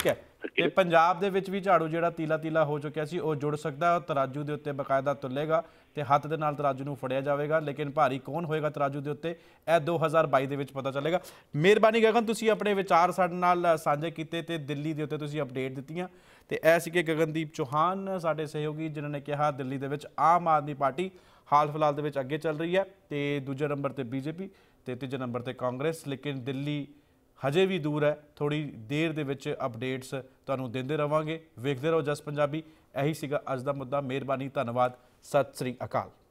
ਕਰਕੇ। ਪੰਜਾਬ ਦੇ ਵਿੱਚ ਵੀ ਝਾੜੂ ਜਿਹੜਾ ਤੀਲਾ ਤੀਲਾ ਹੋ ਚੁੱਕਿਆ ਸੀ ਉਹ ਜੁੜ ਸਕਦਾ, ਤਰਾਜੂ ਦੇ ਉੱਤੇ ਬਕਾਇਦਾ ਤੁਲੇਗਾ ਤੇ ਹੱਥ ਦੇ ਨਾਲ ਤਰਾਜੂ ਨੂੰ ਫੜਿਆ ਜਾਵੇਗਾ, ਲੇਕਿਨ ਭਾਰੀ ਕੌਣ ਹੋਏਗਾ ਤਰਾਜੂ ਦੇ ਉੱਤੇ ਇਹ ਦੋ ਹਜ਼ਾਰ ਬਾਈ ਦੇ ਵਿੱਚ ਪਤਾ ਚੱਲੇਗਾ। ਮਿਹਰਬਾਨੀ ਗਗਨ, ਤੁਸੀਂ ਆਪਣੇ ਵਿਚਾਰ ਸਾਡੇ ਨਾਲ ਸਾਂਝੇ ਕੀਤੇ ਤੇ ਦਿੱਲੀ ਦੇ ਉੱਤੇ ਤੁਸੀਂ ਅਪਡੇਟ ਦਿੱਤੀਆਂ। ਤੇ ਇਹ ਸੀਗੇ ਗਗਨਦੀਪ ਚੌਹਾਨ ਸਾਡੇ ਸਹਿਯੋਗੀ, ਜਿਨ੍ਹਾਂ ਨੇ ਕਿਹਾ ਦਿੱਲੀ ਦੇ ਵਿੱਚ ਆਮ ਆਦਮੀ ਪਾਰਟੀ ਹਾਲ ਫਿਲਹਾਲ ਦੇ ਵਿੱਚ ਅੱਗੇ ਚੱਲ ਰਹੀ ਹੈ ਤੇ ਦੂਜੇ ਨੰਬਰ ਤੇ ਬੀਜੇਪੀ ਤੇ ਤੀਜੇ ਨੰਬਰ ਤੇ ਕਾਂਗਰਸ, ਲੇਕਿਨ ਦਿੱਲੀ ਹਜੇ ਵੀ ਦੂਰ ਹੈ। ਥੋੜੀ ਦੇਰ ਦੇ ਵਿੱਚ ਅਪਡੇਟਸ ਤੁਹਾਨੂੰ ਦਿੰਦੇ ਰਵਾਂਗੇ। ਵੇਖਦੇ ਰਹੋ ਜਸ ਪੰਜਾਬੀ। ਇਹੀ ਸੀਗਾ ਅੱਜ ਦਾ ਮੁੱਦਾ। ਮਿਹਰਬਾਨੀ, ਧੰਨਵਾਦ, ਸਤਿ ਸ੍ਰੀ ਅਕਾਲ।